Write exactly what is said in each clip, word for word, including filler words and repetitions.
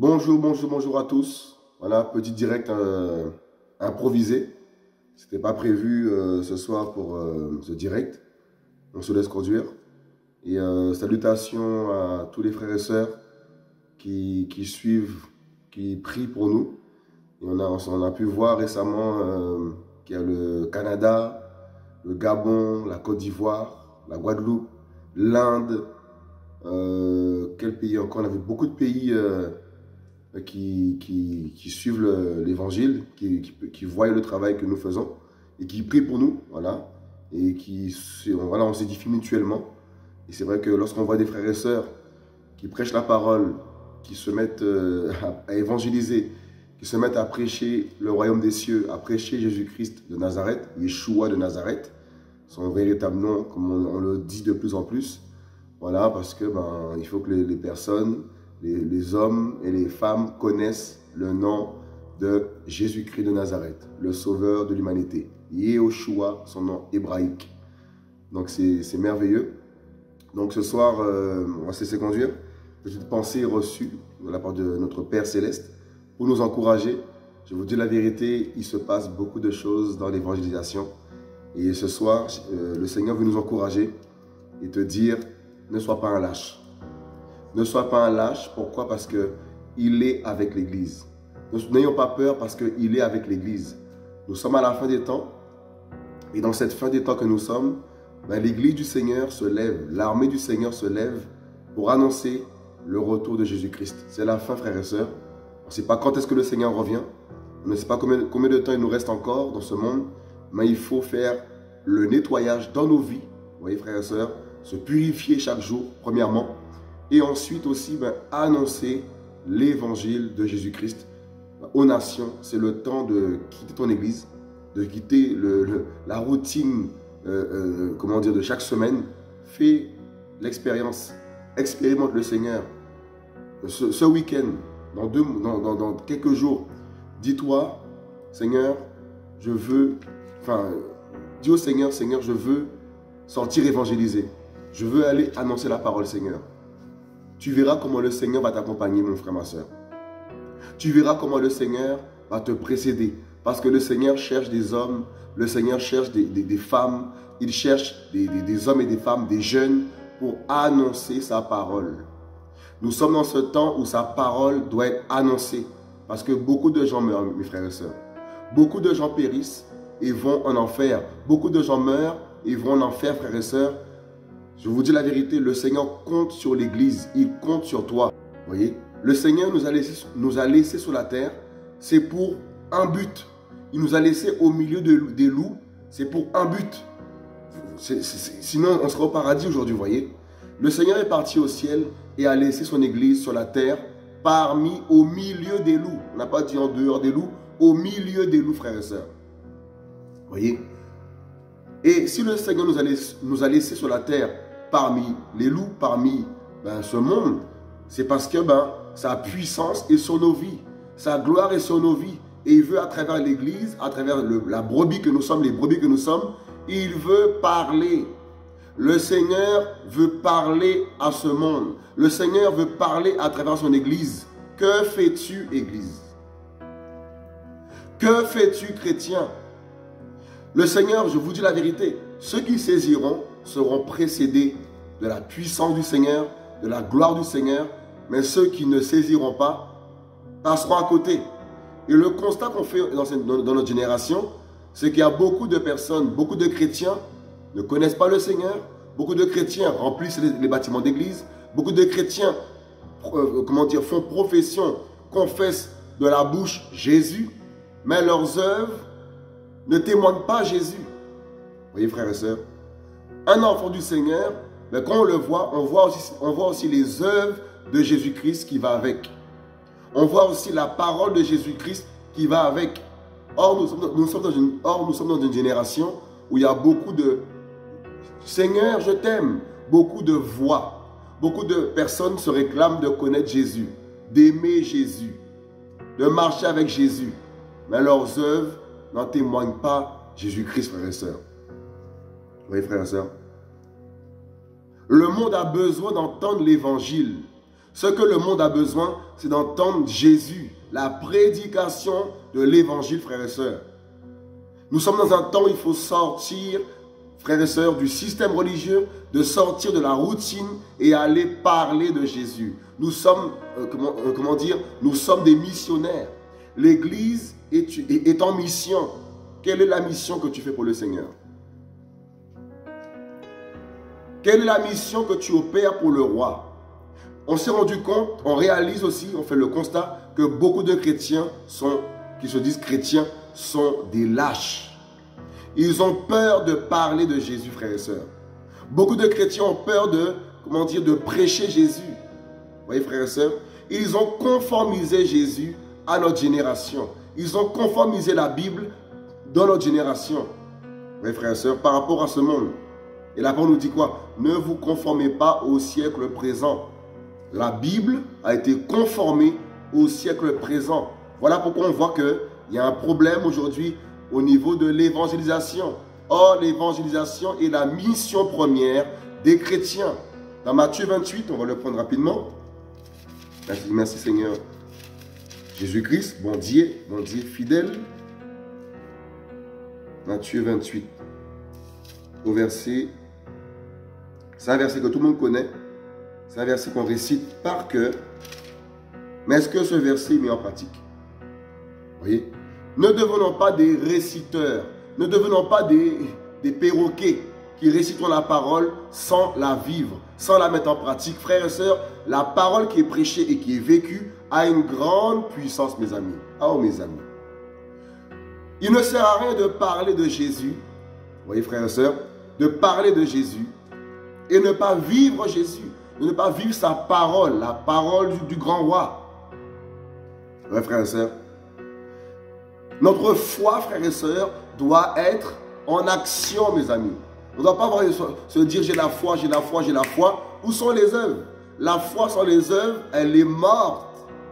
Bonjour, bonjour, bonjour à tous. Voilà, petit direct euh, improvisé. C'était pas prévu euh, ce soir pour euh, ce direct. On se laisse conduire. Et euh, salutations à tous les frères et sœurs qui, qui suivent, qui prient pour nous. Et on a, on a pu voir récemment euh, qu'il y a le Canada, le Gabon, la Côte d'Ivoire, la Guadeloupe, l'Inde. Euh, quel pays encore? On a vu beaucoup de pays euh, qui, qui, qui suivent l'évangile, qui, qui, qui voient le travail que nous faisons et qui prient pour nous, voilà, et qui, voilà, on s'édifie mutuellement. Et c'est vrai que lorsqu'on voit des frères et sœurs qui prêchent la parole, qui se mettent euh, à, à évangéliser, qui se mettent à prêcher le royaume des cieux, à prêcher Jésus-Christ de Nazareth, Yeshua de Nazareth, son véritable nom, comme on, on le dit de plus en plus, voilà, parce que ben, il faut que les, les personnes, les, les hommes et les femmes connaissent le nom de Jésus-Christ de Nazareth, le sauveur de l'humanité. Yeshua, son nom hébraïque. Donc c'est merveilleux. Donc ce soir, euh, on va se laisser conduire. Petite pensée reçue de la part de notre Père Céleste pour nous encourager. Je vous dis la vérité, il se passe beaucoup de choses dans l'évangélisation. Et ce soir, euh, le Seigneur veut nous encourager et te dire, ne sois pas un lâche. Ne sois pas un lâche. Pourquoi? Parce qu'il est avec l'Église. N'ayons pas peur parce qu'il est avec l'Église. Nous sommes à la fin des temps. Et dans cette fin des temps que nous sommes, ben, l'Église du Seigneur se lève. L'armée du Seigneur se lève pour annoncer le retour de Jésus-Christ. C'est la fin, frères et sœurs. On ne sait pas quand est-ce que le Seigneur revient. On ne sait pas combien, combien de temps il nous reste encore dans ce monde. Mais il faut faire le nettoyage dans nos vies. Vous voyez, frères et sœurs, se purifier chaque jour, premièrement. Et ensuite aussi, ben, annoncer l'évangile de Jésus-Christ aux nations. C'est le temps de quitter ton église, de quitter le, le, la routine euh, euh, comment dire, de chaque semaine. Fais l'expérience, expérimente le Seigneur. Ce, ce week-end, dans, deux, dans, dans, dans quelques jours, dis-toi, Seigneur, je veux, enfin, dis au Seigneur, Seigneur, je veux sortir évangéliser. Je veux aller annoncer la parole, Seigneur. Tu verras comment le Seigneur va t'accompagner, mon frère, ma soeur. Tu verras comment le Seigneur va te précéder. Parce que le Seigneur cherche des hommes, le Seigneur cherche des, des, des femmes, il cherche des, des, des hommes et des femmes, des jeunes, pour annoncer sa parole. Nous sommes dans ce temps où sa parole doit être annoncée. Parce que beaucoup de gens meurent, mes frères et sœurs. Beaucoup de gens périssent et vont en enfer. Beaucoup de gens meurent et vont en enfer, frères et sœurs. Je vous dis la vérité, le Seigneur compte sur l'Église, il compte sur toi. Vous voyez, le Seigneur nous a laissé, nous a laissé sur la terre, c'est pour un but. Il nous a laissé au milieu de, des loups, c'est pour un but. C'est, c'est, sinon, on serait au paradis aujourd'hui, vous voyez. Le Seigneur est parti au ciel et a laissé son Église sur la terre, parmi, au milieu des loups. On n'a pas dit en dehors des loups, au milieu des loups, frères et sœurs. Vous voyez. Et si le Seigneur nous a laissé, nous a laissé sur la terre, parmi les loups, parmi ben, ce monde, c'est parce que ben, sa puissance est sur nos vies, sa gloire est sur nos vies. Et il veut à travers l'Église, à travers le, la brebis que nous sommes, les brebis que nous sommes, il veut parler. Le Seigneur veut parler à ce monde. Le Seigneur veut parler à travers son Église. Que fais-tu, Église? Que fais-tu, chrétien? Le Seigneur, je vous dis la vérité, ceux qui saisiront seront précédés de la puissance du Seigneur, de la gloire du Seigneur, mais ceux qui ne saisiront pas passeront à côté. Et le constat qu'on fait dans, cette, dans, dans notre génération, c'est qu'il y a beaucoup de personnes, beaucoup de chrétiens ne connaissent pas le Seigneur, beaucoup de chrétiens remplissent les, les bâtiments d'église, beaucoup de chrétiens euh, comment dire, font profession, confessent de la bouche Jésus, mais leurs œuvres ne témoignent pas Jésus. Vous voyez, frères et sœurs, un enfant du Seigneur, mais quand on le voit, on voit aussi, on voit aussi les œuvres de Jésus-Christ qui va avec. On voit aussi la parole de Jésus-Christ qui va avec. Or nous, sommes, nous sommes dans une, or, nous sommes dans une génération où il y a beaucoup de « Seigneur, je t'aime », beaucoup de voix. Beaucoup de personnes se réclament de connaître Jésus, d'aimer Jésus, de marcher avec Jésus. Mais leurs œuvres n'en témoignent pas Jésus-Christ, frères et sœurs. Vous voyez, frères et sœurs? Le monde a besoin d'entendre l'évangile. Ce que le monde a besoin, c'est d'entendre Jésus, la prédication de l'évangile, frères et sœurs. Nous sommes dans un temps où il faut sortir, frères et sœurs, du système religieux, de sortir de la routine et aller parler de Jésus. Nous sommes, euh, comment, euh, comment dire, nous sommes des missionnaires. L'Église est, est, est en mission. Quelle est la mission que tu fais pour le Seigneur? Quelle est la mission que tu opères pour le roi? On s'est rendu compte, on réalise aussi, on fait le constat que beaucoup de chrétiens sont, qui se disent chrétiens sont des lâches. Ils ont peur de parler de Jésus, frères et sœurs. Beaucoup de chrétiens ont peur de, comment dire, de prêcher Jésus. Vous voyez, frères et sœurs, ils ont conformisé Jésus à notre génération. Ils ont conformisé la Bible dans notre génération. Vous voyez, frères et sœurs, par rapport à ce monde. Et la parole nous dit quoi? Ne vous conformez pas au siècle présent. La Bible a été conformée au siècle présent. Voilà pourquoi on voit qu'il y a un problème aujourd'hui au niveau de l'évangélisation. Or, l'évangélisation est la mission première des chrétiens. Dans Matthieu vingt-huit, on va le prendre rapidement. Merci, merci Seigneur. Jésus-Christ, bon Dieu, bon Dieu fidèle. Matthieu vingt-huit, au verset... C'est un verset que tout le monde connaît. C'est un verset qu'on récite par cœur. Mais est-ce que ce verset est mis en pratique? Vous voyez? Ne devenons pas des réciteurs. Ne devenons pas des, des perroquets qui récitent la parole sans la vivre, sans la mettre en pratique. Frères et sœurs, la parole qui est prêchée et qui est vécue a une grande puissance, mes amis. Oh, mes amis. Il ne sert à rien de parler de Jésus. Vous voyez, frères et sœurs, de parler de Jésus et ne pas vivre Jésus, de ne pas vivre sa parole, la parole du, du grand roi. Oui, frères et sœurs. Notre foi, frères et sœurs, doit être en action, mes amis. On ne doit pas avoir, se dire j'ai la foi, j'ai la foi, j'ai la foi. Où sont les œuvres? La foi sans les œuvres, elle est morte.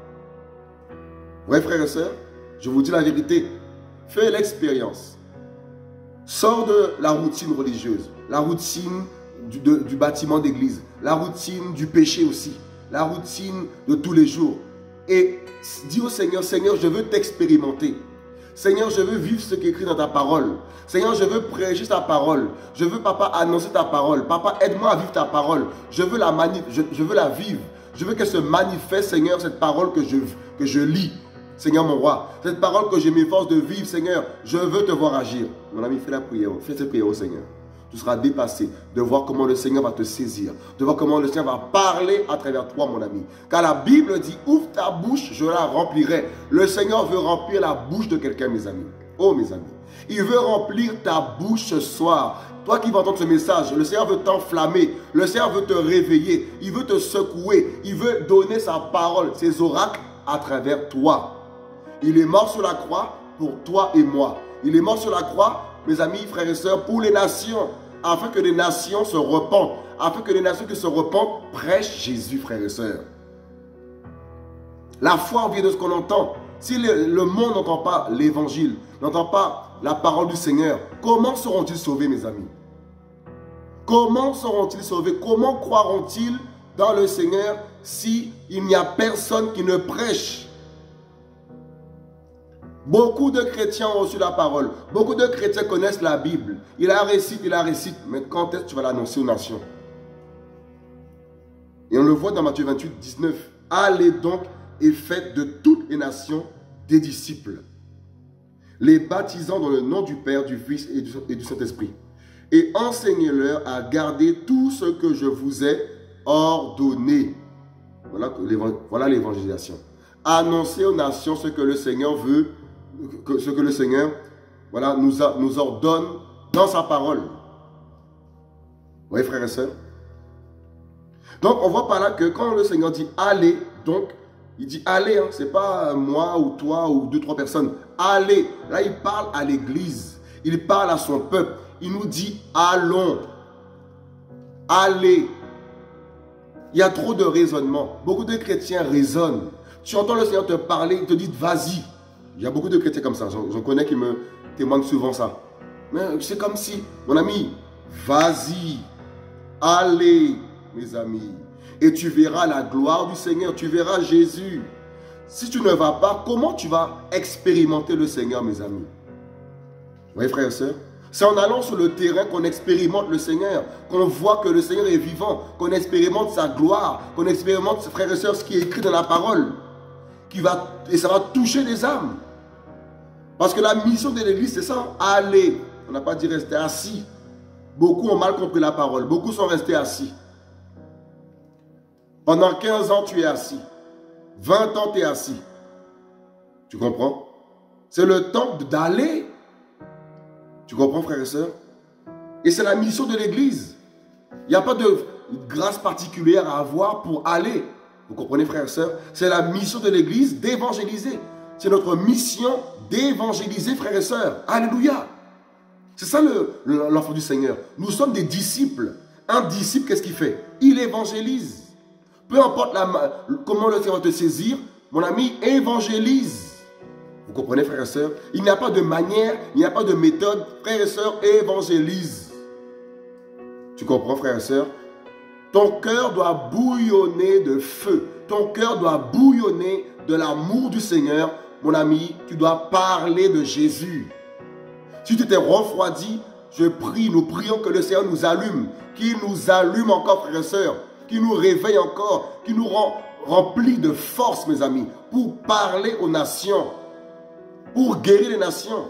Oui, frères et sœurs, je vous dis la vérité. Fais l'expérience. Sors de la routine religieuse, la routine du, de, du bâtiment d'église, la routine du péché aussi, la routine de tous les jours. Et dis au Seigneur, Seigneur, je veux t'expérimenter. Seigneur, je veux vivre ce qui est écrit dans ta parole. Seigneur, je veux prêcher ta parole. Je veux, papa, annoncer ta parole. Papa, aide-moi à vivre ta parole. Je veux la, mani je, je veux la vivre. Je veux qu'elle se manifeste, Seigneur, cette parole que je, que je lis. Seigneur, mon roi, cette parole que je m'efforce de vivre, Seigneur, je veux te voir agir. Mon ami, fais la prière. Fais cette prière au Seigneur. Tu seras dépassé de voir comment le Seigneur va te saisir, de voir comment le Seigneur va parler à travers toi, mon ami. Car la Bible dit, ouvre ta bouche, je la remplirai. Le Seigneur veut remplir la bouche de quelqu'un, mes amis. Oh, mes amis. Il veut remplir ta bouche ce soir. Toi qui vas entendre ce message, le Seigneur veut t'enflammer. Le Seigneur veut te réveiller. Il veut te secouer. Il veut donner sa parole, ses oracles à travers toi. Il est mort sur la croix pour toi et moi. Il est mort sur la croix, mes amis, frères et sœurs, pour les nations, afin que les nations se repentent, afin que les nations qui se repentent prêchent Jésus, frères et sœurs. La foi vient de ce qu'on entend. Si le, le monde n'entend pas l'évangile, n'entend pas la parole du Seigneur, comment seront-ils sauvés, mes amis? Comment seront-ils sauvés? Comment croiront-ils dans le Seigneur s'il n'y a personne qui ne prêche? Beaucoup de chrétiens ont reçu la parole. Beaucoup de chrétiens connaissent la Bible. Il la récite, il la récite. Mais quand est-ce que tu vas l'annoncer aux nations? Et on le voit dans Matthieu vingt-huit, dix-neuf. Allez donc et faites de toutes les nations des disciples, les baptisant dans le nom du Père, du Fils et du, et du Saint-Esprit. Et enseignez-leur à garder tout ce que je vous ai ordonné. Voilà l'évangélisation. Annoncez aux nations ce que le Seigneur veut, que, ce que le Seigneur voilà, nous, a, nous ordonne dans sa parole. Vous voyez, frères et sœurs? Donc, on voit par là que quand le Seigneur dit « allez », donc, il dit « allez hein, », ce n'est pas moi ou toi ou deux, trois personnes. « Allez ». Là, il parle à l'église. Il parle à son peuple. Il nous dit « allons ». Allez. Il y a trop de raisonnement. Beaucoup de chrétiens raisonnent. Tu entends le Seigneur te parler, il te dit « vas-y ». Il y a beaucoup de chrétiens comme ça. J'en connais qui me témoignent souvent ça. Mais c'est comme si, mon ami, vas-y, allez, mes amis. et tu verras la gloire du Seigneur, tu verras Jésus. Si tu ne vas pas, comment tu vas expérimenter le Seigneur, mes amis? Vous voyez, frères et sœurs? C'est en allant sur le terrain qu'on expérimente le Seigneur, qu'on voit que le Seigneur est vivant, qu'on expérimente sa gloire, qu'on expérimente, frères et sœurs, ce qui est écrit dans la parole, qui va, et ça va toucher les âmes. Parce que la mission de l'Église, c'est ça, aller. On n'a pas dit rester assis. Beaucoup ont mal compris la parole, beaucoup sont restés assis. Pendant quinze ans, tu es assis. vingt ans, tu es assis. Tu comprends? C'est le temps d'aller. Tu comprends, frères et sœurs? Et c'est la mission de l'Église. Il n'y a pas de grâce particulière à avoir pour aller. Vous comprenez, frères et sœurs? C'est la mission de l'Église d'évangéliser. C'est notre mission d'évangéliser, frères et sœurs. Alléluia. C'est ça l'enfant du Seigneur. Nous sommes des disciples. Un disciple, qu'est-ce qu'il fait? Il évangélise. Peu importe la, comment le Seigneur va te saisir, mon ami, évangélise. Vous comprenez, frères et sœurs? Il n'y a pas de manière, il n'y a pas de méthode. Frères et sœurs, évangélise. Tu comprends, frères et sœurs? Ton cœur doit bouillonner de feu. Ton cœur doit bouillonner de l'amour du Seigneur. Mon ami, tu dois parler de Jésus. Si tu t'es refroidi, je prie, nous prions que le Seigneur nous allume, qu'il nous allume encore, frères et sœurs, qu'il nous réveille encore, qu'il nous rend remplis de force, mes amis, pour parler aux nations, pour guérir les nations.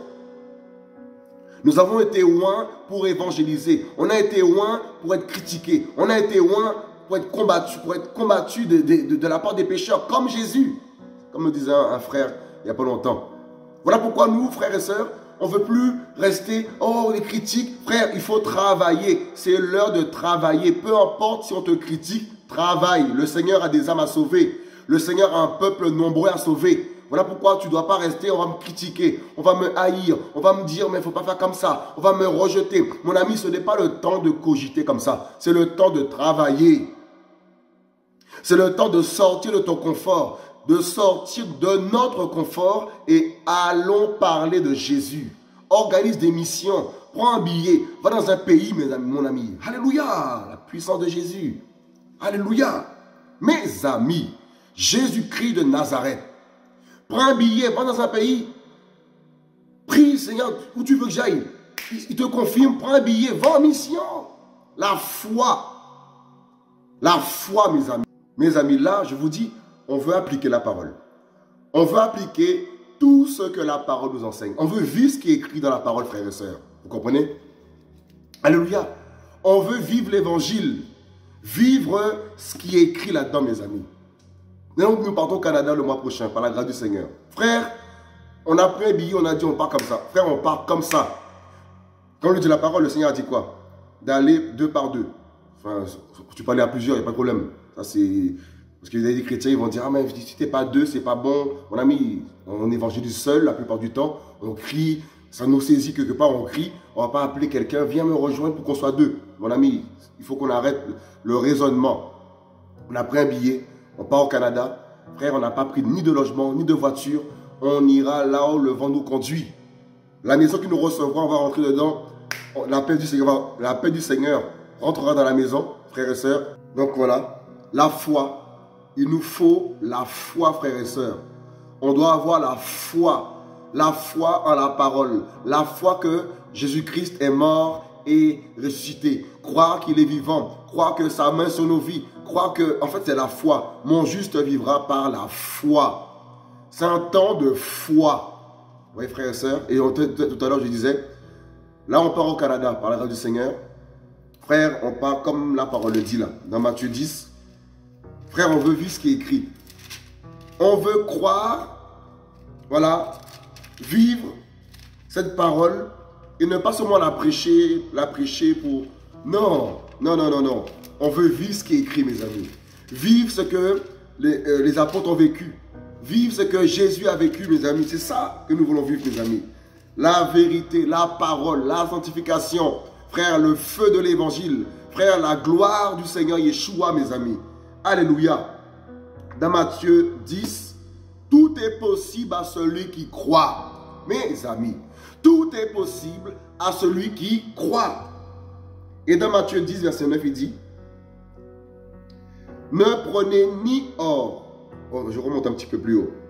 Nous avons été loin pour évangéliser. On a été loin pour être critiqués. On a été loin pour être combattu, pour être combattu de, de, de, de la part des pécheurs, comme Jésus. Comme me disait un, un frère il n'y a pas longtemps. Voilà pourquoi nous, frères et sœurs, on ne veut plus rester, oh, les critiques. Frère, il faut travailler. C'est l'heure de travailler. Peu importe si on te critique, travaille. Le Seigneur a des âmes à sauver. Le Seigneur a un peuple nombreux à sauver. Voilà pourquoi tu ne dois pas rester, on va me critiquer, on va me haïr, on va me dire, mais il ne faut pas faire comme ça, on va me rejeter. Mon ami, ce n'est pas le temps de cogiter comme ça. C'est le temps de travailler. C'est le temps de sortir de ton confort, de sortir de notre confort et allons parler de Jésus. Organise des missions, prends un billet, va dans un pays, mes amis, mon ami. Alléluia, la puissance de Jésus. Alléluia. Mes amis, Jésus-Christ de Nazareth. Prends un billet, va dans un pays. Prie, Seigneur, où tu veux que j'aille. Il te confirme, prends un billet, va en mission. La foi. La foi, mes amis. Mes amis, là, je vous dis, on veut appliquer la parole. On veut appliquer tout ce que la parole nous enseigne. On veut vivre ce qui est écrit dans la parole, frères et sœurs. Vous comprenez? Alléluia. On veut vivre l'évangile. Vivre ce qui est écrit là-dedans, mes amis. Donc, nous partons au Canada le mois prochain, par la grâce du Seigneur. Frère, on a pris un billet, on a dit on part comme ça. Frère, on part comme ça. Quand on lui dit la parole, le Seigneur a dit quoi? D'aller deux par deux. Enfin, tu peux aller à plusieurs, il n'y a pas de problème. Ça, c'est... Parce que les chrétiens, ils vont dire, ah mais si t'es pas deux, c'est pas bon. Mon ami, on évangélise seul la plupart du temps. On crie, ça nous saisit quelque part, on crie. On va pas appeler quelqu'un, viens me rejoindre pour qu'on soit deux. Mon ami, il faut qu'on arrête le raisonnement. On a pris un billet, on part au Canada. Frère, on n'a pas pris ni de logement, ni de voiture. On ira là où le vent nous conduit. La maison qui nous recevra, on va rentrer dedans. La paix du Seigneur, la paix du Seigneur rentrera dans la maison, frères et sœurs. Donc voilà, la foi. Il nous faut la foi, frères et sœurs. On doit avoir la foi. La foi en la parole. La foi que Jésus-Christ est mort et ressuscité. Croire qu'il est vivant. Croire que sa main sur nos vies. Croire que, en fait, c'est la foi. Mon juste vivra par la foi. C'est un temps de foi. Vous voyez, frères et sœurs. Et on, tout à l'heure, je disais, là, on part au Canada par la grâce du Seigneur. Frère, on part comme la parole le dit là. Dans Matthieu dix. Frère, on veut vivre ce qui est écrit. On veut croire, voilà, vivre cette parole et ne pas seulement la prêcher, la prêcher pour... Non, non, non, non, non. On veut vivre ce qui est écrit, mes amis. Vivre ce que les, euh, les apôtres ont vécu. Vivre ce que Jésus a vécu, mes amis. C'est ça que nous voulons vivre, mes amis. La vérité, la parole, la sanctification. Frère, le feu de l'évangile. Frère, la gloire du Seigneur Yeshua, mes amis. Alléluia. Dans Matthieu dix, tout est possible à celui qui croit. Mes amis, tout est possible à celui qui croit. Et dans Matthieu dix, verset neuf, il dit, Ne prenez ni or. Oh, je remonte un petit peu plus haut.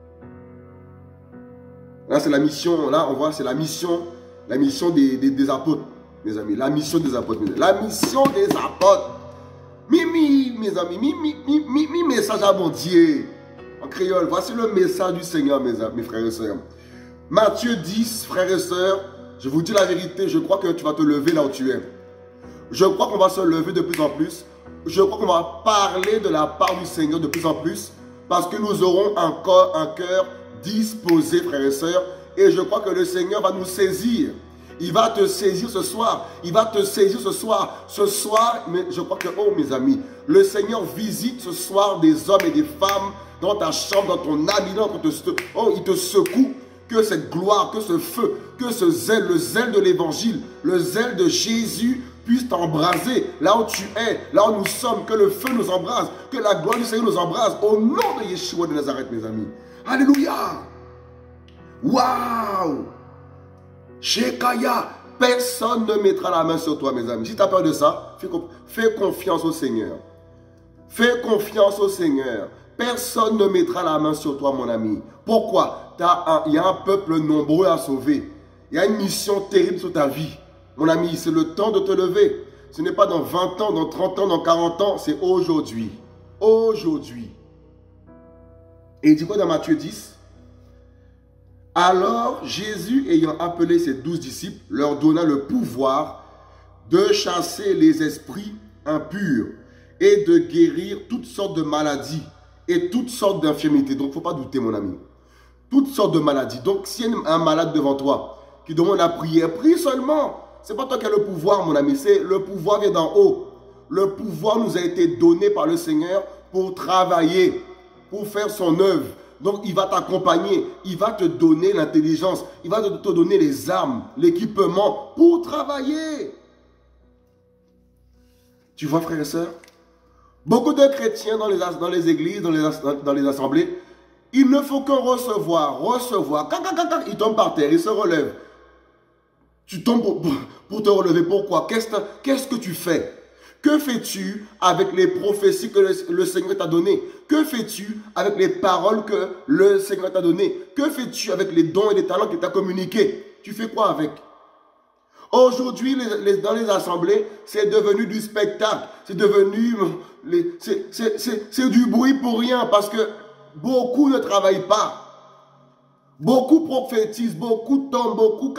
Là, c'est la mission. Là, on voit, c'est la mission, la mission des, des, des apôtres, mes amis. La mission des apôtres. Mes amis. La mission des apôtres. Mimi, mes amis. Mimi, mi, mi, mi, message à mon Dieu. En créole, voici le message du Seigneur, mes, mes frères et sœurs. Matthieu dix, frères et sœurs, je vous dis la vérité, je crois que tu vas te lever là où tu es. Je crois qu'on va se lever de plus en plus. Je crois qu'on va parler de la part du Seigneur de plus en plus. Parce que nous aurons encore un cœur disposé, frères et sœurs. Et je crois que le Seigneur va nous saisir. Il va te saisir ce soir. Il va te saisir ce soir. Ce soir, mais je crois que, oh mes amis, le Seigneur visite ce soir des hommes et des femmes dans ta chambre, dans ton âme. Oh, il te secoue. Que cette gloire, que ce feu, que ce zèle, le zèle de l'évangile, le zèle de Jésus puisse t'embraser là où tu es, là où nous sommes, que le feu nous embrase, que la gloire du Seigneur nous embrase au nom de Yeshua de Nazareth, mes amis. Alléluia! Waouh! Shekaya, personne ne mettra la main sur toi, mes amis. Si tu as peur de ça, fais, fais confiance au Seigneur. Fais confiance au Seigneur. Personne ne mettra la main sur toi, mon ami. Pourquoi? Il y a un peuple nombreux à sauver. Il y a une mission terrible sur ta vie. Mon ami, c'est le temps de te lever. Ce n'est pas dans vingt ans, dans trente ans, dans quarante ans, c'est aujourd'hui. Aujourd'hui. Et il dit quoi dans Matthieu dix? Alors, Jésus, ayant appelé ses douze disciples, leur donna le pouvoir de chasser les esprits impurs et de guérir toutes sortes de maladies et toutes sortes d'infirmités. Donc, il ne faut pas douter, mon ami. Toutes sortes de maladies. Donc, s'il y a un malade devant toi qui demande la prière, prie seulement. Ce n'est pas toi qui as le pouvoir, mon ami. C'est le pouvoir vient d'en haut. Le pouvoir nous a été donné par le Seigneur pour travailler, pour faire son œuvre. Donc, il va t'accompagner. Il va te donner l'intelligence. Il va te, te donner les armes, l'équipement pour travailler. Tu vois, frères et sœurs? Beaucoup de chrétiens dans les, dans les églises, dans les, dans les assemblées, il ne faut que recevoir, recevoir. Il tombe par terre, il se relève. Tu tombes pour, pour te relever. Pourquoi? Qu'est-ce qu'est-ce que tu fais? Que fais-tu avec les prophéties que le, le Seigneur t'a données? Que fais-tu avec les paroles que le Seigneur t'a données? Que fais-tu avec les dons et les talents qu'il t'a communiqués? Tu fais quoi avec? Aujourd'hui, les, les, dans les assemblées, c'est devenu du spectacle. C'est devenu... C'est du bruit pour rien parce que beaucoup ne travaillent pas. Beaucoup prophétisent, beaucoup tombent, beaucoup...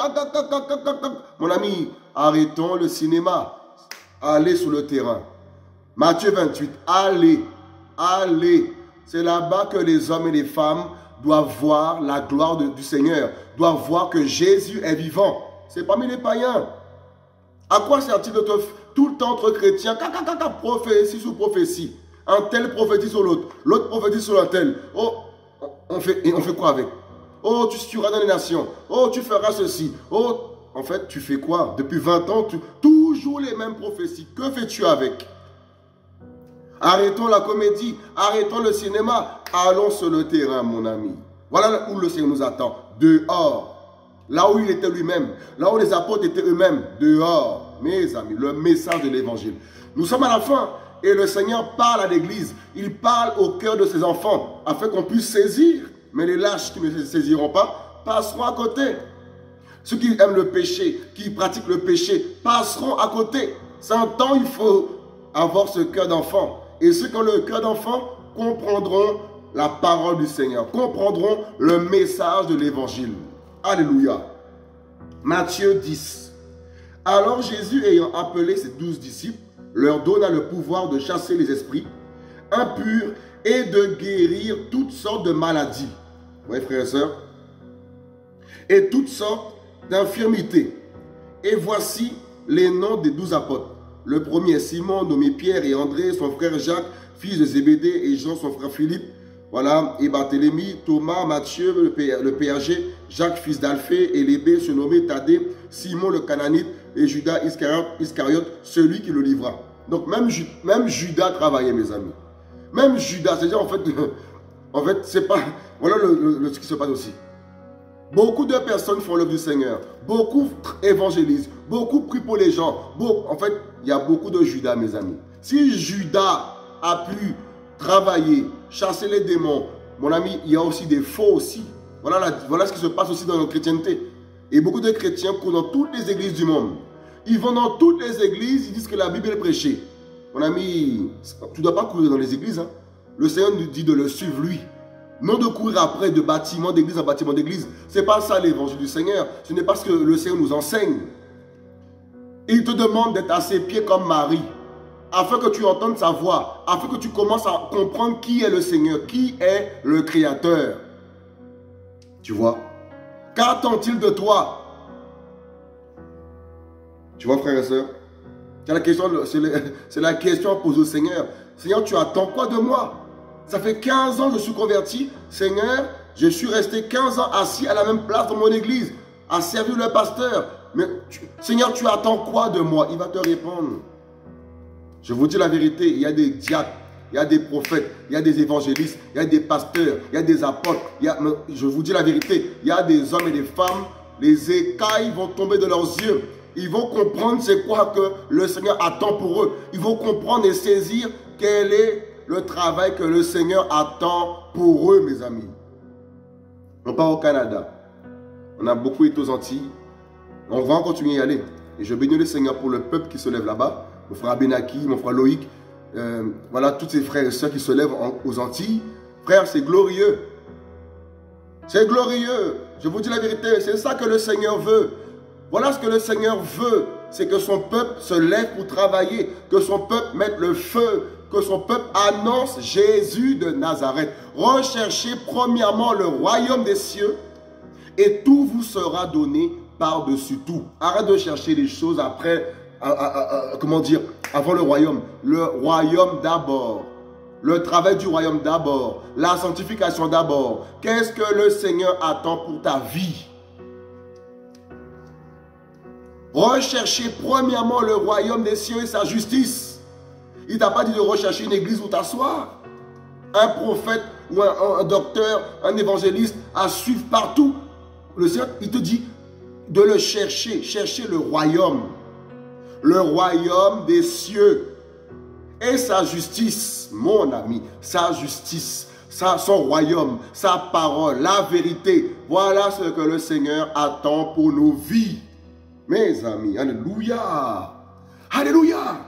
Mon ami, arrêtons le cinéma. Allez sur le terrain. Matthieu vingt-huit, allez, allez. C'est là-bas que les hommes et les femmes doivent voir la gloire de, du Seigneur. Doivent voir que Jésus est vivant. C'est parmi les païens. À quoi sert-il de te... Tout le temps entre chrétiens, prophétie sur prophétie. Un tel prophétise sur l'autre, l'autre prophétise sur un tel. Oh, on fait, et on fait quoi avec? Oh, tu tueras dans les nations. Oh, tu feras ceci. Oh, en fait, tu fais quoi? Depuis vingt ans, tu, toujours les mêmes prophéties. Que fais-tu avec? Arrêtons la comédie, arrêtons le cinéma. Allons sur le terrain, mon ami. Voilà où le Seigneur nous attend. Dehors. Là où il était lui-même. Là où les apôtres étaient eux-mêmes. Dehors. Mes amis, le message de l'évangile. Nous sommes à la fin. Et le Seigneur parle à l'église. Il parle au cœur de ses enfants. Afin qu'on puisse saisir. Mais les lâches qui ne saisiront pas, passeront à côté. Ceux qui aiment le péché, qui pratiquent le péché, passeront à côté. C'est un temps, il faut avoir ce cœur d'enfant. Et ceux qui ont le cœur d'enfant comprendront la parole du Seigneur. Comprendront le message de l'évangile. Alléluia. Matthieu dix. Alors Jésus, ayant appelé ses douze disciples, leur donna le pouvoir de chasser les esprits impurs et de guérir toutes sortes de maladies. Oui, frères et sœurs. Et toutes sortes d'infirmités. Et voici les noms des douze apôtres. Le premier est Simon, nommé Pierre, et André, son frère Jacques, fils de Zébédée, et Jean, son frère Philippe. Voilà, et Barthélemy, Thomas, Matthieu, le péager, Jacques, fils d'Alphée, et Lébé, surnommé Thaddée, Simon le Cananite, et Judas Iscariote, Iscariote, celui qui le livra. Donc même, même Judas travaillait, mes amis. Même Judas, c'est-à-dire en fait, en fait, c'est pas... Voilà le, le, le, ce qui se passe aussi. Beaucoup de personnes font l'œuvre du Seigneur. Beaucoup évangélisent. Beaucoup prient pour les gens. Beaucoup, en fait, il y a beaucoup de Judas, mes amis. Si Judas a pu travailler, chasser les démons, mon ami, il y a aussi des faux aussi. Voilà, la, voilà ce qui se passe aussi dans notre chrétienté. Et beaucoup de chrétiens courent dans toutes les églises du monde. Ils vont dans toutes les églises, ils disent que la Bible est prêchée. Mon ami, tu ne dois pas courir dans les églises. Hein. Le Seigneur nous dit de le suivre lui. Non de courir après de bâtiment d'église en bâtiment d'église. Ce n'est pas ça l'évangile du Seigneur. Ce n'est pas ce que le Seigneur nous enseigne. Il te demande d'être à ses pieds comme Marie, afin que tu entendes sa voix, afin que tu commences à comprendre qui est le Seigneur, qui est le Créateur. Tu vois? Qu'attend-il de toi? Tu vois, frères et sœurs? C'est la question, c'est la question à poser au Seigneur. Seigneur, tu attends quoi de moi? Ça fait quinze ans que je suis converti. Seigneur, je suis resté quinze ans assis à la même place dans mon église, à servir le pasteur. Mais tu, Seigneur, tu attends quoi de moi? Il va te répondre. Je vous dis la vérité, il y a des diacres, il y a des prophètes, il y a des évangélistes, il y a des pasteurs, il y a des apôtres. Il y a, je vous dis la vérité, il y a des hommes et des femmes, les écailles vont tomber de leurs yeux. Ils vont comprendre c'est quoi que le Seigneur attend pour eux. Ils vont comprendre et saisir quel est le travail que le Seigneur attend pour eux, mes amis. On part au Canada. On a beaucoup été aux Antilles. On va continuer à y aller. Et je bénis le Seigneur pour le peuple qui se lève là-bas. Mon frère Abenaki, mon frère Loïc. Euh, voilà, tous ces frères et sœurs qui se lèvent en, aux Antilles. Frère, c'est glorieux. C'est glorieux. Je vous dis la vérité. C'est ça que le Seigneur veut. Voilà ce que le Seigneur veut. C'est que son peuple se lève pour travailler. Que son peuple mette le feu. Que son peuple annonce Jésus de Nazareth. Recherchez premièrement le royaume des cieux et tout vous sera donné par-dessus tout. Arrête de chercher les choses après, à, à, à, à, comment dire, avant le royaume. Le royaume d'abord. Le travail du royaume d'abord. La sanctification d'abord. Qu'est-ce que le Seigneur attend pour ta vie? Recherchez premièrement le royaume des cieux et sa justice. Il ne t'a pas dit de rechercher une église où t'asseoir. Un prophète ou un, un docteur, un évangéliste à suivre partout. Le Seigneur, il te dit de le chercher. Chercher le royaume. Le royaume des cieux. Et sa justice, mon ami. Sa justice. Sa, son royaume. Sa parole. La vérité. Voilà ce que le Seigneur attend pour nos vies. Mes amis. Alléluia. Alléluia.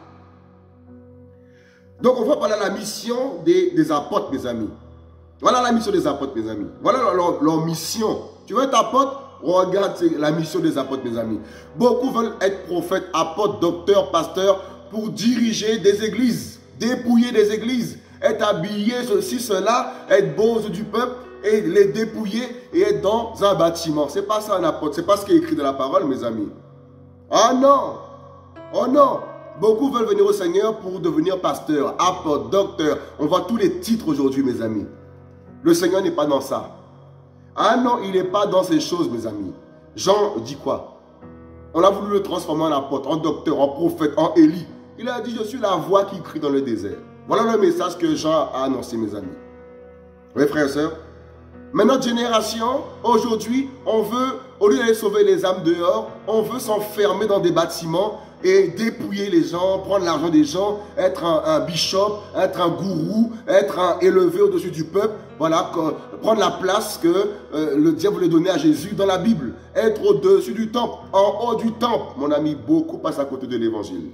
Donc, on va parler de la mission des, des apôtres, mes amis. Voilà la mission des apôtres, mes amis. Voilà leur, leur, leur mission. Tu veux être apôtre? Regarde la mission des apôtres, mes amis. Beaucoup veulent être prophètes, apôtres, docteurs, pasteurs pour diriger des églises, dépouiller des églises, être habillé, ceci, cela, être beau aux yeux du peuple et les dépouiller et être dans un bâtiment. Ce n'est pas ça un apôtre. Ce n'est pas ce qui est écrit dans la parole, mes amis. Ah non! Oh non! Beaucoup veulent venir au Seigneur pour devenir pasteur, apôtre, docteur. On voit tous les titres aujourd'hui, mes amis. Le Seigneur n'est pas dans ça. Ah non, il n'est pas dans ces choses, mes amis. Jean dit quoi? On a voulu le transformer en apôtre, en docteur, en prophète, en Élie. Il a dit, je suis la voix qui crie dans le désert. Voilà le message que Jean a annoncé, mes amis. Oui, frères et sœurs. Mais notre génération, aujourd'hui, on veut, au lieu d'aller sauver les âmes dehors, on veut s'enfermer dans des bâtiments et dépouiller les gens, prendre l'argent des gens, être un, un bishop, être un gourou, être un élevé au-dessus du peuple, voilà, prendre la place que euh, le diable voulait donner à Jésus dans la Bible, être au-dessus du temple, en haut du temple. Mon ami, beaucoup passent à côté de l'évangile.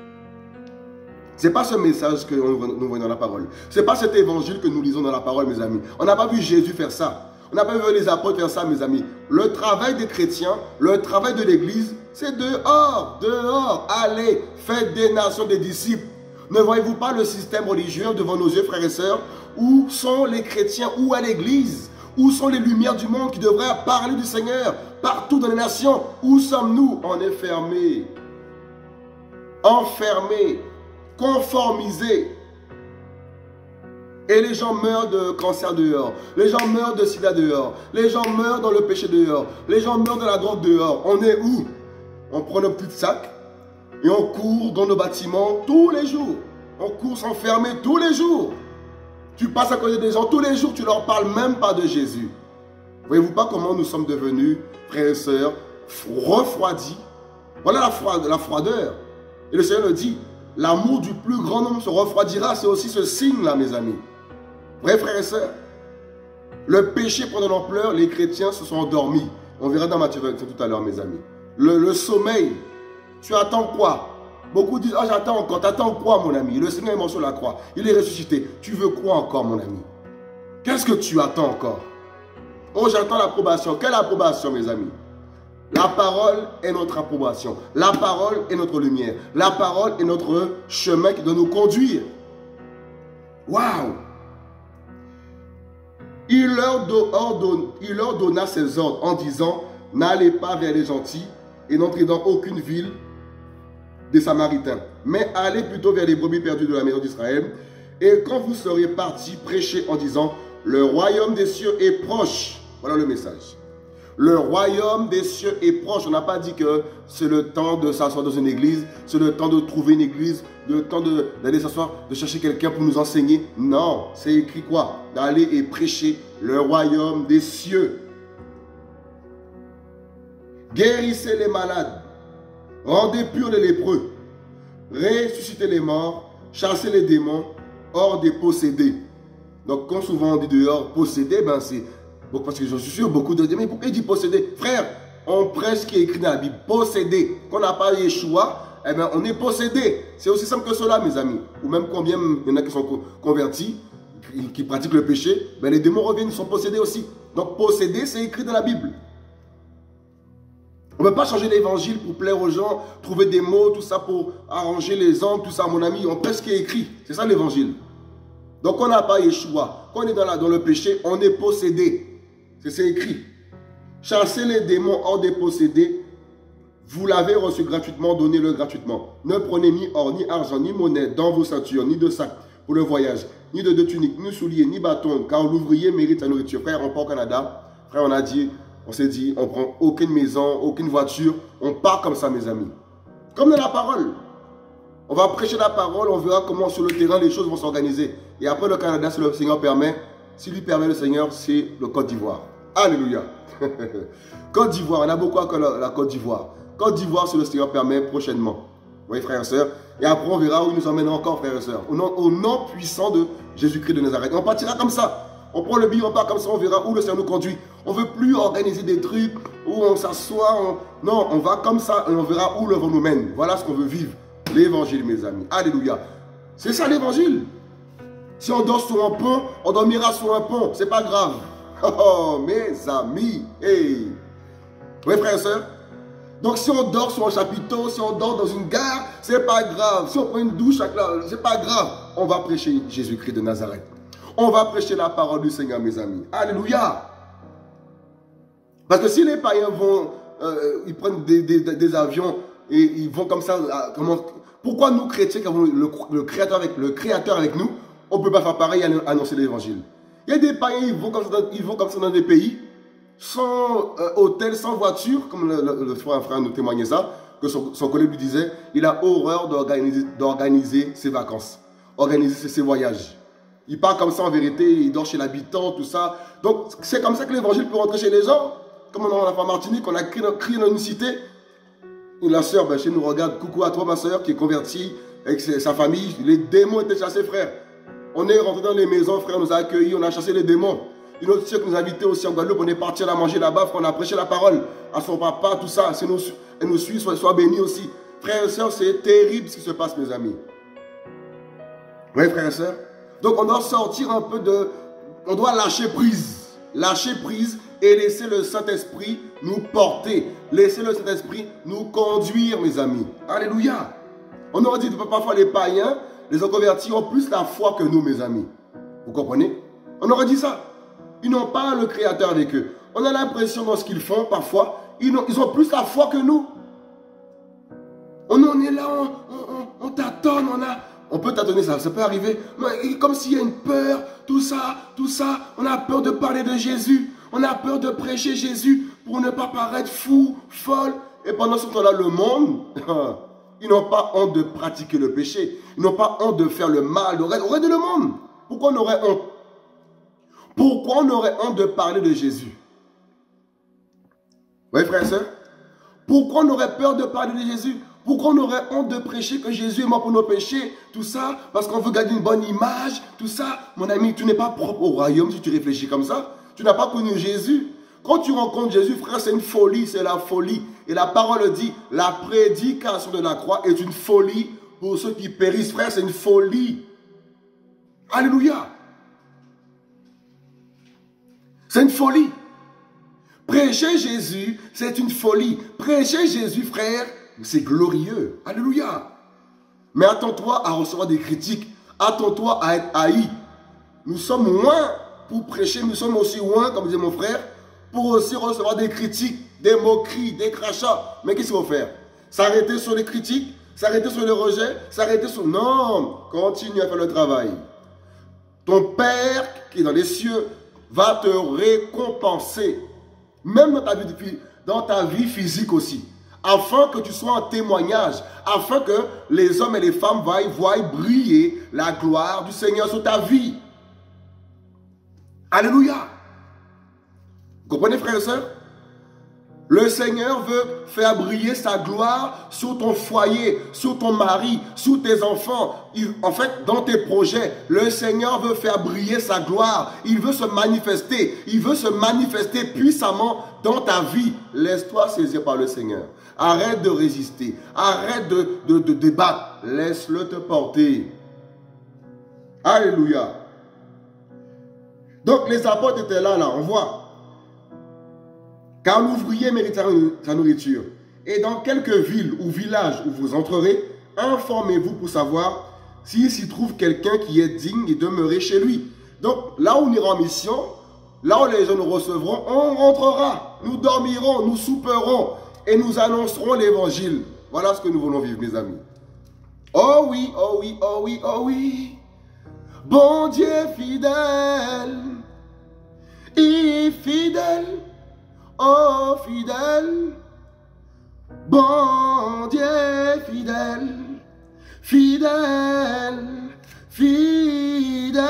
Ce n'est pas ce message que nous voyons dans la parole. Ce n'est pas cet évangile que nous lisons dans la parole, mes amis. On n'a pas vu Jésus faire ça. On n'a pas vu les apôtres faire ça, mes amis. Le travail des chrétiens, le travail de l'église, c'est dehors, dehors. Allez, faites des nations des disciples. Ne voyez-vous pas le système religieux devant nos yeux, frères et sœurs? Où sont les chrétiens? Où est l'église? Où sont les lumières du monde qui devraient parler du Seigneur? Partout dans les nations, où sommes-nous? On est fermés. Enfermés. Conformisés. Et les gens meurent de cancer dehors. Les gens meurent de sida dehors. Les gens meurent dans le péché dehors. Les gens meurent de la drogue dehors. On est où? On prend nos petits sacs et on court dans nos bâtiments tous les jours. On court s'enfermer tous les jours. Tu passes à côté des gens tous les jours, tu leur parles même pas de Jésus. Voyez-vous pas comment nous sommes devenus, frères et sœurs, refroidis? Voilà la, froide, la froideur. Et le Seigneur le dit. l'amour du plus grand nombre se refroidira. C'est aussi ce signe-là, mes amis. Vrai frères et sœurs, le péché prend de l'ampleur, les chrétiens se sont endormis. On verra dans Matthieu vingt tout à l'heure, mes amis. Le, le sommeil, tu attends quoi? Beaucoup disent, ah, j'attends encore. T'attends quoi, mon ami? Le Seigneur est mort sur la croix. Il est ressuscité. Tu veux quoi encore, mon ami? Qu'est-ce que tu attends encore? Oh, j'attends l'approbation. Quelle approbation, mes amis? La parole est notre approbation. La parole est notre lumière. La parole est notre chemin qui doit nous conduire. Waouh! Il leur, ordonne, il leur donna ses ordres en disant, n'allez pas vers les gentils et n'entrez dans aucune ville des Samaritains, mais allez plutôt vers les brebis perdues de la maison d'Israël. Et quand vous serez partis, prêchez en disant, le royaume des cieux est proche. Voilà le message. Le royaume des cieux est proche. On n'a pas dit que c'est le temps de s'asseoir dans une église, c'est le temps de trouver une église, le temps d'aller s'asseoir, de chercher quelqu'un pour nous enseigner. Non, c'est écrit quoi? D'aller et prêcher le royaume des cieux. Guérissez les malades, rendez purs les lépreux, ressuscitez les morts, chassez les démons hors des possédés. Donc quand souvent on dit dehors possédé, ben c'est... Parce que je suis sûr, beaucoup de... Mais pourquoi il dit posséder? Frère, on prêche ce qui est écrit dans la Bible. Posséder. Quand on n'a pas Yeshua, eh bien, on est possédé. C'est aussi simple que cela, mes amis. Ou même combien il y en a qui sont convertis, qui, qui pratiquent le péché, ben, les démons reviennent, ils sont possédés aussi. Donc, posséder, c'est écrit dans la Bible. On ne peut pas changer l'évangile pour plaire aux gens, trouver des mots, tout ça pour arranger les hommes, tout ça, mon ami. On prêche ce qui est écrit. C'est ça l'évangile. Donc, on n'a pas Yeshua. Quand on est dans, la, dans le péché, on est possédé. C'est écrit. Chassez les démons hors des possédés. Vous l'avez reçu gratuitement, donnez-le gratuitement. Ne prenez ni or, ni argent, ni monnaie dans vos ceintures, ni de sac pour le voyage, ni de deux tuniques, ni souliers, ni bâtons, car l'ouvrier mérite sa nourriture. Frère, on part au Canada. Frère, on a dit, on s'est dit, on prend aucune maison, aucune voiture. On part comme ça, mes amis. Comme dans la parole. On va prêcher la parole, on verra comment sur le terrain les choses vont s'organiser. Et après le Canada, si le Seigneur permet, si lui permet le Seigneur, c'est le Côte d'Ivoire. Alléluia. Côte d'Ivoire, on a beaucoup à la, la Côte d'Ivoire. Côte d'Ivoire, si le Seigneur permet, prochainement. Vous voyez, frères et sœurs. Et après, on verra où il nous emmène encore, frères et sœurs. Au nom, au nom puissant de Jésus-Christ de Nazareth. Et on partira comme ça. On prend le billet, on part comme ça, on verra où le Seigneur nous conduit. On ne veut plus organiser des trucs où on s'assoit. On... Non, on va comme ça et on verra où le vent nous mène. Voilà ce qu'on veut vivre. L'évangile, mes amis. Alléluia. C'est ça l'évangile. Si on dort sur un pont, on dormira sur un pont. C'est pas grave. Oh, mes amis, hey. Oui, frères et sœurs. Donc, si on dort sur un chapiteau, si on dort dans une gare, c'est pas grave. Si on prend une douche, c'est pas grave. On va prêcher Jésus-Christ de Nazareth. On va prêcher la parole du Seigneur, mes amis. Alléluia. Parce que si les païens vont, euh, ils prennent des, des, des avions et ils vont comme ça, comment, pourquoi nous, chrétiens, qui avons le, le, créateur avec, le Créateur avec nous, on ne peut pas faire pareil et annoncer l'évangile? Il y a des païens, ils vont comme ça dans, ils vont comme ça dans des pays, sans euh, hôtel, sans voiture, comme le, le, le frère, frère nous témoignait ça, que son, son collègue lui disait, il a horreur d'organiser ses vacances, organiser ses, ses voyages. Il part comme ça en vérité, il dort chez l'habitant, tout ça. Donc c'est comme ça que l'évangile peut rentrer chez les gens. Comme on a fait en Martinique, on a crié, crié dans une cité. Et la sœur, ben, chez nous, regarde, coucou à toi ma sœur, qui est convertie avec ses, sa famille. Les démons étaient chassés, frère. On est rentré dans les maisons, frère, on nous a accueillis, on a chassé les démons. Une autre sœur qui nous a invités aussi en Guadeloupe, on est parti à manger là-bas, frère, on a prêché la parole à son papa, tout ça. Nous, elle nous suit, soit, soit bénie aussi. Frères et sœurs, c'est terrible ce qui se passe, mes amis. Oui, frères et sœurs. Donc on doit sortir un peu de... On doit lâcher prise. Lâcher prise et laisser le Saint-Esprit nous porter. Laisser le Saint-Esprit nous conduire, mes amis. Alléluia. On aurait dit que parfois les païens, les convertis ont plus la foi que nous, mes amis. Vous comprenez? On aurait dit ça. Ils n'ont pas le Créateur avec eux. On a l'impression dans ce qu'ils font, parfois, ils ont, ils ont plus la foi que nous. On en est là, on, on, on, on tâtonne, on a... On peut tâtonner, ça, ça peut arriver. Mais comme s'il y a une peur, tout ça, tout ça. On a peur de parler de Jésus. On a peur de prêcher Jésus pour ne pas paraître fou, folle. Et pendant ce temps-là, le monde... Ils n'ont pas honte de pratiquer le péché. Ils n'ont pas honte de faire le mal. Aurait de le monde. Pourquoi on aurait honte? Pourquoi on aurait honte de parler de Jésus? Oui, frère et sœur. Pourquoi on aurait peur de parler de Jésus? Pourquoi on aurait honte de prêcher que Jésus est mort pour nos péchés? Tout ça, parce qu'on veut garder une bonne image. Tout ça, mon ami, tu n'es pas propre au royaume si tu réfléchis comme ça. Tu n'as pas connu Jésus. Quand tu rencontres Jésus, frère, c'est une folie, c'est la folie. Et la parole dit, la prédication de la croix est une folie pour ceux qui périssent. Frère, c'est une folie. Alléluia. C'est une folie. Prêcher Jésus, c'est une folie. Prêcher Jésus, frère, c'est glorieux. Alléluia. Mais attends-toi à recevoir des critiques. Attends-toi à être haï. Nous sommes loin pour prêcher. Nous sommes aussi loin, comme disait mon frère, pour aussi recevoir des critiques, des moqueries, des crachats. Mais qu'est-ce qu'il faut faire? S'arrêter sur les critiques? S'arrêter sur les rejets? S'arrêter sur... Non, continue à faire le travail. Ton Père qui est dans les cieux va te récompenser. Même dans ta vie, dans ta vie physique aussi. Afin que tu sois un témoignage. Afin que les hommes et les femmes voient, voient briller la gloire du Seigneur sur ta vie. Alléluia. Vous comprenez, frères et sœurs? Le Seigneur veut faire briller sa gloire sur ton foyer, sur ton mari, sur tes enfants. Il, en fait, dans tes projets, le Seigneur veut faire briller sa gloire. Il veut se manifester. Il veut se manifester puissamment dans ta vie. Laisse-toi saisir par le Seigneur. Arrête de résister. Arrête de, de, de débattre. Laisse-le te porter. Alléluia. Donc, les apôtres étaient là, là, on voit. Car l'ouvrier mérite sa nourriture. Et dans quelques villes ou villages où vous entrerez, informez-vous pour savoir s'il s'y trouve quelqu'un qui est digne et demeurer chez lui. Donc, là où on ira en mission, là où les gens nous recevront, on rentrera. Nous dormirons, nous souperons et nous annoncerons l'évangile. Voilà ce que nous voulons vivre, mes amis. Oh oui, oh oui, oh oui, oh oui. Bon Dieu fidèle, et fidèle. Oh fidèle, bon Dieu fidèle, fidèle, fidèle,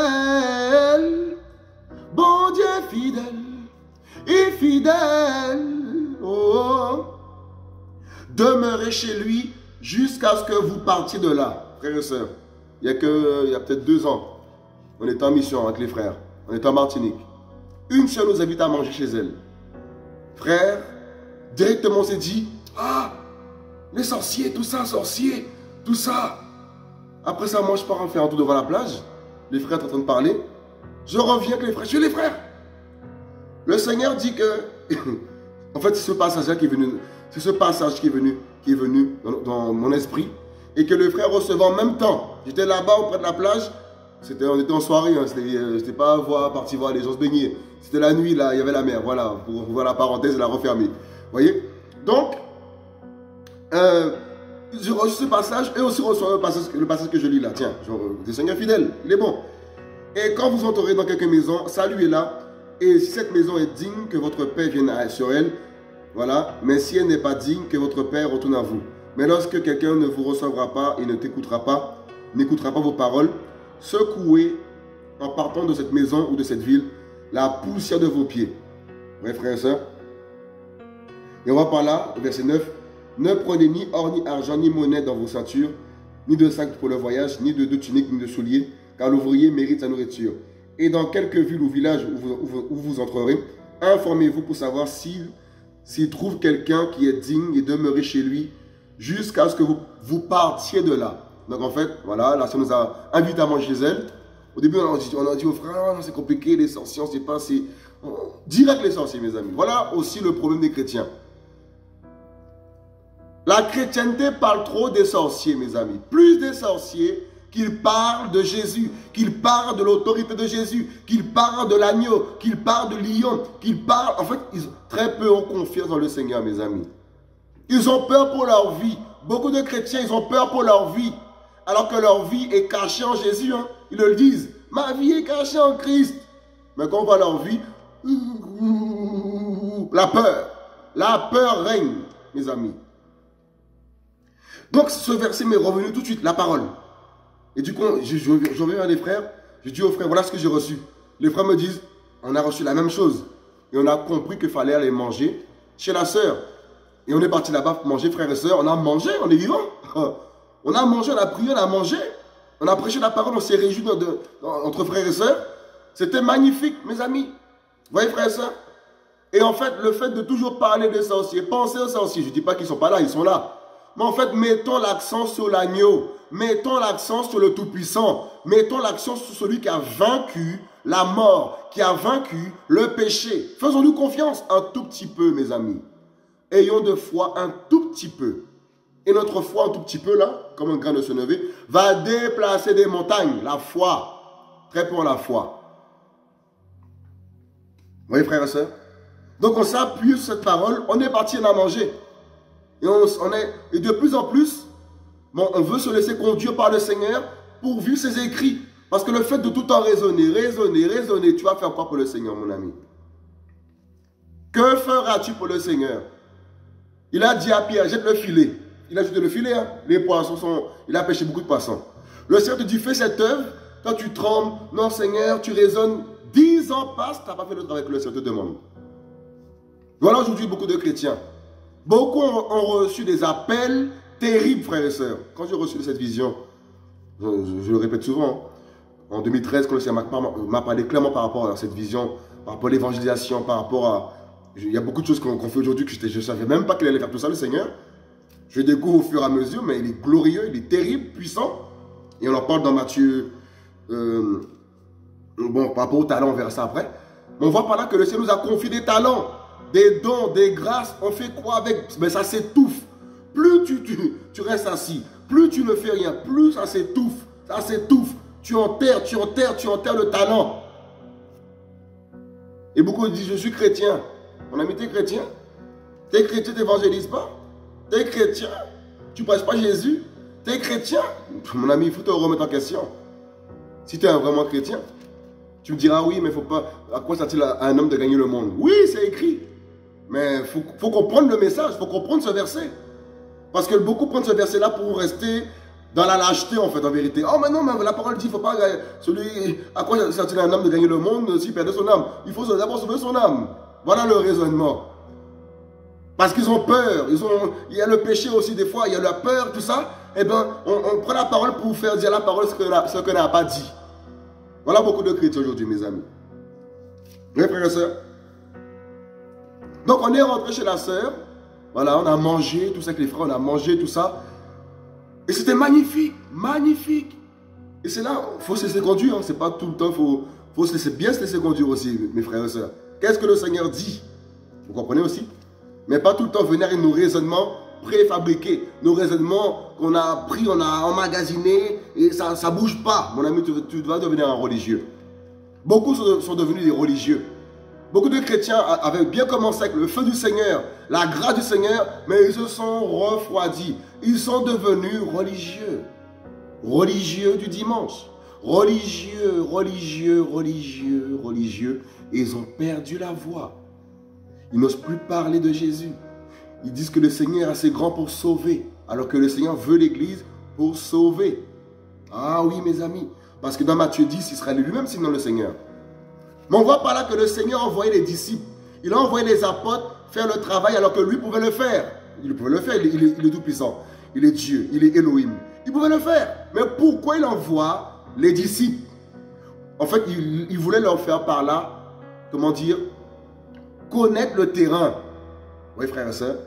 bon Dieu fidèle, et fidèle, oh, demeurez chez lui jusqu'à ce que vous partiez de là. Frères et sœurs, il y a, que, il y a peut-être deux ans, on était en mission avec les frères, on était en Martinique. Une sœur nous invite à manger chez elle. Frère, directement on s'est dit, ah, les sorciers, tout ça, sorciers, tout ça. Après ça, moi je pars en faire un tour devant la plage. Les frères sont en train de parler. Je reviens avec les frères. Je suis les frères. Le Seigneur dit que, en fait, c'est ce passage-là qui est venu, c'est ce passage qui est venu, qui est venu dans, dans mon esprit. Et que le frère recevait en même temps. J'étais là-bas auprès de la plage. C'était, on était en soirée, hein, c'était euh, pas voir, parti voir les gens se baigner. C'était la nuit, là, il y avait la mer, voilà, pour voir la parenthèse et la refermer. Vous voyez? Donc, euh, je reçois ce passage et aussi reçois le passage, le passage que je lis là. Tiens, genre, le Seigneur fidèle, il est bon. Et quand vous entrerez dans quelques maisons, saluez-la. Et si cette maison est digne, que votre Père vienne sur elle, voilà. Mais si elle n'est pas digne, que votre Père retourne à vous. Mais lorsque quelqu'un ne vous recevra pas et ne t'écoutera pas, n'écoutera pas vos paroles, secouez en partant de cette maison ou de cette ville la poussière de vos pieds. Oui, frères et sœurs. Et on va par là, verset neuf. Ne prenez ni or, ni argent, ni monnaie dans vos ceintures, ni de sac pour le voyage, ni de deux tuniques, ni de souliers, car l'ouvrier mérite sa nourriture. Et dans quelques villes ou villages où vous, où vous, où vous entrerez, informez-vous pour savoir s'il s'il trouve quelqu'un qui est digne et demeurez chez lui jusqu'à ce que vous, vous partiez de là. Donc en fait, voilà, la sœur nous a invité à manger chez elle. Au début, on a dit, on a dit aux frères, c'est compliqué, les sorciers, on ne sait pas, c'est... Direct les sorciers, mes amis. Voilà aussi le problème des chrétiens. La chrétienté parle trop des sorciers, mes amis. Plus des sorciers qu'ils parlent de Jésus, qu'ils parlent de l'autorité de Jésus, qu'ils parlent de l'agneau, qu'ils parlent de lion, qu'ils parlent... En fait, ils, très peu ont confiance dans le Seigneur, mes amis. Ils ont peur pour leur vie. Beaucoup de chrétiens, ils ont peur pour leur vie. Alors que leur vie est cachée en Jésus. Hein. Ils le disent. Ma vie est cachée en Christ. Mais quand on voit leur vie, la peur. La peur règne, mes amis. Donc ce verset m'est revenu tout de suite, la parole. Et du coup, je, je, je reviens à les frères. Je dis aux frères, voilà ce que j'ai reçu. Les frères me disent, on a reçu la même chose. Et on a compris qu'il fallait aller manger chez la sœur. Et on est parti là-bas pour manger, frères et sœurs. On a mangé, on est vivant. On a mangé, on a prié, on a mangé. On a prêché la parole, on s'est réjoui de, de, entre frères et sœurs. C'était magnifique, mes amis. Vous voyez, frères et sœurs? Et en fait, le fait de toujours parler des sorciers, penser aux sorciers, je ne dis pas qu'ils ne sont pas là, ils sont là. Mais en fait, mettons l'accent sur l'agneau. Mettons l'accent sur le Tout-Puissant. Mettons l'accent sur celui qui a vaincu la mort, qui a vaincu le péché. Faisons-nous confiance un tout petit peu, mes amis. Ayons de foi un tout petit peu. Et notre foi un tout petit peu, là, comme un grain de sénévé, va déplacer des montagnes. La foi. Très pour la foi. Vous voyez, frères et sœurs? Donc, on s'appuie sur cette parole. On est parti, on a mangé. Et, on, on est, et de plus en plus, bon, on veut se laisser conduire par le Seigneur pour vivre ses écrits. Parce que le fait de tout le temps raisonner, raisonner, raisonner, tu vas faire quoi pour le Seigneur, mon ami? Que feras-tu pour le Seigneur? Il a dit à Pierre, jette le filet. Il a jeté le filet, hein? Les poissons sont... Il a pêché beaucoup de poissons. Le Seigneur te dit, fais cette œuvre. Toi, tu trembles. Non, Seigneur, tu raisonnes. Dix ans passent, tu n'as pas fait le travail que le Seigneur te demande. Voilà aujourd'hui beaucoup de chrétiens. Beaucoup ont, ont reçu des appels terribles, frères et sœurs. Quand j'ai reçu cette vision, je, je, je le répète souvent, hein, en deux mille treize, quand le Seigneur m'a parlé clairement par rapport à cette vision, par rapport à l'évangélisation, par rapport à... Il y a beaucoup de choses qu'on qu'on fait aujourd'hui que je ne savais même pas qu'il allait faire tout ça, le Seigneur. Je découvre au fur et à mesure, mais il est glorieux, il est terrible, puissant. Et on en parle dans Matthieu. Euh, bon, par rapport au talent, on verra ça après. Mais on voit par là que le Seigneur nous a confié des talents, des dons, des grâces. On fait quoi avec? Mais ça s'étouffe. Plus tu, tu, tu restes assis, plus tu ne fais rien, plus ça s'étouffe. Ça s'étouffe. Tu enterres, tu enterres, tu enterres le talent. Et beaucoup disent, je suis chrétien. Mon ami, t'es chrétien? T'es chrétien, t'évangélises pas? T'es chrétien? Tu ne prêches pas Jésus? T'es chrétien? Mon ami, il faut te remettre en question. Si tu es vraiment chrétien, tu me diras, oui, mais il faut pas... À quoi sert-il à un homme de gagner le monde? Oui, c'est écrit. Mais il faut, faut comprendre le message, il faut comprendre ce verset. Parce que beaucoup prennent ce verset-là pour rester dans la lâcheté, en fait, en vérité. Oh, mais non, mais la parole dit, il ne faut pas... Celui, à quoi sert-il à un homme de gagner le monde s'il perdait son âme? Il faut d'abord sauver son âme. Voilà le raisonnement. Parce qu'ils ont peur. Ils ont, il y a le péché aussi des fois, il y a la peur, tout ça. Eh bien, on, on prend la parole pour faire dire la parole ce qu'elle n'a pas dit. Voilà beaucoup de chrétiens aujourd'hui, mes amis. Oui, frères et sœurs. Donc, on est rentré chez la sœur. Voilà, on a mangé, tout ça avec les frères, on a mangé, tout ça. Et c'était magnifique, magnifique. Et c'est là, il faut se laisser conduire. Hein. C'est pas tout le temps, il faut, faut se laisser, bien se laisser conduire aussi, mes frères et sœurs. Qu'est-ce que le Seigneur dit? Vous comprenez aussi? Mais pas tout le temps venir avec nos raisonnements préfabriqués, nos raisonnements qu'on a pris, on a emmagasinés et ça ne bouge pas. Mon ami, tu, tu dois devenir un religieux. Beaucoup sont, sont devenus des religieux. Beaucoup de chrétiens avaient bien commencé avec le feu du Seigneur, la grâce du Seigneur, mais ils se sont refroidis. Ils sont devenus religieux. Religieux du dimanche. Religieux, religieux, religieux, religieux. Et ils ont perdu la voix. Ils n'osent plus parler de Jésus. Ils disent que le Seigneur est assez grand pour sauver, alors que le Seigneur veut l'Église pour sauver. Ah oui, mes amis, parce que dans Matthieu dix, il sera lui-même sinon le Seigneur. Mais on voit par là que le Seigneur a envoyé les disciples. Il a envoyé les apôtres faire le travail alors que lui pouvait le faire. Il pouvait le faire, il est, il est, il est tout puissant. Il est Dieu, il est Elohim. Il pouvait le faire. Mais pourquoi il envoie les disciples? En fait, il, il voulait leur faire par là, comment dire, connaître le terrain. Oui, frères et sœurs.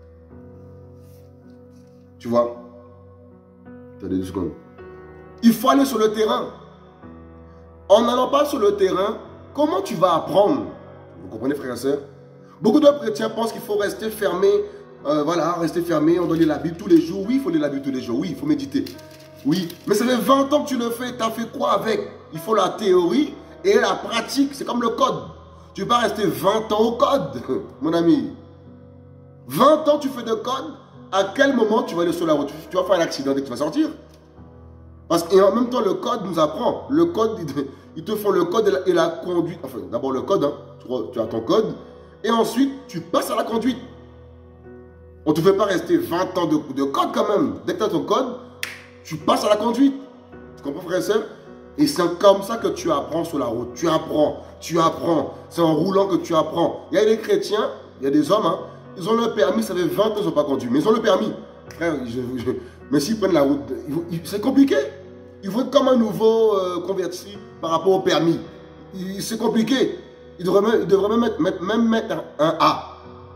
Tu vois? Attendez deux secondes. Il faut aller sur le terrain. En n'allant pas sur le terrain, comment tu vas apprendre? Vous comprenez, frères et sœurs? Beaucoup de chrétiens pensent qu'il faut rester fermé. Euh, voilà, rester fermé, on doit lire la Bible tous les jours. Oui, il faut lire la Bible tous les jours. Oui, il faut méditer. Oui, mais ça fait vingt ans que tu le fais. Tu as fait quoi avec? Il faut la théorie et la pratique. C'est comme le code. Tu ne peux pas rester vingt ans au code, mon ami. vingt ans tu fais de code. À quel moment tu vas aller sur la route? Tu vas faire un accident dès que tu vas sortir. Parce qu'en même temps, le code nous apprend. Le code, ils te font le code et la, et la conduite. Enfin, d'abord le code, hein. tu, tu as ton code. Et ensuite, tu passes à la conduite. On ne te fait pas rester vingt ans de, de code quand même. Dès que tu as ton code, tu passes à la conduite. Tu comprends, frère et sœur? Et c'est comme ça que tu apprends sur la route. Tu apprends, tu apprends. C'est en roulant que tu apprends. Il y a des chrétiens, il y a des hommes, hein, ils ont le permis, ça fait vingt ans qu'ils n'ont pas conduit. Mais ils ont le permis. Frère, je, je, mais s'ils prennent la route, c'est compliqué. Ils vont être comme un nouveau euh, converti par rapport au permis. C'est compliqué. Ils devraient même, ils devraient même mettre, mettre, même mettre un, un A.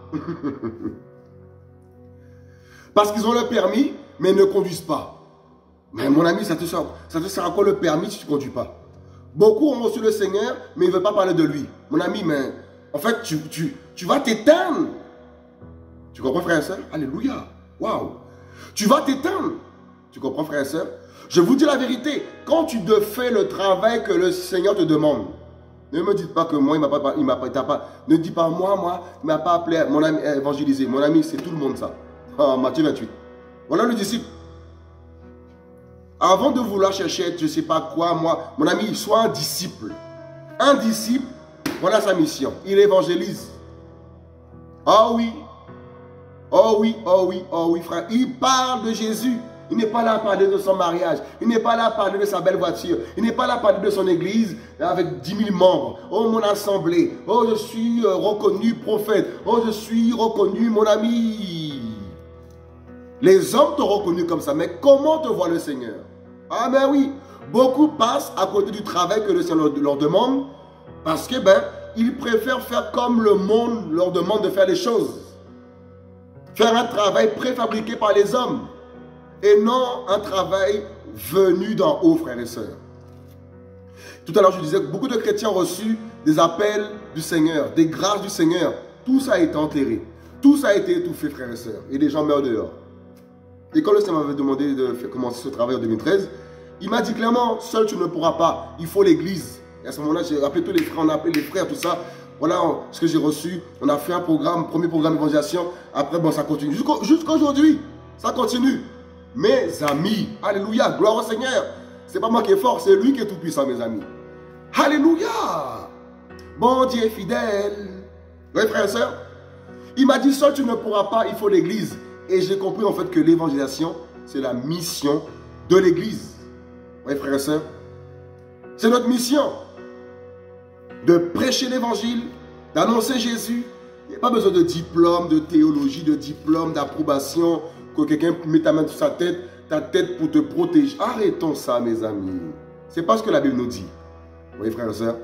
Parce qu'ils ont le permis, mais ils ne conduisent pas. Mais mon ami, ça te sert, ça te sert à quoi le permis si tu ne conduis pas? Beaucoup ont reçu le Seigneur, mais ils ne veulent pas parler de lui. Mon ami, mais en fait, tu, tu, tu vas t'éteindre. Tu comprends, frère et soeur? Alléluia. Waouh. Tu vas t'éteindre. Tu comprends, frère et soeur? Je vous dis la vérité. Quand tu te fais le travail que le Seigneur te demande, ne me dites pas que moi, il m'a pas, il m'a pas, pas, ne dis pas moi, moi, il m'a pas appelé, mon ami, évangéliser. Mon ami, c'est tout le monde ça. Ah, Matthieu vingt-huit. Voilà le disciple. Avant de vouloir chercher, je ne sais pas quoi, moi, mon ami, sois un disciple. Un disciple, voilà sa mission. Il évangélise. Oh oui. Oh oui, oh oui, oh oui, frère. Il parle de Jésus. Il n'est pas là à parler de son mariage. Il n'est pas là à parler de sa belle voiture. Il n'est pas là à parler de son église avec dix mille membres. Oh, mon assemblée. Oh, je suis reconnu prophète. Oh, je suis reconnu mon ami. Les hommes t'ont reconnu comme ça. Mais comment te voit le Seigneur? Ah ben oui. Beaucoup passent à côté du travail que le Seigneur leur demande parce que ben, ils préfèrent faire comme le monde leur demande de faire les choses. Faire un travail préfabriqué par les hommes. Et non un travail venu d'en haut, frères et sœurs. Tout à l'heure, je disais que beaucoup de chrétiens ont reçu des appels du Seigneur, des grâces du Seigneur. Tout ça a été enterré. Tout ça a été étouffé, frères et sœurs. Et les gens meurent dehors. Et quand le Seigneur m'avait demandé de faire commencer ce travail en deux mille treize, il m'a dit clairement, seul tu ne pourras pas. Il faut l'église. Et à ce moment-là, j'ai appelé tous les frères, on a appelé les frères, tout ça. Voilà ce que j'ai reçu. On a fait un programme, premier programme d'évangélisation. Après, bon, ça continue. Jusqu'à aujourd'hui, ça continue. Mes amis, alléluia, gloire au Seigneur. C'est pas moi qui est fort, c'est lui qui est tout puissant, mes amis. Alléluia. Bon Dieu est fidèle. Oui, frères et sœurs. Il m'a dit, seul tu ne pourras pas, il faut l'église. Et j'ai compris en fait que l'évangélisation, c'est la mission de l'église. Oui, frères et sœurs. C'est notre mission. De prêcher l'évangile, d'annoncer Jésus. Il n'y a pas besoin de diplôme, de théologie, de diplôme, d'approbation, que quelqu'un mette ta main sur sa tête, ta tête pour te protéger. Arrêtons ça, mes amis. C'est pas ce que la Bible nous dit. Vous voyez, frères et sœurs?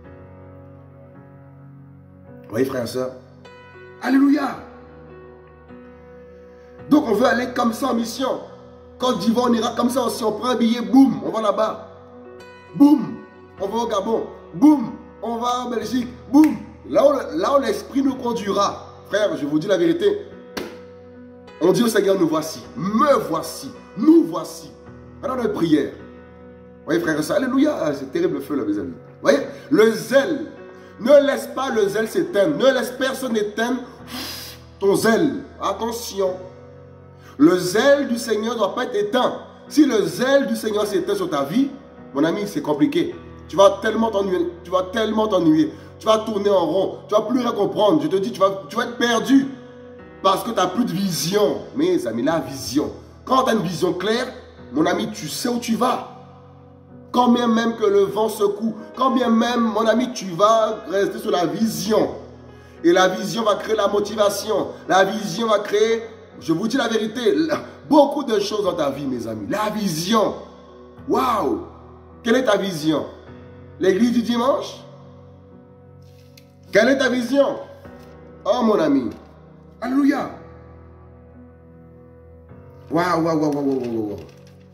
Vous voyez, frères et sœurs? Alléluia! Donc, on veut aller comme ça en mission. Côte d'Ivoire, on ira comme ça aussi. On prend un billet, boum, on va là-bas. Boum, on va au Gabon. Boum, on va en Belgique. Boum, là où, là où l'Esprit nous conduira. Frère, je vous dis la vérité. On dit au Seigneur, nous voici, me voici, nous voici. Alors notre prière. Vous voyez, frère et sœurs, alléluia, c'est terrible le feu là, mes amis. Vous voyez, le zèle. Ne laisse pas le zèle s'éteindre. Ne laisse personne éteindre ton zèle. Attention. Le zèle du Seigneur ne doit pas être éteint. Si le zèle du Seigneur s'éteint sur ta vie, mon ami, c'est compliqué. Tu vas tellement t'ennuyer. Tu vas tellement t'ennuyer. Tu vas tourner en rond. Tu ne vas plus rien comprendre. Je te dis, tu vas, tu vas être perdu. Parce que tu n'as plus de vision. Mes amis, la vision. Quand tu as une vision claire, mon ami, tu sais où tu vas. Quand bien même que le vent secoue, quand bien même, mon ami, tu vas rester sur la vision. Et la vision va créer la motivation. La vision va créer, je vous dis la vérité, beaucoup de choses dans ta vie, mes amis. La vision. Waouh! Quelle est ta vision? L'église du dimanche? Quelle est ta vision? Oh, mon ami. Alléluia. Waouh, waouh, waouh, waouh, waouh, waouh.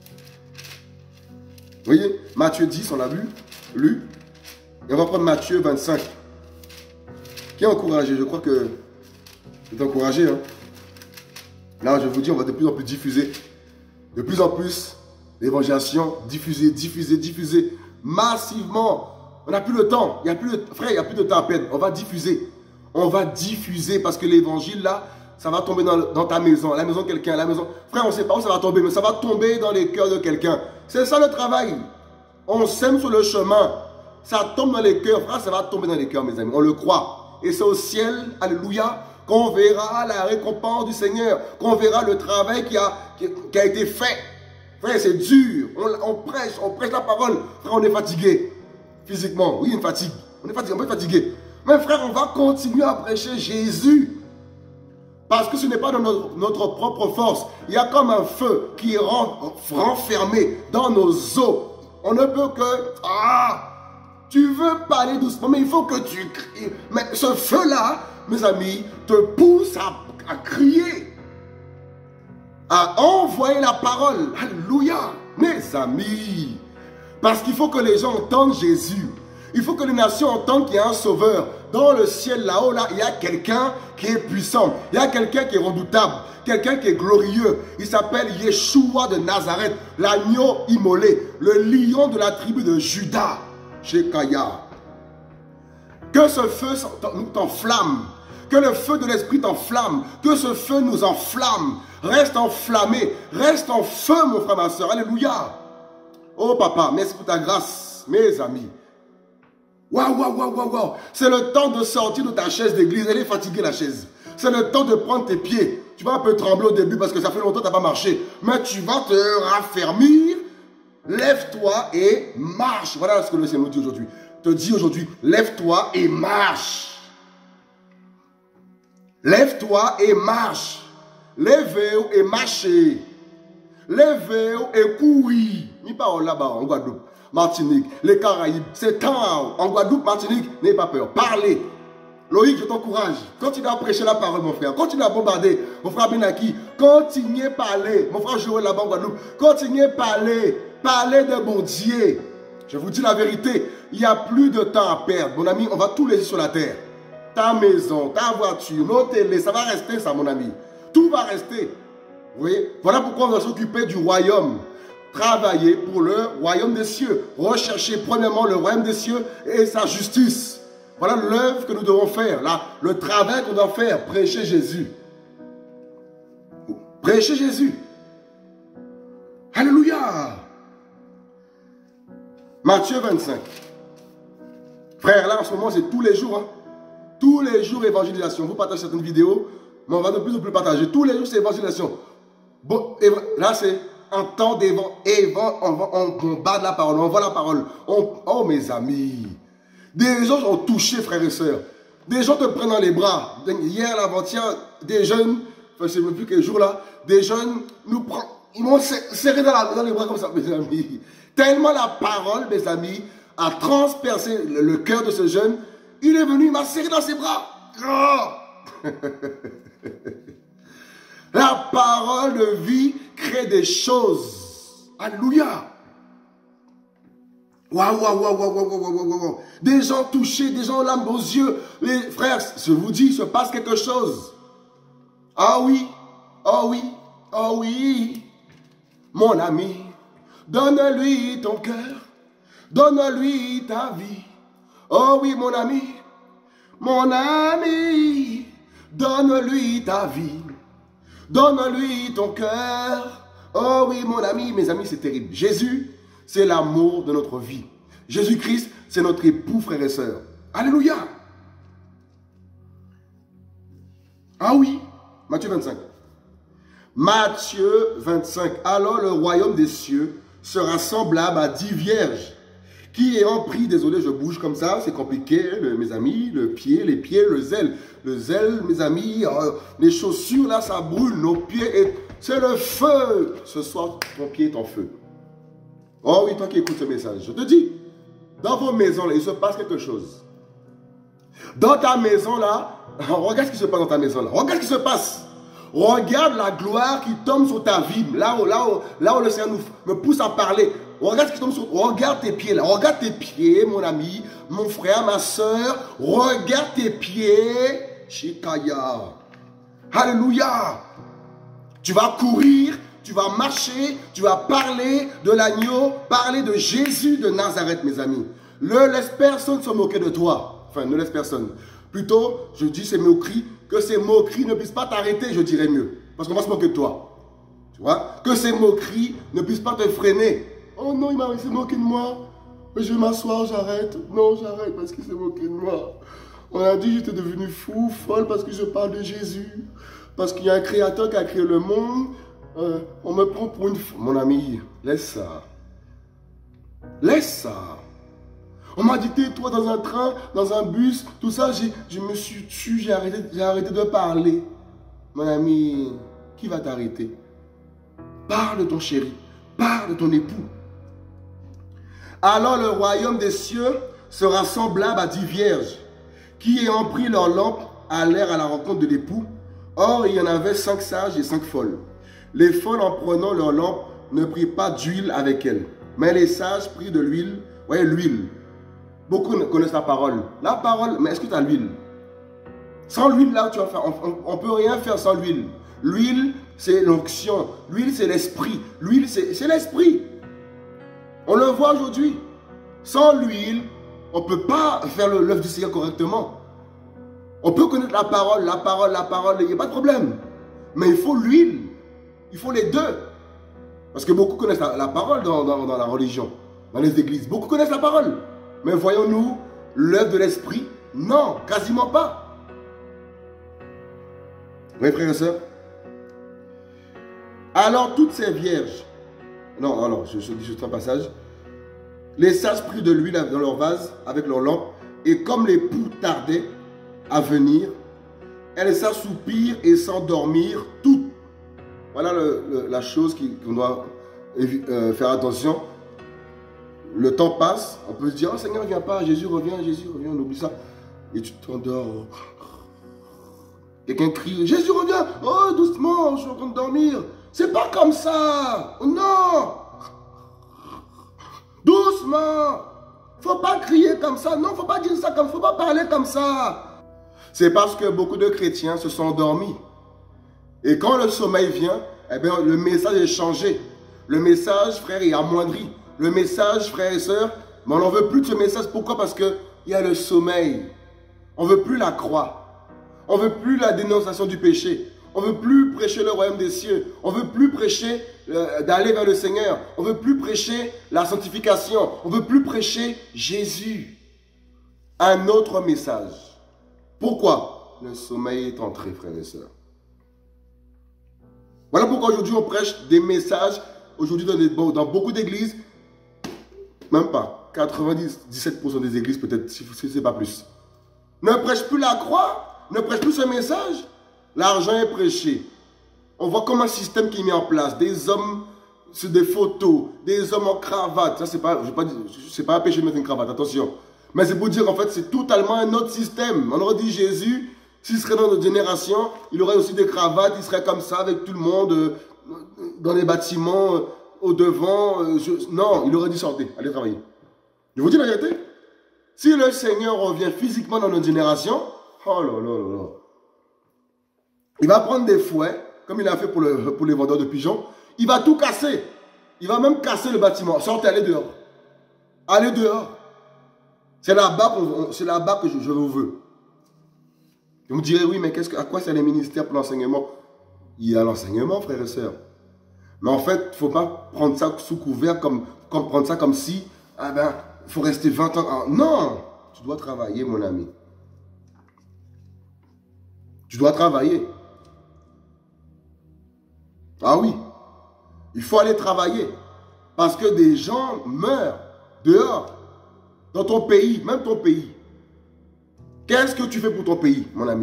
Vous voyez, Matthieu dix, on l'a vu, lu. Et on va prendre Matthieu vingt-cinq. Qui est encouragé? Je crois que c'est encouragé. Hein? Là, je vous dis, on va de plus en plus diffuser. De plus en plus, l'évangélisation, diffuser, diffuser, diffuser. Massivement. On n'a plus le temps. Il y a plus de, frère, il n'y a plus de temps à perdre. On va diffuser. On va diffuser parce que l'évangile, là, ça va tomber dans, dans ta maison, la maison de quelqu'un, la maison... Frère, on ne sait pas où ça va tomber, mais ça va tomber dans les cœurs de quelqu'un. C'est ça le travail. On sème sur le chemin. Ça tombe dans les cœurs. Frère, ça va tomber dans les cœurs, mes amis. On le croit. Et c'est au ciel, alléluia, qu'on verra la récompense du Seigneur. Qu'on verra le travail qui a, qui, qui a été fait. Frère, c'est dur. On, on prêche, on prêche la parole. Frère, on est fatigué. Physiquement, oui, une fatigue. On est fatigué, on est fatigué. Mais frère, on va continuer à prêcher Jésus. Parce que ce n'est pas de notre, notre propre force. Il y a comme un feu qui est renfermé dans nos os. On ne peut que... Ah, tu veux parler doucement, mais il faut que tu cries. Mais ce feu-là, mes amis, te pousse à, à crier. À envoyer la parole. Alléluia. Mes amis. Parce qu'il faut que les gens entendent Jésus. Il faut que les nations entendent qu'il y a un sauveur. Dans le ciel là-haut, là, il y a quelqu'un qui est puissant. Il y a quelqu'un qui est redoutable. Quelqu'un qui est glorieux. Il s'appelle Yeshua de Nazareth. L'agneau immolé. Le lion de la tribu de Juda. Shekaya. Que ce feu nous t'enflamme. Que le feu de l'esprit t'enflamme. Que ce feu nous enflamme. Reste enflammé. Reste en feu, mon frère, ma soeur. Alléluia. Oh papa, merci pour ta grâce, mes amis. Waouh, waouh, waouh, waouh, waouh. C'est le temps de sortir de ta chaise d'église. Elle est fatiguée, la chaise. C'est le temps de prendre tes pieds. Tu vas un peu trembler au début parce que ça fait longtemps que tu n'as pas marché. Mais tu vas te raffermir. Lève-toi et marche. Voilà ce que le Seigneur nous dit aujourd'hui. Te dit aujourd'hui, lève-toi et marche. Lève-toi et marche. Levez-vous et marchez. Levez-vous et courir. Ni pas là-bas en Guadeloupe, Martinique, les Caraïbes. C'est temps en Guadeloupe, Martinique. N'ayez pas peur. Parlez. Loïc, je t'encourage. Continue à prêcher la parole, mon frère. Continue à bombarder. Mon frère Benaki. Continuez à parler. Mon frère Joël là-bas en Guadeloupe. Continuez à parler. Parlez de bon Dieu. Je vous dis la vérité. Il n'y a plus de temps à perdre. Mon ami, on va tout laisser sur la terre. Ta maison, ta voiture, nos télés, ça va rester ça, mon ami. Tout va rester. Vous voyez? Voilà pourquoi on va s'occuper du royaume. Travailler pour le royaume des cieux. Rechercher premièrement le royaume des cieux et sa justice. Voilà l'œuvre que nous devons faire. Là, le travail qu'on doit faire. Prêcher Jésus. Prêcher Jésus. Alléluia. Matthieu vingt-cinq. Frère, là en ce moment, c'est tous les jours. Hein. Tous les jours, évangélisation. Vous partagez certaines vidéos, mais on va de plus en plus partager. Tous les jours, c'est évangélisation. Bon, là, c'est un temps d'évangélisation. On, on bombarde la parole, on envoie la parole. On, oh, mes amis. Des gens ont touché, frères et sœurs. Des gens te prennent dans les bras. Hier, l'avant-hier, des jeunes, enfin, je ne sais même plus quel jour là, des jeunes nous prennent, ils m'ont serré dans, la, dans les bras comme ça, mes amis. Tellement la parole, mes amis, a transpercé le, le cœur de ce jeune. Il est venu, il m'a serré dans ses bras. Oh. La parole de vie crée des choses. Alléluia. Waouh, waouh, waouh, waouh, waouh, waouh, waouh, waouh. Des gens touchés, des gens larmes aux yeux. Les frères, je vous dis, il se passe quelque chose. Ah oui, ah oui, ah oui. Mon ami, donne-lui ton cœur. Donne-lui ta vie. Oh oui, mon ami, mon ami, donne-lui ta vie. Donne-lui ton cœur. Oh oui, mon ami, mes amis, c'est terrible. Jésus, c'est l'amour de notre vie. Jésus-Christ, c'est notre époux, frères et sœurs. Alléluia. Ah oui, Matthieu vingt-cinq. Matthieu vingt-cinq. Alors le royaume des cieux sera semblable à dix vierges qui ayant pris, désolé, je bouge comme ça, c'est compliqué, le, mes amis, le pied, les pieds, le zèle. Le zèle, mes amis, euh, les chaussures, là, ça brûle, nos pieds, et c'est le feu. Ce soir, ton pied est en feu. Oh oui, toi qui écoutes ce message, je te dis, dans vos maisons, là, il se passe quelque chose. Dans ta maison, là, regarde ce qui se passe dans ta maison, là. Regarde ce qui se passe. Regarde la gloire qui tombe sur ta vie, là où, là où, là où le Seigneur nous, me pousse à parler. Regarde ce qui tombe sur... Regarde tes pieds là. Regarde tes pieds, mon ami, mon frère, ma soeur. Regarde tes pieds. Shikaya. Alléluia. Tu vas courir, tu vas marcher, tu vas parler de l'agneau, parler de Jésus de Nazareth, mes amis. Ne laisse personne se moquer de toi. Enfin, ne laisse personne. Plutôt, je dis ces moqueries, que ces moqueries ne puissent pas t'arrêter, je dirais mieux. Parce qu'on va se moquer de toi. Tu vois? Que ces moqueries ne puissent pas te freiner. Oh non, il s'est moqué de moi. Je vais m'asseoir, j'arrête. Non, j'arrête parce qu'il s'est moqué de moi. On a dit que j'étais devenu fou, folle parce que je parle de Jésus. Parce qu'il y a un créateur qui a créé le monde. Euh, on me prend pour une... Mon ami, laisse ça. Laisse ça. On m'a dit, tais-toi dans un train, dans un bus, tout ça. Je me suis tué, j'ai arrêté, j'ai arrêté de parler. mon ami, qui va t'arrêter? Parle de ton chéri, parle de ton époux. Alors le royaume des cieux sera semblable à dix vierges qui, ayant pris leur lampe, allèrent à la rencontre de l'époux. Or, il y en avait cinq sages et cinq folles. Les folles, en prenant leur lampe, ne prirent pas d'huile avec elles, mais les sages prirent de l'huile. Vous voyez, l'huile. Beaucoup connaissent la parole. La parole, mais est-ce que tu as l'huile? Sans l'huile, là, tu vas faire, on ne peut rien faire sans l'huile. L'huile, c'est l'onction. L'huile, c'est l'esprit. L'huile, c'est l'esprit. On le voit aujourd'hui. Sans l'huile, on ne peut pas faire l'œuvre du Seigneur correctement. On peut connaître la parole, la parole, la parole, il n'y a pas de problème. Mais il faut l'huile. Il faut les deux. Parce que beaucoup connaissent la, la parole dans, dans, dans la religion, dans les églises. Beaucoup connaissent la parole. Mais voyons-nous l'œuvre de l'esprit? Non, quasiment pas. Oui, frères et sœurs. Alors toutes ces vierges, non, alors, je, je dis juste un passage. Les sages prirent de l'huile dans leur vase avec leur lampe, et comme l'époux tardait à venir, elles s'assoupirent et s'endormirent toutes. Voilà le, le, la chose qu'on doit euh, faire attention. Le temps passe, on peut se dire, oh Seigneur, viens pas, Jésus revient, Jésus revient, on oublie ça. Et tu t'endors. Quelqu'un crie, Jésus revient, oh doucement, je suis en train de dormir. C'est pas comme ça, non. Doucement. Faut pas crier comme ça, non, faut pas dire ça, comme, faut pas parler comme ça. C'est parce que beaucoup de chrétiens se sont endormis. Et quand le sommeil vient, eh bien, le message est changé. Le message, frère, est amoindri. Le message, frères et sœurs, mais on n'en veut plus de ce message. Pourquoi? Parce qu'il y a le sommeil. On ne veut plus la croix. On ne veut plus la dénonciation du péché. On ne veut plus prêcher le royaume des cieux. On ne veut plus prêcher euh, d'aller vers le Seigneur. On ne veut plus prêcher la sanctification. On ne veut plus prêcher Jésus. Un autre message. Pourquoi? Le sommeil est entré, frères et sœurs. Voilà pourquoi aujourd'hui on prêche des messages. Aujourd'hui dans, dans beaucoup d'églises, même pas, quatre-vingt-dix-sept pour cent des églises peut-être, si ce n'est pas plus, ne prêche plus la croix, ne prêche plus ce message. L'argent est prêché. On voit comme un système qui est mis en place. Des hommes sur des photos, des hommes en cravate. Ça, c'est pas, c'est pas un péché de mettre une cravate, attention. Mais c'est pour dire en fait, c'est totalement un autre système. On aurait dit Jésus, s'il serait dans notre génération, il aurait aussi des cravates, il serait comme ça avec tout le monde, euh, dans les bâtiments, euh, au devant. Euh, je... Non, il aurait dit sortez, allez travailler. Je vous dis la vérité. Si le Seigneur revient physiquement dans notre génération, oh là là là là. Il va prendre des fouets, comme il a fait pour, le, pour les vendeurs de pigeons. Il va tout casser. Il va même casser le bâtiment. Sortez, allez dehors. Allez dehors. C'est là-bas là que je, je vous veux. Vous me direz, oui, mais qu'est-ce que, à quoi c'est les ministères pour l'enseignement? Il y a l'enseignement, frères et sœurs. Mais en fait, il ne faut pas prendre ça sous couvert, comme, comme prendre ça comme si, ah ben, il faut rester vingt ans. Non, tu dois travailler, mon ami. Tu dois travailler. Ah oui, il faut aller travailler. Parce que des gens meurent dehors, dans ton pays, même ton pays. Qu'est-ce que tu fais pour ton pays, mon ami?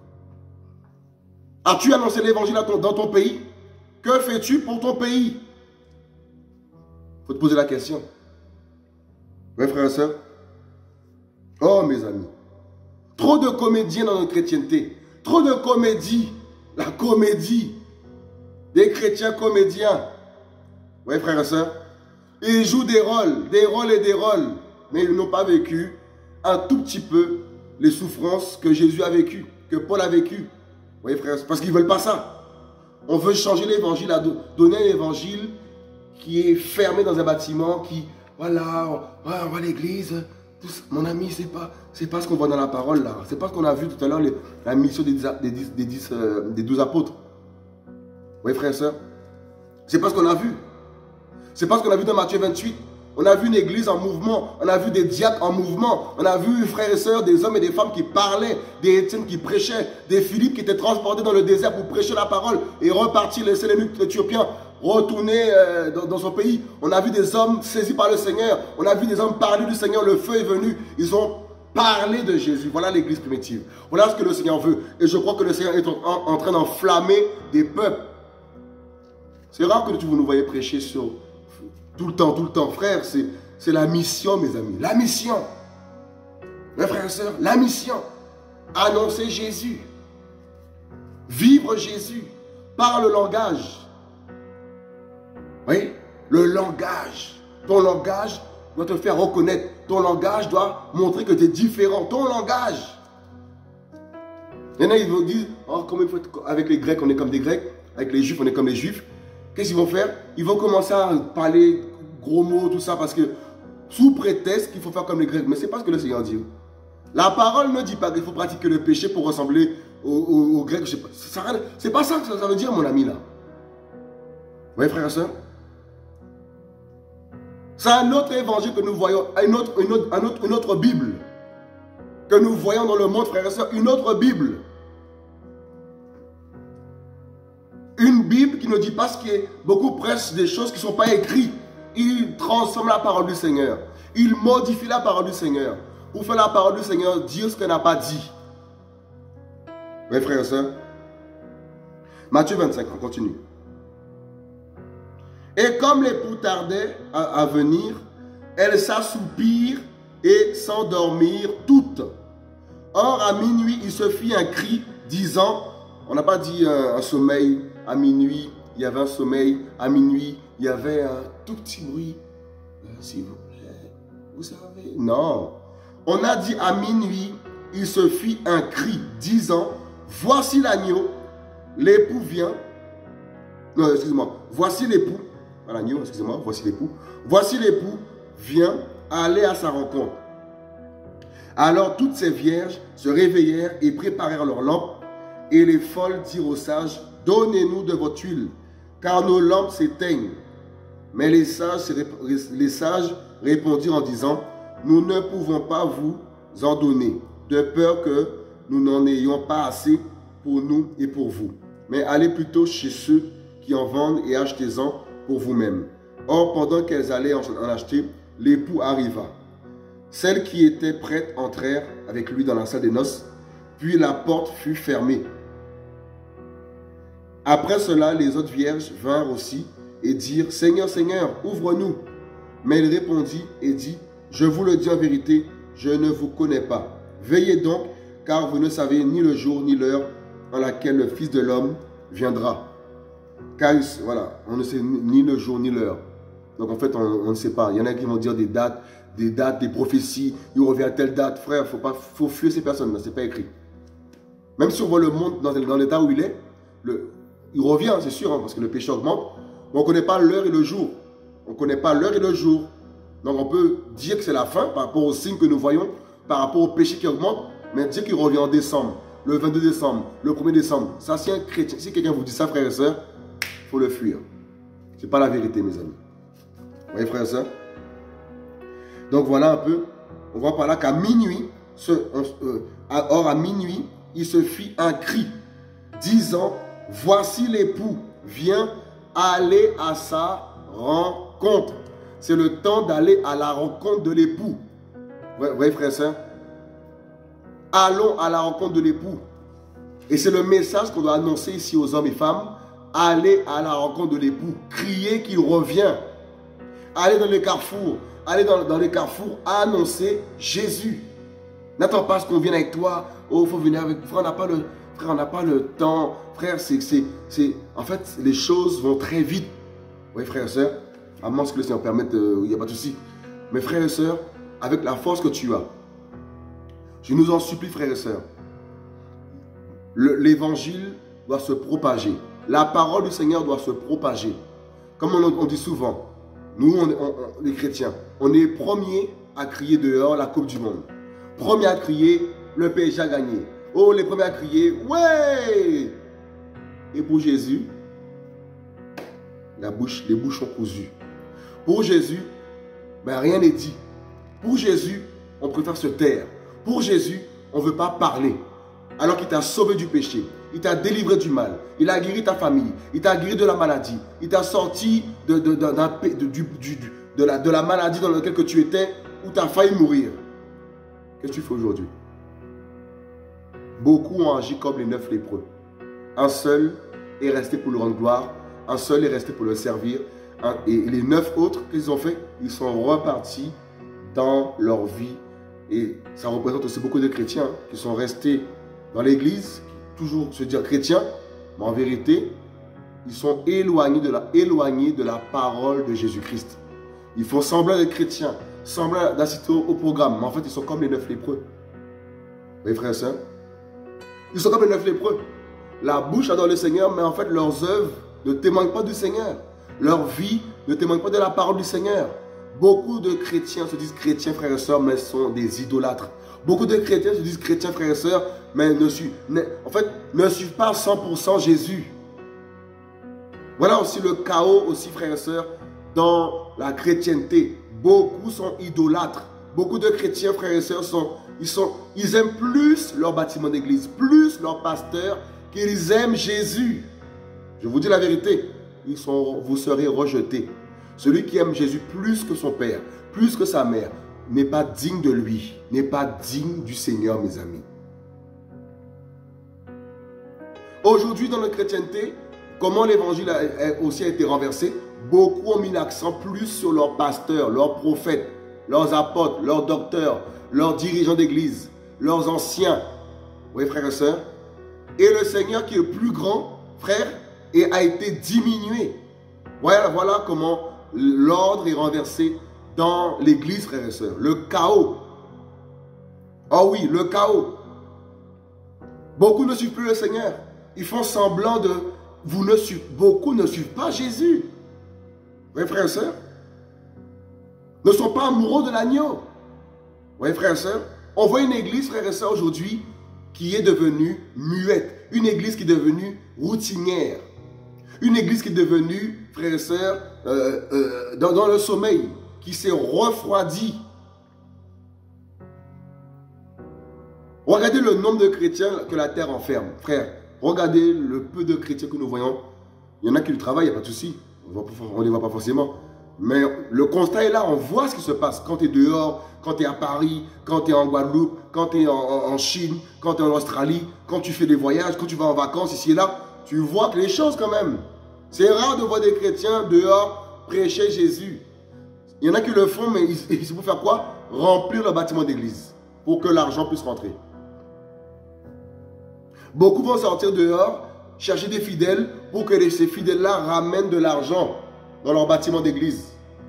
As-tu annoncé l'évangile dans ton pays? Que fais-tu pour ton pays? Il faut te poser la question. Oui, frères et sœurs. Oh, mes amis. Trop de comédiens dans notre chrétienté. Trop de comédie. La comédie. Des chrétiens comédiens. Oui, frères et sœurs. Ils jouent des rôles, des rôles et des rôles. Mais ils n'ont pas vécu un tout petit peu les souffrances que Jésus a vécues, que Paul a vécues. Oui, frères, parce qu'ils ne veulent pas ça. On veut changer l'évangile, donner un évangile qui est fermé dans un bâtiment, qui, voilà, on, on va à l'église. Mon ami, ce n'est pas, pas ce qu'on voit dans la parole, là. Ce n'est pas ce qu'on a vu tout à l'heure, la mission des, des, des, des, euh, des douze apôtres. Oui, frères et sœurs. Ce n'est pas ce qu'on a vu. Ce n'est pas ce qu'on a vu dans Matthieu vingt-huit. On a vu une église en mouvement, on a vu des diacres en mouvement, on a vu, frères et sœurs, des hommes et des femmes qui parlaient, des Étienne qui prêchaient, des Philippe qui étaient transportés dans le désert pour prêcher la parole et repartir, laisser l'Éthiopien retourner euh, dans, dans son pays. On a vu des hommes saisis par le Seigneur, on a vu des hommes parler du Seigneur, le feu est venu, ils ont Parler de Jésus. Voilà l'église primitive. Voilà ce que le Seigneur veut. Et je crois que le Seigneur est en, en, en train d'enflammer des peuples. C'est rare que vous nous voyez prêcher sur tout le temps, tout le temps. Frère, c'est la mission, mes amis. La mission. Mes frères et sœurs, la mission. Annoncer Jésus. Vivre Jésus. Par le langage. Oui, le langage. Ton langage doit te faire reconnaître. Ton langage doit montrer que tu es différent. Ton langage. Il y en a, ils vont dire, oh, comment il faut être avec les Grecs, on est comme des Grecs. Avec les Juifs, on est comme les Juifs. Qu'est-ce qu'ils vont faire? Ils vont commencer à parler gros mots, tout ça, parce que sous prétexte qu'il faut faire comme les Grecs. Mais ce n'est pas ce que le Seigneur dit. La parole ne dit pas qu'il faut pratiquer le péché pour ressembler aux, aux, aux Grecs. Ce n'est pas ça que ça veut dire, mon ami, là. Vous voyez, frères et sœurs? C'est un autre évangile que nous voyons, une autre, une, autre, un autre, une autre Bible que nous voyons dans le monde, frères et sœurs, une autre Bible. Une Bible qui ne dit pas ce qui est, beaucoup prêchent des choses qui ne sont pas écrites. Ils transforment la parole du Seigneur. Ils modifient la parole du Seigneur. Pour faire la parole du Seigneur, dire ce qu'elle n'a pas dit. Oui, frères et sœurs. Matthieu vingt-cinq, on continue. Et comme l'époux tardait à, à venir, elles s'assoupirent et s'endormirent toutes. Or, à minuit, il se fit un cri disant, on n'a pas dit un, un sommeil, à minuit, il y avait un sommeil, à minuit, il y avait un tout petit bruit. Euh, S'il vous plaît, vous savez, non. On a dit à minuit, il se fit un cri disant, voici l'agneau, l'époux vient. Non, excusez-moi, voici l'époux. L'agneau, excusez-moi, voici l'époux. Voici l'époux vient aller à sa rencontre. Alors toutes ces vierges se réveillèrent et préparèrent leurs lampes. Et les folles dirent aux sages, donnez-nous de votre huile, car nos lampes s'éteignent. Mais les sages, les sages répondirent en disant, nous ne pouvons pas vous en donner, de peur que nous n'en ayons pas assez pour nous et pour vous. Mais allez plutôt chez ceux qui en vendent et achetez-en pour vous-même. Or, pendant qu'elles allaient en acheter, l'époux arriva. Celles qui étaient prêtes entrèrent avec lui dans la salle des noces, puis la porte fut fermée. Après cela, les autres vierges vinrent aussi et dirent, Seigneur, Seigneur, ouvre-nous. Mais il répondit et dit, je vous le dis en vérité, je ne vous connais pas. Veillez donc, car vous ne savez ni le jour ni l'heure en laquelle le Fils de l'homme viendra. Car, voilà, on ne sait ni le jour ni l'heure. Donc en fait, on, on ne sait pas. Il y en a qui vont dire des dates, des dates, des prophéties. Il revient à telle date. Frère, il faut, pas, faut fuir ces personnes-là, ce n'est pas écrit. Même si on voit le monde dans, dans l'état où il est, le, il revient, c'est sûr, hein, parce que le péché augmente. Mais on ne connaît pas l'heure et le jour. On ne connaît pas l'heure et le jour. Donc on peut dire que c'est la fin par rapport aux signes que nous voyons, par rapport au péché qui augmente, mais dire qu'il revient en décembre, le vingt-deux décembre, le premier décembre. Ça, si un chrétien, si quelqu'un vous dit ça, frères et sœurs, il faut le fuir. Ce n'est pas la vérité, mes amis. Vous voyez, frères et sœurs? Donc voilà un peu, on voit par là qu'à minuit, ce, on, euh, à, or à minuit, il se fit un cri, disant, voici l'époux, viens aller à sa rencontre. C'est le temps d'aller à la rencontre de l'époux. Vous voyez, frères et sœurs? Allons à la rencontre de l'époux. Et c'est le message qu'on doit annoncer ici aux hommes et femmes. Allez à la rencontre de l'époux. Criez qu'il revient. Allez dans les carrefours. Allez dans, dans les carrefours annoncer Jésus. N'attends pas ce qu'on vienne avec toi. Oh, il faut venir avec. Frère, on n'a pas le, frère, on n'a pas le temps. Frère, c'est, c'est, c'est, en fait, les choses vont très vite. Vous voyez, frères et sœurs? À moins que le Seigneur permette, il euh, n'y a pas de souci. Mais frères et sœurs, avec la force que tu as, je nous en supplie, frères et sœurs, l'évangile doit se propager. La parole du Seigneur doit se propager. Comme on, on dit souvent, nous, on, on, on, les chrétiens, on est premiers à crier dehors la Coupe du Monde. Premiers à crier, le P S G a gagné. Oh, les premiers à crier, ouais! Et pour Jésus, la bouche, les bouches sont cousues. Pour Jésus, ben rien n'est dit. Pour Jésus, on préfère se taire. Pour Jésus, on ne veut pas parler. Alors qu'il t'a sauvé du péché. Il t'a délivré du mal. Il a guéri ta famille. Il t'a guéri de la maladie. Il t'a sorti de, de, de, de, du, du, de, la, de la maladie dans laquelle tu étais, où tu as failli mourir. Qu'est-ce que tu fais aujourd'hui? Beaucoup ont agi comme les neuf lépreux. Un seul est resté pour lui rendre gloire. Un seul est resté pour le servir. Un, et les neuf autres, qu'est-ce qu'ils ont fait? Ils sont repartis dans leur vie. Et ça représente aussi beaucoup de chrétiens qui sont restés dans l'église, toujours se dire chrétiens, mais en vérité, ils sont éloignés de la, éloignés de la parole de Jésus-Christ. Ils font semblant d'être chrétiens, semblant d'assister au, au programme, mais en fait, ils sont comme les neuf lépreux. Vous voyez, frères et sœurs? Ils sont comme les neuf lépreux. La bouche adore le Seigneur, mais en fait, leurs œuvres ne témoignent pas du Seigneur. Leur vie ne témoigne pas de la parole du Seigneur. Beaucoup de chrétiens se disent chrétiens, frères et sœurs, mais sont des idolâtres. Beaucoup de chrétiens se disent chrétiens, frères et sœurs, mais ne suivent, ne, en fait, ne suivent pas cent pour cent Jésus. Voilà aussi le chaos, aussi, frères et sœurs, dans la chrétienté. Beaucoup sont idolâtres. Beaucoup de chrétiens, frères et sœurs, sont, ils, sont, ils aiment plus leur bâtiment d'église, plus leur pasteur, qu'ils aiment Jésus. Je vous dis la vérité, ils sont, vous serez rejetés. Celui qui aime Jésus plus que son père, plus que sa mère, n'est pas digne de lui, n'est pas digne du Seigneur, mes amis. Aujourd'hui, dans la chrétienté, comment l'évangile a, a aussi été renversé? Beaucoup ont mis l'accent plus sur leurs pasteurs, leurs prophètes, leurs apôtres, leurs docteurs, leurs dirigeants d'église, leurs anciens. Vous voyez, frères et sœurs? Et le Seigneur qui est plus grand, frère, et a été diminué. Voilà, voilà comment l'ordre est renversé dans l'église, frères et sœurs. Le chaos. Oh oui, le chaos. Beaucoup ne suivent plus le Seigneur. Ils font semblant de... Vous ne suivez, beaucoup ne suivent pas Jésus. Vous voyez, frères et sœurs? Ne sont pas amoureux de l'agneau. Vous voyez, frères et sœurs? On voit une église, frères et sœurs, aujourd'hui, qui est devenue muette. Une église qui est devenue routinière. Une église qui est devenue, frères et sœurs, euh, euh, dans, dans le sommeil, qui s'est refroidie. Regardez le nombre de chrétiens que la terre enferme. Frère, regardez le peu de chrétiens que nous voyons. Il y en a qui le travaillent, il n'y a pas de souci. On ne les voit pas forcément. Mais le constat est là, on voit ce qui se passe. Quand tu es dehors, quand tu es à Paris, quand tu es en Guadeloupe, quand tu es en, en, en Chine, quand tu es en Australie, quand tu fais des voyages, quand tu vas en vacances ici et là, tu vois que les choses quand même. C'est rare de voir des chrétiens dehors prêcher Jésus. Il y en a qui le font, mais c'est pour faire quoi? Remplir le bâtiment d'église, pour que l'argent puisse rentrer. Beaucoup vont sortir dehors, chercher des fidèles, pour que ces fidèles-là ramènent de l'argent dans leur bâtiment d'église.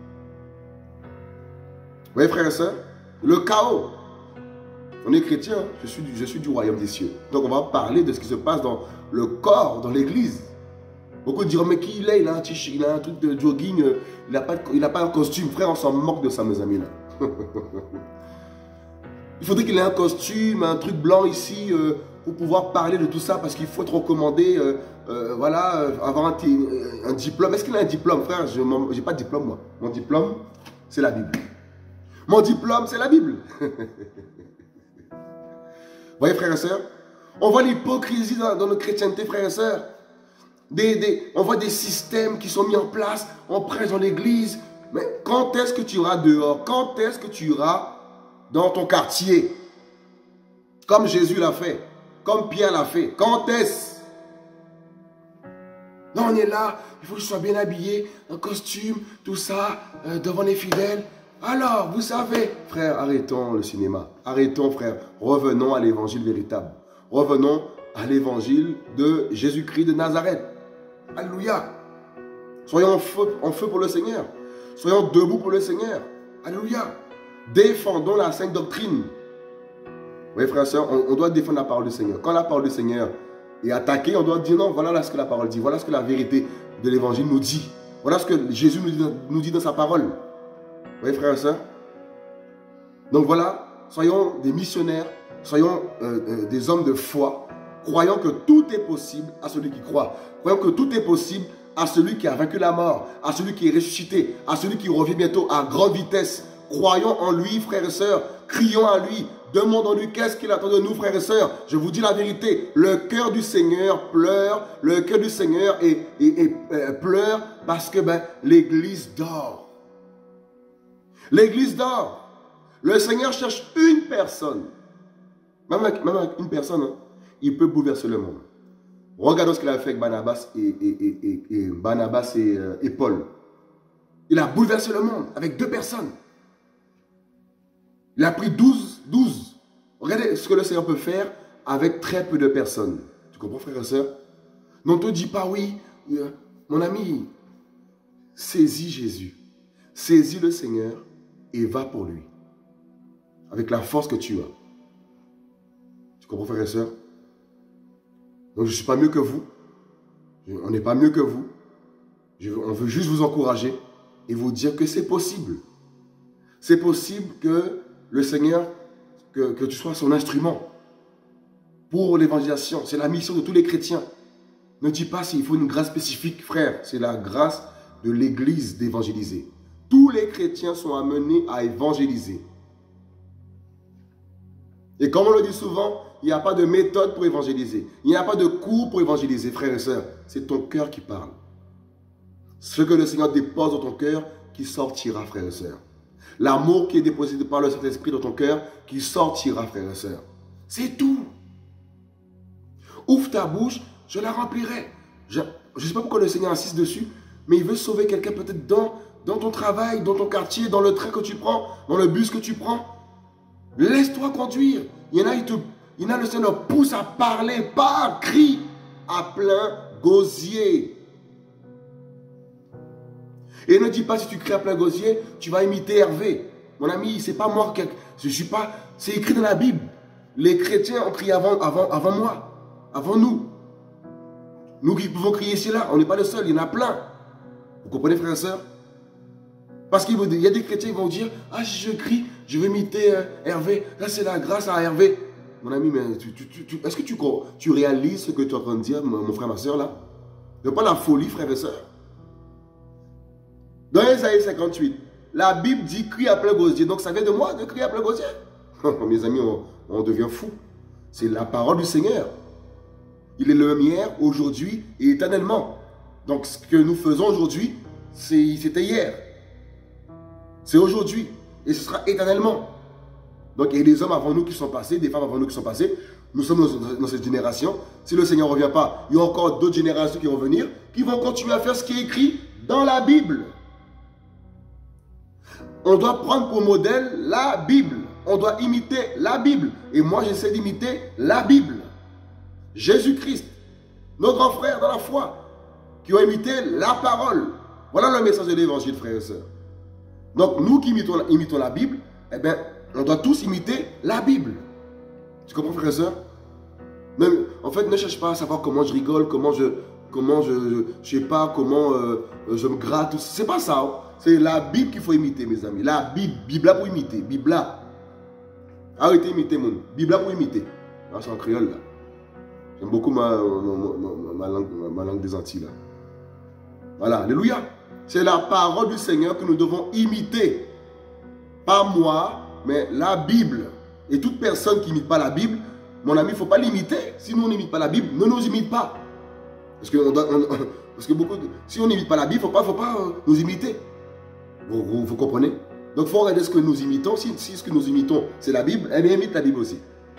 Vous voyez, frères et sœurs? Le chaos. On est chrétien, je suis, du, je suis du royaume des cieux. Donc on va parler de ce qui se passe dans le corps, dans l'église. Beaucoup diront, mais qui il est? Il a un, il a un truc de jogging, il n'a pas, pas un costume. Frère, on s'en moque de ça, mes amis. Là. Il faudrait qu'il ait un costume, un truc blanc ici, euh, pour pouvoir parler de tout ça, parce qu'il faut être recommandé, euh, euh, voilà, euh, avoir un, un diplôme. Est-ce qu'il a un diplôme? Frère, je n'ai pas de diplôme, moi. Mon diplôme, c'est la Bible. Mon diplôme, c'est la Bible. Vous voyez, frères et sœurs? On voit l'hypocrisie dans, dans notre chrétienté, frères et sœurs. Des, des, on voit des systèmes qui sont mis en place, on prêche dans l'église. Mais quand est-ce que tu iras dehors? Quand est-ce que tu iras dans ton quartier? Comme Jésus l'a fait, comme Pierre l'a fait. Quand est-ce? Non, on est là, il faut que je sois bien habillé, un costume, tout ça, euh, devant les fidèles. Alors, vous savez, frère, arrêtons le cinéma. Arrêtons, frère. Revenons à l'évangile véritable. Revenons à l'évangile de Jésus-Christ de Nazareth. Alléluia. Soyons en feu, en feu pour le Seigneur. Soyons debout pour le Seigneur. Alléluia. Défendons la sainte doctrine. Oui, frères et sœurs, on, on doit défendre la parole du Seigneur. Quand la parole du Seigneur est attaquée, on doit dire non, voilà là ce que la parole dit. Voilà ce que la vérité de l'évangile nous dit. Voilà ce que Jésus nous dit, nous dit dans sa parole. Oui, frères et sœurs. Donc voilà, soyons des missionnaires, soyons euh, euh, des hommes de foi, croyant que tout est possible à celui qui croit. Croyant que tout est possible à celui qui a vaincu la mort, à celui qui est ressuscité, à celui qui revient bientôt à grande vitesse. Croyons en lui, frères et sœurs. Crions à lui. Demandons-lui qu'est-ce qu'il attend de nous, frères et sœurs. Je vous dis la vérité. Le cœur du Seigneur pleure. Le cœur du Seigneur est, est, est, est, pleure parce que ben, l'église dort. L'église dort. Le Seigneur cherche une personne. Même avec, même avec une personne, hein, il peut bouleverser le monde. Regardons ce qu'il a fait avec Barnabas et, et, et, et, et, Barnabas et, euh, et Paul. Il a bouleversé le monde avec deux personnes. Il a pris douze, douze. Regardez ce que le Seigneur peut faire avec très peu de personnes. Tu comprends, frère et soeur? Ne te dis pas, oui, euh, mon ami, saisis Jésus. Saisis le Seigneur et va pour lui. Avec la force que tu as. Tu comprends, frère et soeur? Donc, je ne suis pas mieux que vous. On n'est pas mieux que vous. Je, on veut juste vous encourager et vous dire que c'est possible. C'est possible que le Seigneur, que, que tu sois son instrument pour l'évangélisation. C'est la mission de tous les chrétiens. Ne dis pas s'il faut une grâce spécifique, frère. C'est la grâce de l'Église d'évangéliser. Tous les chrétiens sont amenés à évangéliser. Et comme on le dit souvent, il n'y a pas de méthode pour évangéliser. Il n'y a pas de cours pour évangéliser, frères et sœurs. C'est ton cœur qui parle. Ce que le Seigneur dépose dans ton cœur, qui sortira, frères et sœurs. L'amour qui est déposé par le Saint-Esprit dans ton cœur, qui sortira, frères et sœurs. C'est tout. Ouvre ta bouche, je la remplirai. Je ne sais pas pourquoi le Seigneur insiste dessus, mais il veut sauver quelqu'un peut-être dans, dans ton travail, dans ton quartier, dans le train que tu prends, dans le bus que tu prends. Laisse-toi conduire. Il y en a, il te, il y en a, le Seigneur pousse à parler, pas à crier, à plein gosier. Et ne dis pas si tu cries à plein gosier, tu vas imiter Hervé. Mon ami, c'est pas moi, je suis pas, c'est écrit dans la Bible. Les chrétiens ont crié avant, avant, avant moi, avant nous. Nous qui pouvons crier ici là, on n'est pas les seuls, il y en a plein. Vous comprenez, frères et sœurs? Parce qu'il y a des chrétiens qui vont dire, ah, si je crie, je vais imiter euh, Hervé. Là, c'est la grâce à Hervé. Mon ami, mais tu, tu, tu, est-ce que tu, tu réalises ce que tu es en train de dire, mon, mon frère, ma soeur, là? Il n'y a pas la folie, frères et sœurs. Dans Ésaïe cinquante-huit, la Bible dit crie à plein gosier. Donc, ça vient de moi de crier à plein gosier. Mes amis, on, on devient fou. C'est la parole du Seigneur. Il est le même hier, aujourd'hui et éternellement. Donc, ce que nous faisons aujourd'hui, c'était hier. C'est aujourd'hui. Et ce sera éternellement. Donc, il y a des hommes avant nous qui sont passés, des femmes avant nous qui sont passées. Nous sommes dans, dans cette génération. Si le Seigneur ne revient pas, il y a encore d'autres générations qui vont venir, qui vont continuer à faire ce qui est écrit dans la Bible. On doit prendre pour modèle la Bible. On doit imiter la Bible. Et moi, j'essaie d'imiter la Bible. Jésus-Christ, nos grands frères dans la foi, qui ont imité la parole. Voilà le message de l'évangile, frères et sœurs. Donc, nous qui imitons, imitons la Bible, eh bien, on doit tous imiter la Bible. Tu comprends, frères et sœurs? Même, en fait, ne cherche pas à savoir comment je rigole, comment je, comment je, je, je sais pas, comment euh, je me gratte. C'est pas ça. Hein. C'est la Bible qu'il faut imiter, mes amis. La Bible, Bible là pour imiter. Bible là. Arrêtez d'imiter, mon. Bible là pour imiter. Ah, c'est en créole, là. J'aime beaucoup ma, ma, ma, ma, langue, ma, ma langue des Antilles, là. Voilà, alléluia. C'est la parole du Seigneur que nous devons imiter. Pas moi, mais la Bible. Et toute personne qui n'imite pas la Bible, mon ami, il ne faut pas l'imiter. Si nous, on n'imite pas la Bible, ne nous imite pas. Parce que, on doit, on, parce que beaucoup de, si on n'imite pas la Bible, il ne faut pas, faut pas euh, nous imiter. Vous, vous, vous comprenez? Donc, il faut regarder ce que nous imitons. Si, si ce que nous imitons, c'est la Bible, eh bien, imite la Bible aussi.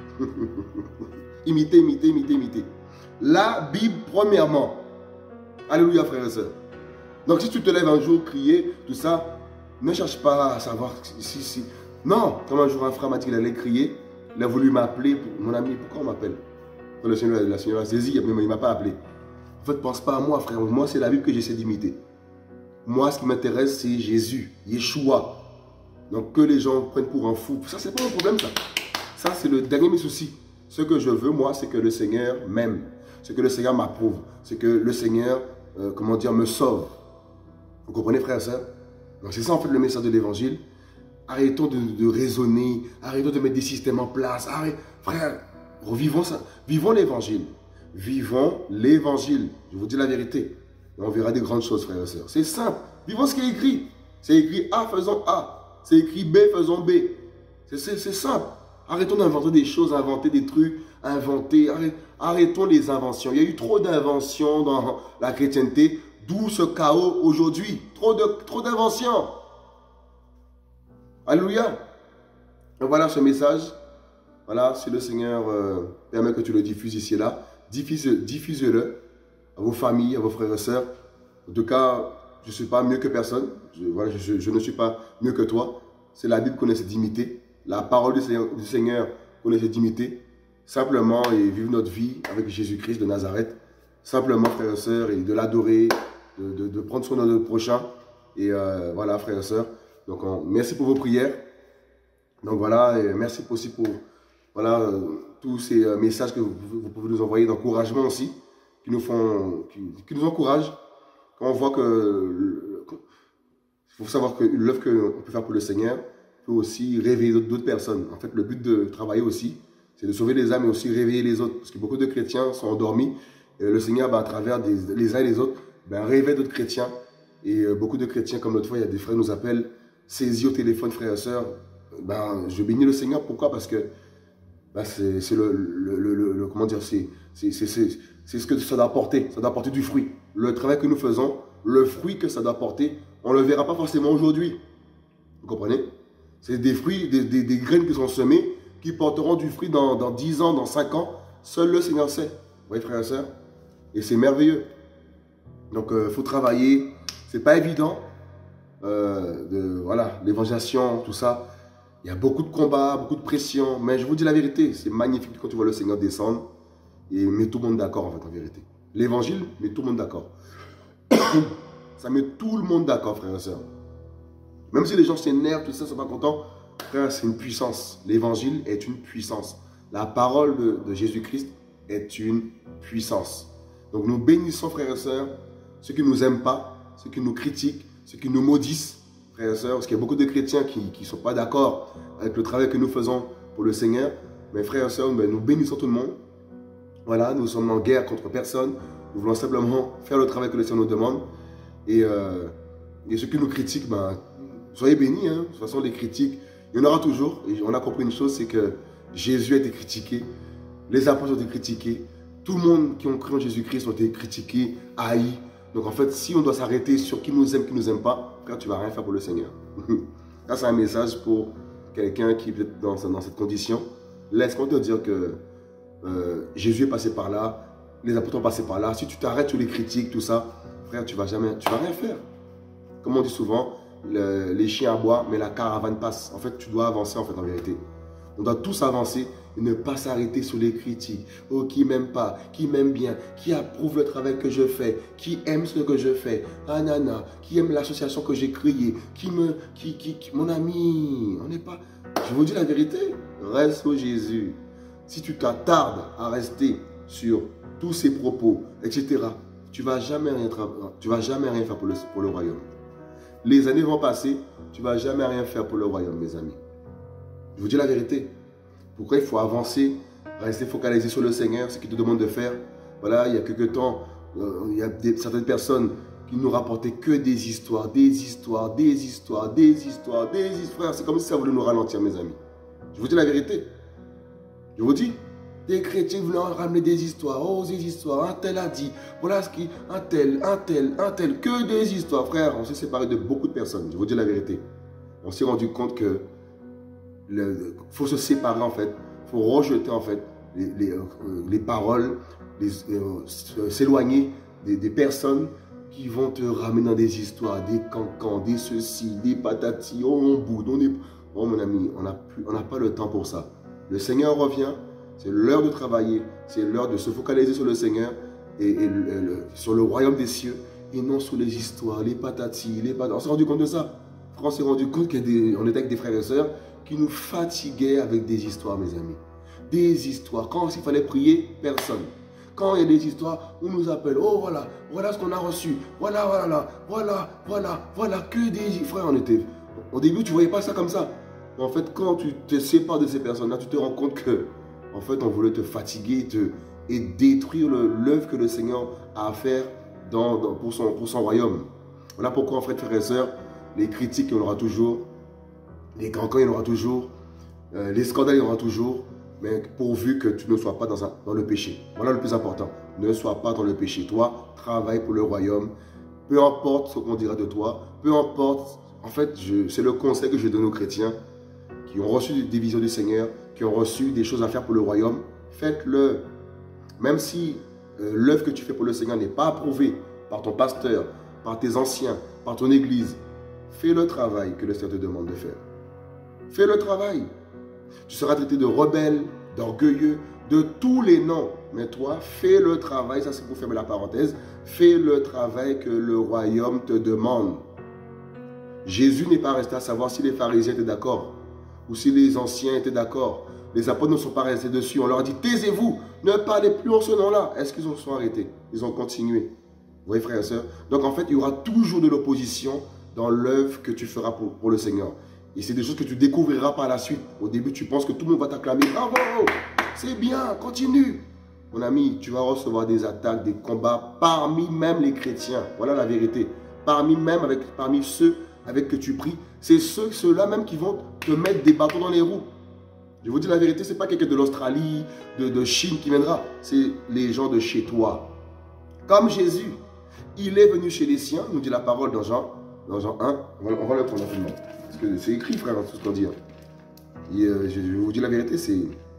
Imiter, imiter, imiter, imiter. La Bible, premièrement. Alléluia, frères et sœurs. Donc, si tu te lèves un jour, crier, tout ça, ne cherche pas à savoir si, si. Non, comme un jour un frère m'a dit qu'il allait crier, il a voulu m'appeler, mon ami, pourquoi on m'appelle? Le Seigneur, la Seigneur a saisi, mais il ne m'a pas appelé. En fait, pense pas à moi, frère. Moi, c'est la Bible que j'essaie d'imiter. Moi, ce qui m'intéresse, c'est Jésus, Yeshua. Donc, que les gens prennent pour un fou. Ça, c'est pas un problème, ça. Ça, c'est le dernier de mes soucis. Ce que je veux, moi, c'est que le Seigneur m'aime. Ce que le Seigneur m'approuve. C'est que le Seigneur, euh, comment dire, me sauve. Vous comprenez, frère et sœur? Donc, c'est ça, en fait, le message de l'Évangile. Arrêtons de, de raisonner. Arrêtons de mettre des systèmes en place. Arrête, frère, revivons ça. Vivons l'Évangile. Vivons l'Évangile. Je vous dis la vérité. Et on verra des grandes choses, frères et sœurs. C'est simple. Vivons ce qui est écrit. C'est écrit A, faisons A. C'est écrit B, faisons B. C'est simple. Arrêtons d'inventer des choses, inventer des trucs, inventer. Arrêtons les inventions. Il y a eu trop d'inventions dans la chrétienté. D'où ce chaos aujourd'hui. Trop de, trop d'inventions. Alléluia. Donc voilà ce message. Voilà, si le Seigneur euh, permet que tu le diffuses ici et là, diffuse-le diffuse à vos familles, à vos frères et sœurs. En tout cas, je ne suis pas mieux que personne. Je, voilà, je, je ne suis pas mieux que toi. C'est la Bible qu'on essaie d'imiter. La parole du Seigneur, du Seigneur qu'on essaie d'imiter. Simplement, et vivre notre vie avec Jésus-Christ de Nazareth. Simplement, frères et sœurs, et de l'adorer, de, de, de prendre soin de notre prochain. Et euh, voilà, frères et sœurs. Donc, on, merci pour vos prières. Donc voilà, et merci aussi pour voilà, euh, tous ces euh, messages que vous, vous pouvez nous envoyer d'encouragement aussi, qui nous font, qui, qui nous encouragent. Quand on voit que, il faut savoir que l'œuvre qu'on peut faire pour le Seigneur peut aussi réveiller d'autres personnes. En fait, le but de travailler aussi, c'est de sauver les âmes et aussi réveiller les autres. Parce que beaucoup de chrétiens sont endormis. Et le Seigneur, ben, à travers des, les uns et les autres, ben, réveille d'autres chrétiens. Et euh, beaucoup de chrétiens, comme l'autre fois, il y a des frères qui nous appellent, saisis au téléphone, frères et sœurs. Ben, je bénis le Seigneur. Pourquoi? Parce que ben, c'est le, le, le, le, comment dire, c'est ce que ça doit apporter. Ça doit apporter du fruit. Le travail que nous faisons, le fruit que ça doit apporter, on ne le verra pas forcément aujourd'hui. Vous comprenez? C'est des fruits, des, des, des graines qui sont semées, qui porteront du fruit dans, dans dix ans, dans cinq ans. Seul le Seigneur sait. Vous voyez, frères et sœurs? Et c'est merveilleux. Donc, il euh, faut travailler. C'est pas évident. Euh, de, voilà, l'évangélisation, tout ça. Il y a beaucoup de combats, beaucoup de pression. Mais je vous dis la vérité, c'est magnifique quand tu vois le Seigneur descendre et met tout le monde d'accord, en fait, en vérité. L'évangile met tout le monde d'accord. Ça met tout le monde d'accord, frères et sœurs. Même si les gens s'énervent, tout ça, ne sont pas contents, frère, c'est une puissance. L'évangile est une puissance. La parole de, de Jésus-Christ est une puissance. Donc nous bénissons, frères et sœurs, ceux qui ne nous aiment pas, ceux qui nous critiquent, ceux qui nous maudissent, frères et sœurs, parce qu'il y a beaucoup de chrétiens qui ne sont pas d'accord avec le travail que nous faisons pour le Seigneur. Mais frères et sœurs, ben, nous bénissons tout le monde. Voilà, nous sommes en guerre contre personne. Nous voulons simplement faire le travail que le Seigneur nous demande. Et, euh, et ceux qui nous critiquent, ben, soyez bénis. Hein. De toute façon, les critiques, il y en aura toujours. Et on a compris une chose, c'est que Jésus a été critiqué. Les apôtres ont été critiqués. Tout le monde qui ont cru en Jésus-Christ ont été critiqués, haïs. Donc en fait, si on doit s'arrêter sur qui nous aime, qui ne nous aime pas, frère, tu ne vas rien faire pour le Seigneur. Là, c'est un message pour quelqu'un qui est peut-être dans, dans cette condition. Laisse-moi te dire que euh, Jésus est passé par là, les apôtres ont passé par là. Si tu t'arrêtes sur les critiques, tout ça, frère, tu ne vas jamais, tu vas rien faire. Comme on dit souvent, le, les chiens aboient, mais la caravane passe. En fait, tu dois avancer en fait en vérité. On doit tous avancer et ne pas s'arrêter sur les critiques. Oh, qui m'aime pas, qui m'aime bien, qui approuve le travail que je fais, qui aime ce que je fais, ah nana, qui aime l'association que j'ai créée, qui me, qui, qui, qui, mon ami, on n'est pas. Je vous dis la vérité, reste sur Jésus. Si tu t'attardes à rester sur tous ces propos, et cetera, tu vas jamais rien, tu vas jamais rien faire pour le, pour le royaume. Les années vont passer, tu ne vas jamais rien faire pour le royaume, mes amis. Je vous dis la vérité. Pourquoi il faut avancer, rester focalisé sur le Seigneur, ce qu'il te demande de faire. Voilà, il y a quelques temps, euh, il y a des, certaines personnes qui nous rapportaient que des histoires, des histoires, des histoires, des histoires, des histoires. C'est comme si ça voulait nous ralentir, mes amis. Je vous dis la vérité. Je vous dis, des chrétiens voulaient ramener des histoires. Oh, des histoires, un tel a dit. Voilà ce qui, un tel, un tel, un tel. Que des histoires, frère. On s'est séparé de beaucoup de personnes. Je vous dis la vérité. On s'est rendu compte que il faut se séparer en fait, il faut rejeter en fait les, les, euh, les paroles, euh, s'éloigner des, des personnes qui vont te ramener dans des histoires, des cancans, des ceci, des patatis, oh on boude, on est... Oh mon ami, on n'a pas le temps pour ça. Le Seigneur revient, c'est l'heure de travailler, c'est l'heure de se focaliser sur le Seigneur et, et le, le, sur le royaume des cieux et non sur les histoires, les patatis, les patatis. On s'est rendu compte de ça. On s'est rendu compte qu'on était avec des frères et sœurs qui nous fatiguaient avec des histoires, mes amis. Des histoires. Quand il fallait prier, personne. Quand il y a des histoires, on nous appelle. Oh, voilà, voilà ce qu'on a reçu. Voilà, voilà, voilà, voilà, voilà, que des frères, on était. Au début, tu ne voyais pas ça comme ça. Mais en fait, quand tu te sépares de ces personnes-là, tu te rends compte que, en fait, on voulait te fatiguer te, et détruire l'œuvre que le Seigneur a à faire dans, dans, pour, son, pour son royaume. Voilà pourquoi, en fait, frères et sœurs, les critiques, il y en aura toujours. Les cancans, il y en aura toujours. Euh, les scandales, il y en aura toujours. Mais pourvu que tu ne sois pas dans, un, dans le péché. Voilà le plus important. Ne sois pas dans le péché. Toi, travaille pour le royaume. Peu importe ce qu'on dira de toi. Peu importe. En fait, c'est le conseil que je donne aux chrétiens qui ont reçu des visions du Seigneur, qui ont reçu des choses à faire pour le royaume, faites-le. Même si euh, l'œuvre que tu fais pour le Seigneur n'est pas approuvée par ton pasteur, par tes anciens, par ton église, fais le travail que le Seigneur te demande de faire. Fais le travail. Tu seras traité de rebelle, d'orgueilleux, de tous les noms. Mais toi, fais le travail, ça c'est pour fermer la parenthèse, fais le travail que le royaume te demande. Jésus n'est pas resté à savoir si les pharisiens étaient d'accord ou si les anciens étaient d'accord. Les apôtres ne sont pas restés dessus. On leur a dit, taisez-vous, ne parlez plus en ce nom-là. Est-ce qu'ils se sont arrêtés? Ils ont continué. Vous voyez, frères et sœurs? Donc en fait, il y aura toujours de l'opposition dans l'œuvre que tu feras pour, pour le Seigneur. Et c'est des choses que tu découvriras par la suite. Au début, tu penses que tout le monde va t'acclamer. Bravo, c'est bien, continue. Mon ami, tu vas recevoir des attaques, des combats parmi même les chrétiens. Voilà la vérité. Parmi même, avec, parmi ceux avec que tu pries, c'est ceux, ceux-là même qui vont te mettre des bâtons dans les roues. Je vous dis la vérité, ce n'est pas quelqu'un de l'Australie, de, de Chine qui viendra. C'est les gens de chez toi. Comme Jésus, il est venu chez les siens, nous dit la parole dans Jean, dans Jean un. On va, on va le prendre rapidement. Parce que c'est écrit, frère, tout ce qu'on dit. Et, euh, je, je vous dis la vérité, c'est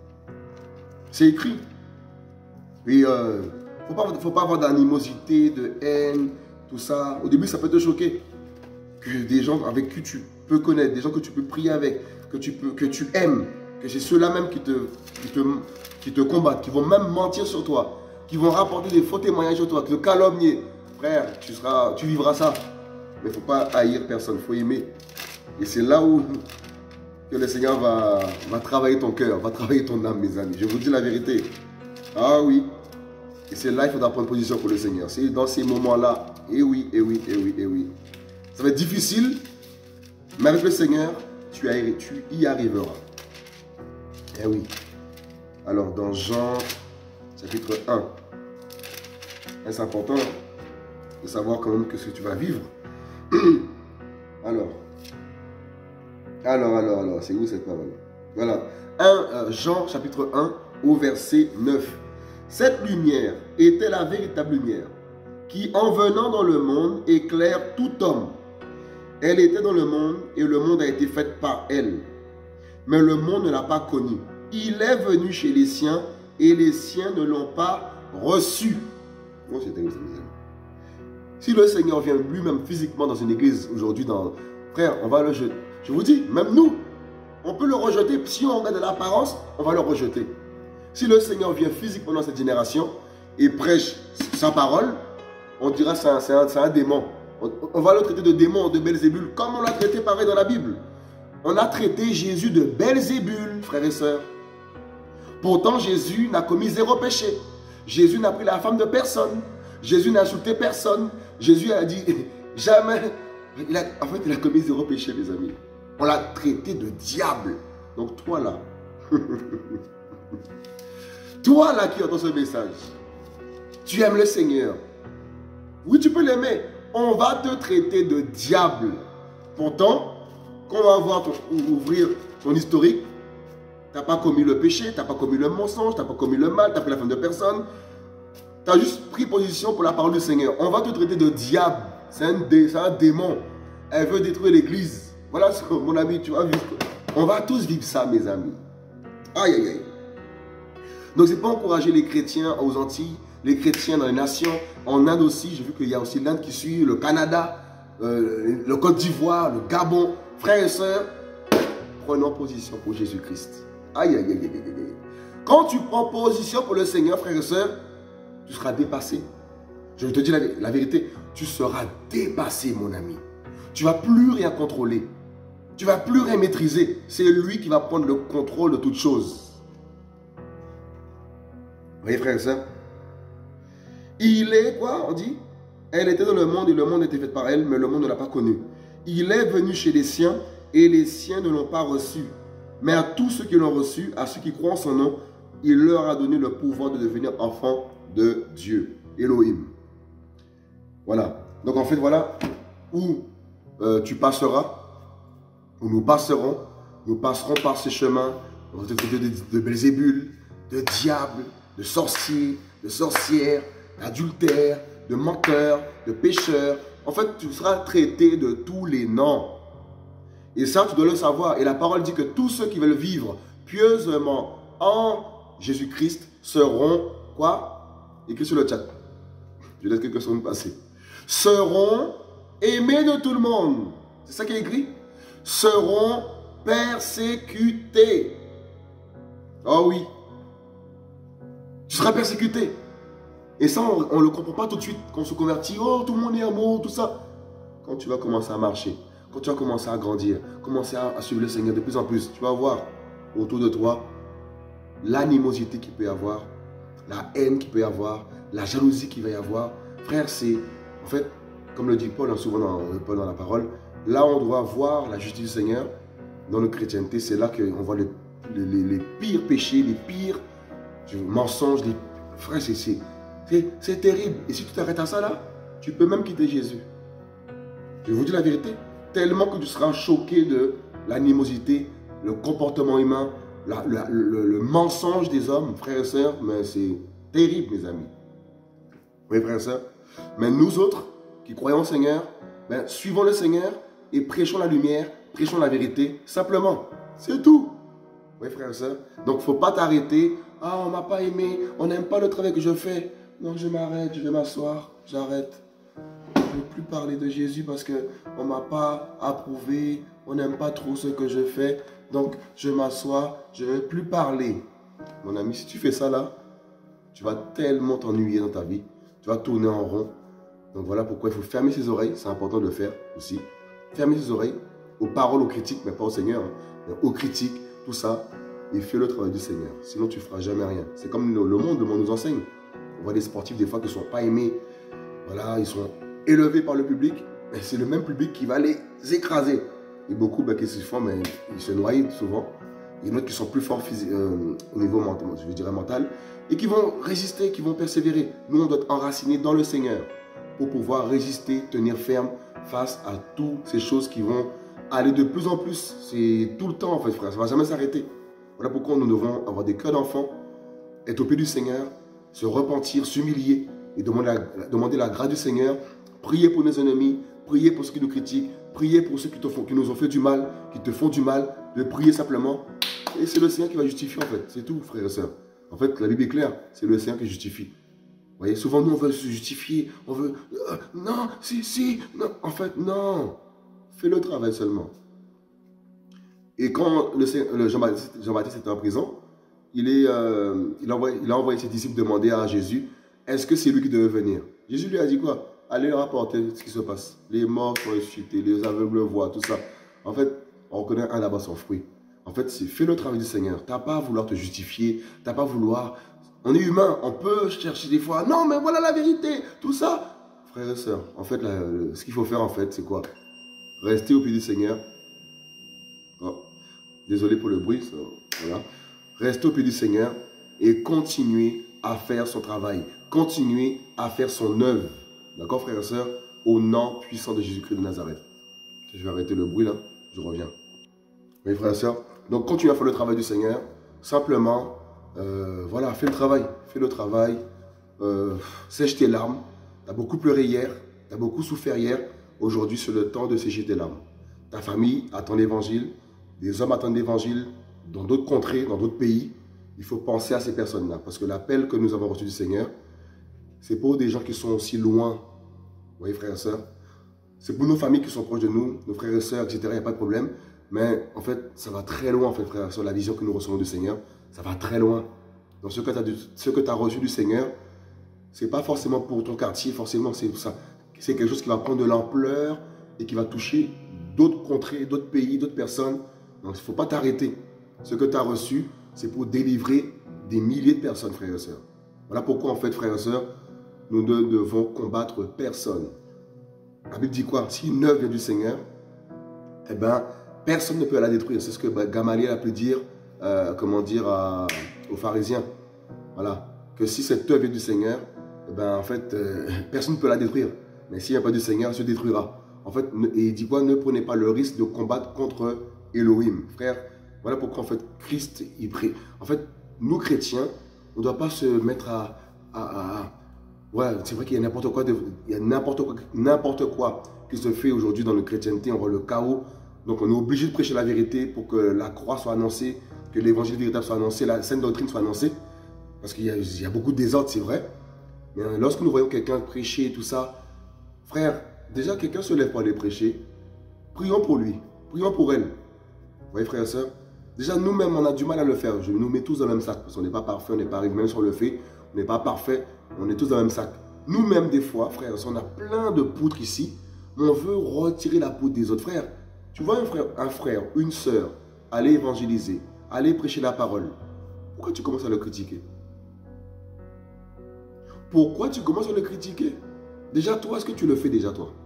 c'est écrit. Et il euh, ne faut pas, faut pas avoir d'animosité, de haine, tout ça. Au début, ça peut te choquer. Que des gens avec qui tu peux connaître, des gens que tu peux prier avec, que tu, peux, que tu aimes, que c'est ceux-là même qui te, qui, te, qui te combattent, qui vont même mentir sur toi, qui vont rapporter des faux témoignages sur toi, qui te calomnier. Frère, tu, seras, tu vivras ça. Mais il ne faut pas haïr personne, il faut aimer. Et c'est là où que le Seigneur va, va travailler ton cœur, va travailler ton âme, mes amis. Je vous dis la vérité. Ah oui. Et c'est là qu'il faudra prendre position pour le Seigneur. C'est dans ces moments-là. Et oui, et oui, et oui, et oui. Ça va être difficile, mais avec le Seigneur, tu, tu y arriveras. Eh oui. Alors, dans Jean, chapitre un, c'est important de savoir quand même que ce que tu vas vivre. Alors, alors, alors, alors, c'est où cette parole? Voilà. un, euh, Jean, chapitre un, au verset neuf. Cette lumière était la véritable lumière, qui, en venant dans le monde, éclaire tout homme. Elle était dans le monde et le monde a été fait par elle. Mais le monde ne l'a pas connue. Il est venu chez les siens et les siens ne l'ont pas reçu. Oh, c'est terrible, si le Seigneur vient lui-même physiquement dans une église aujourd'hui, dans... frère, on va le jeter. Je vous dis, même nous, on peut le rejeter. Si on regarde l'apparence, on va le rejeter. Si le Seigneur vient physiquement dans cette génération et prêche sa parole, on dira que c'est un, un, un démon. On, on va le traiter de démon, de Belzébul, comme on l'a traité pareil dans la Bible. On a traité Jésus de Belzébul, frères et sœurs. Pourtant, Jésus n'a commis zéro péché. Jésus n'a pris la femme de personne. Jésus n'a insulté personne. Jésus a dit jamais. Il a, en fait, il a commis zéro péché, mes amis. On l'a traité de diable. Donc toi là, toi là qui entends ce message, tu aimes le Seigneur. Oui, tu peux l'aimer. On va te traiter de diable. Pourtant, quand on va voir ton, ouvrir ton historique, tu n'as pas commis le péché, tu n'as pas commis le mensonge, tu n'as pas commis le mal, tu n'as pris la femme de personne. Tu as juste pris position pour la parole du Seigneur. On va te traiter de diable. C'est un, dé, un démon. Elle veut détruire l'église. Voilà ce que mon ami, tu vas vivre. On va tous vivre ça, mes amis. Aïe, aïe, aïe. Donc, c'est pas encourager les chrétiens aux Antilles, les chrétiens dans les nations. En Inde aussi, j'ai vu qu'il y a aussi l'Inde qui suit, le Canada, euh, le Côte d'Ivoire, le Gabon. Frères et sœurs, prenons position pour Jésus-Christ. Aïe, aïe, aïe, aïe, aïe. Quand tu prends position pour le Seigneur, frères et sœurs, tu seras dépassé. Je te dis la, la vérité, tu seras dépassé, mon ami. Tu ne vas plus rien contrôler. Tu ne vas plus rien maîtriser. C'est lui qui va prendre le contrôle de toutes choses. Vous voyez, frères et sœurs? Il est, quoi, on dit? Elle était dans le monde et le monde était fait par elle, mais le monde ne l'a pas connue. Il est venu chez les siens et les siens ne l'ont pas reçu. Mais à tous ceux qui l'ont reçu, à ceux qui croient en son nom, il leur a donné le pouvoir de devenir enfants de Dieu, Elohim. Voilà. Donc en fait, voilà où euh, tu passeras, où nous passerons, nous passerons par ces chemins de, de, de, de Belzébul, de diable, de sorciers, de sorcières, d'adultères, de menteurs, de pécheurs. En fait, tu seras traité de tous les noms. Et ça, tu dois le savoir. Et la parole dit que tous ceux qui veulent vivre pieusement en Jésus-Christ seront, quoi? Écrit sur le chat. Je laisse quelques secondes passer. Seront aimés de tout le monde. C'est ça qui est écrit. Seront persécutés. Oh oui. Tu seras persécuté. Et ça, on ne le comprend pas tout de suite. Quand on se convertit, oh, tout le monde est amour, tout ça. Quand tu vas commencer à marcher, quand tu vas commencer à grandir, commencer à, à suivre le Seigneur de plus en plus, tu vas voir autour de toi l'animosité qu'il peut y avoir, la haine qu'il peut y avoir, la jalousie qu'il va y avoir. Frère, c'est, en fait, comme le dit Paul, hein, souvent dans, Paul dans la parole, là on doit voir la justice du Seigneur dans notre chrétienté. C'est là qu'on voit les, les, les, les pires péchés, les pires mensonges. Les... Frère, c'est terrible. Et si tu t'arrêtes à ça là, tu peux même quitter Jésus. Je vous dis la vérité, tellement que tu seras choqué de l'animosité, le comportement humain, la, la, le, le mensonge des hommes, frères et sœurs, mais c'est terrible, mes amis. Oui, frères et sœurs. Mais nous autres, qui croyons au Seigneur, ben, suivons le Seigneur et prêchons la lumière, prêchons la vérité, simplement. C'est tout. Oui, frères et sœurs. Donc, il ne faut pas t'arrêter. Ah, on ne m'a pas aimé, on n'aime pas le travail que je fais. Non, je m'arrête, je vais m'asseoir, j'arrête. Je ne veux plus parler de Jésus parce qu'on ne m'a pas approuvé, on n'aime pas trop ce que je fais. Donc, je m'assois, je ne vais plus parler. Mon ami, si tu fais ça là, tu vas tellement t'ennuyer dans ta vie. Tu vas tourner en rond. Donc voilà pourquoi il faut fermer ses oreilles. C'est important de le faire aussi. Fermer ses oreilles aux paroles, aux critiques, mais pas au Seigneur. Hein, mais aux critiques, tout ça. Et fais le travail du Seigneur. Sinon, tu ne feras jamais rien. C'est comme le, le monde, le monde nous enseigne. On voit des sportifs des fois qui ne sont pas aimés. Voilà, ils sont élevés par le public. Mais c'est le même public qui va les écraser. Et beaucoup, ben, qu'est-ce qu'ils font? Mais ils se noient souvent. Il y en a qui sont plus forts euh, au niveau mental, je dirais mental, et qui vont résister, qui vont persévérer. Nous, on doit être enracinés dans le Seigneur pour pouvoir résister, tenir ferme face à toutes ces choses qui vont aller de plus en plus. C'est tout le temps, en fait, frère. Ça ne va jamais s'arrêter. Voilà pourquoi nous devons avoir des cœurs d'enfants, être au pied du Seigneur, se repentir, s'humilier et demander la, demander la grâce du Seigneur, prier pour nos ennemis, prier pour ceux qui nous critiquent, prier pour ceux qui, te font, qui nous ont fait du mal, qui te font du mal, de prier simplement. Et c'est le Seigneur qui va justifier, en fait. C'est tout, frères et sœurs. En fait, la Bible est claire. C'est le Seigneur qui justifie. Vous voyez, souvent, nous, on veut se justifier. On veut... Euh, non, si, si. Non. En fait, non. Fais le travail seulement. Et quand le, le Jean-Baptiste Jean était en prison, il, est, euh, il, a envoyé, il a envoyé ses disciples demander à Jésus, est-ce que c'est lui qui devait venir? Jésus lui a dit quoi? Allez rapporter ce qui se passe. Les morts sont ressuscités, les aveugles voient, tout ça. En fait, on reconnaît un là-bas son fruit. En fait, c'est fais le travail du Seigneur. Tu n'as pas à vouloir te justifier. Tu n'as pas à vouloir... On est humain. On peut chercher des fois. Non, mais voilà la vérité. Tout ça. Frères et sœurs, en fait, la, le, ce qu'il faut faire, en fait, c'est quoi? Rester au pied du Seigneur. Oh, désolé pour le bruit. Ça, voilà. Rester au pied du Seigneur et continuer à faire son travail. Continuer à faire son œuvre. D'accord, frères et sœurs? Au nom puissant de Jésus-Christ de Nazareth. Je vais arrêter le bruit là. Je reviens. Mes frères et sœurs, donc continue à faire le travail du Seigneur. Simplement, euh, voilà, fais le travail. Fais le travail. Euh, sèche tes larmes. Tu as beaucoup pleuré hier. Tu as beaucoup souffert hier. Aujourd'hui, c'est le temps de sécher tes larmes. Ta famille attend l'évangile. Des hommes attendent l'évangile dans d'autres contrées, dans d'autres pays. Il faut penser à ces personnes-là. Parce que l'appel que nous avons reçu du Seigneur, c'est pour des gens qui sont aussi loin. Vous voyez, frères et sœurs? C'est pour nos familles qui sont proches de nous, nos frères et sœurs, et cetera. Il n'y a pas de problème. Mais en fait, ça va très loin, en fait, frère, sur la vision que nous recevons du Seigneur. Ça va très loin. Donc, ce que tu as reçu du Seigneur, ce n'est pas forcément pour ton quartier, forcément, c'est ça. C'est quelque chose qui va prendre de l'ampleur et qui va toucher d'autres contrées, d'autres pays, d'autres personnes. Donc, il ne faut pas t'arrêter. Ce que tu as reçu, c'est pour délivrer des milliers de personnes, frères et sœurs. Voilà pourquoi, en fait, frères et sœurs, nous ne devons combattre personne. La Bible dit quoi? Si une œuvre vient du Seigneur, eh bien, personne ne peut la détruire. C'est ce que Gamaliel a pu dire, euh, comment dire, à, aux pharisiens. Voilà. Que si cette œuvre est du Seigneur, eh ben, en fait, euh, personne ne peut la détruire. Mais s'il n'y a pas du Seigneur, elle se détruira. En fait, et il dit quoi? Ne prenez pas le risque de combattre contre Elohim. Frère, voilà pourquoi, en fait, Christ, il prie. En fait, nous, chrétiens, on ne doit pas se mettre à... à, à ouais, c'est vrai qu'il y a n'importe quoi, de, il y a n'importe quoi, n'importe quoi qui se fait aujourd'hui dans la chrétienté. On voit le chaos. Donc on est obligé de prêcher la vérité pour que la croix soit annoncée, que l'évangile véritable soit annoncé, la sainte doctrine soit annoncée. Parce qu'il y, y a beaucoup de désordre, c'est vrai. Mais lorsque nous voyons quelqu'un prêcher et tout ça, frère, déjà quelqu'un se lève pour aller prêcher. Prions pour lui, prions pour elle. Vous voyez, frères et sœurs, déjà nous-mêmes, on a du mal à le faire. Je nous mets tous dans le même sac, parce qu'on n'est pas parfait, on n'est pas arrivé, même si on le fait, on n'est pas parfait, on est tous dans le même sac. Nous-mêmes, des fois, frères et sœurs, on a plein de poutres ici, mais on veut retirer la poutre des autres. Frères, tu vois un frère, un frère, une sœur, aller évangéliser, aller prêcher la parole. Pourquoi tu commences à le critiquer? Pourquoi tu commences à le critiquer? Déjà, toi, est-ce que tu le fais déjà, toi?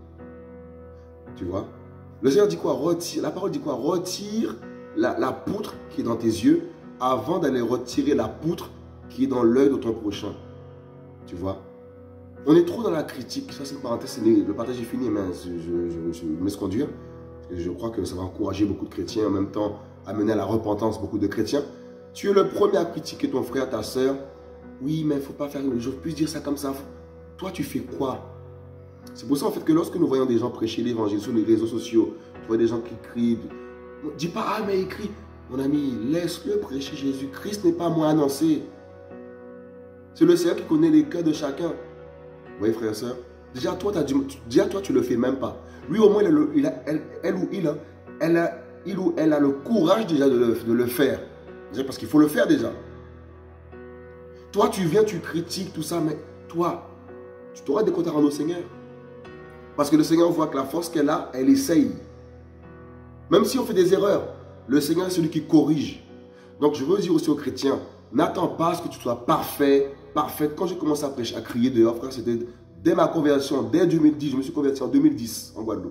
Tu vois? Le Seigneur dit quoi? Retire. La parole dit quoi? Retire la, la poutre qui est dans tes yeux avant d'aller retirer la poutre qui est dans l'œil de ton prochain. Tu vois? On est trop dans la critique. Ça, c'est une parenthèse. Le partage est fini, mais je, je, je, je me laisse conduire. Je crois que ça va encourager beaucoup de chrétiens, en même temps amener à la repentance beaucoup de chrétiens. Tu es le premier à critiquer ton frère, ta soeur. Oui, mais il ne faut pas faire, je puisse dire ça comme ça. Toi, tu fais quoi? C'est pour ça en fait que lorsque nous voyons des gens prêcher l'évangile sur les réseaux sociaux, tu vois des gens qui crient, dis pas, ah mais il crie. Mon ami, laisse-le prêcher Jésus. Christ n'est pas moi annoncé. C'est le Seigneur qui connaît les cœurs de chacun. Vous voyez, frères et sœurs, déjà toi, as du, déjà, toi, tu ne le fais même pas. Lui, au moins, il a le, il a, elle, elle, ou il, a, elle a, il ou elle a le courage déjà de le, de le faire. Déjà, parce qu'il faut le faire déjà. Toi, tu viens, tu critiques tout ça, mais toi, tu t'auras des comptes à rendre au Seigneur. Parce que le Seigneur voit que la force qu'elle a, elle essaye. Même si on fait des erreurs, le Seigneur est celui qui corrige. Donc, je veux dire aussi aux chrétiens, n'attends pas à ce que tu sois parfait, parfaite. Quand j'ai commencé à prêcher, à crier dehors, frère, c'était dès ma conversion, dès deux mille dix, je me suis converti en deux mille dix en Guadeloupe.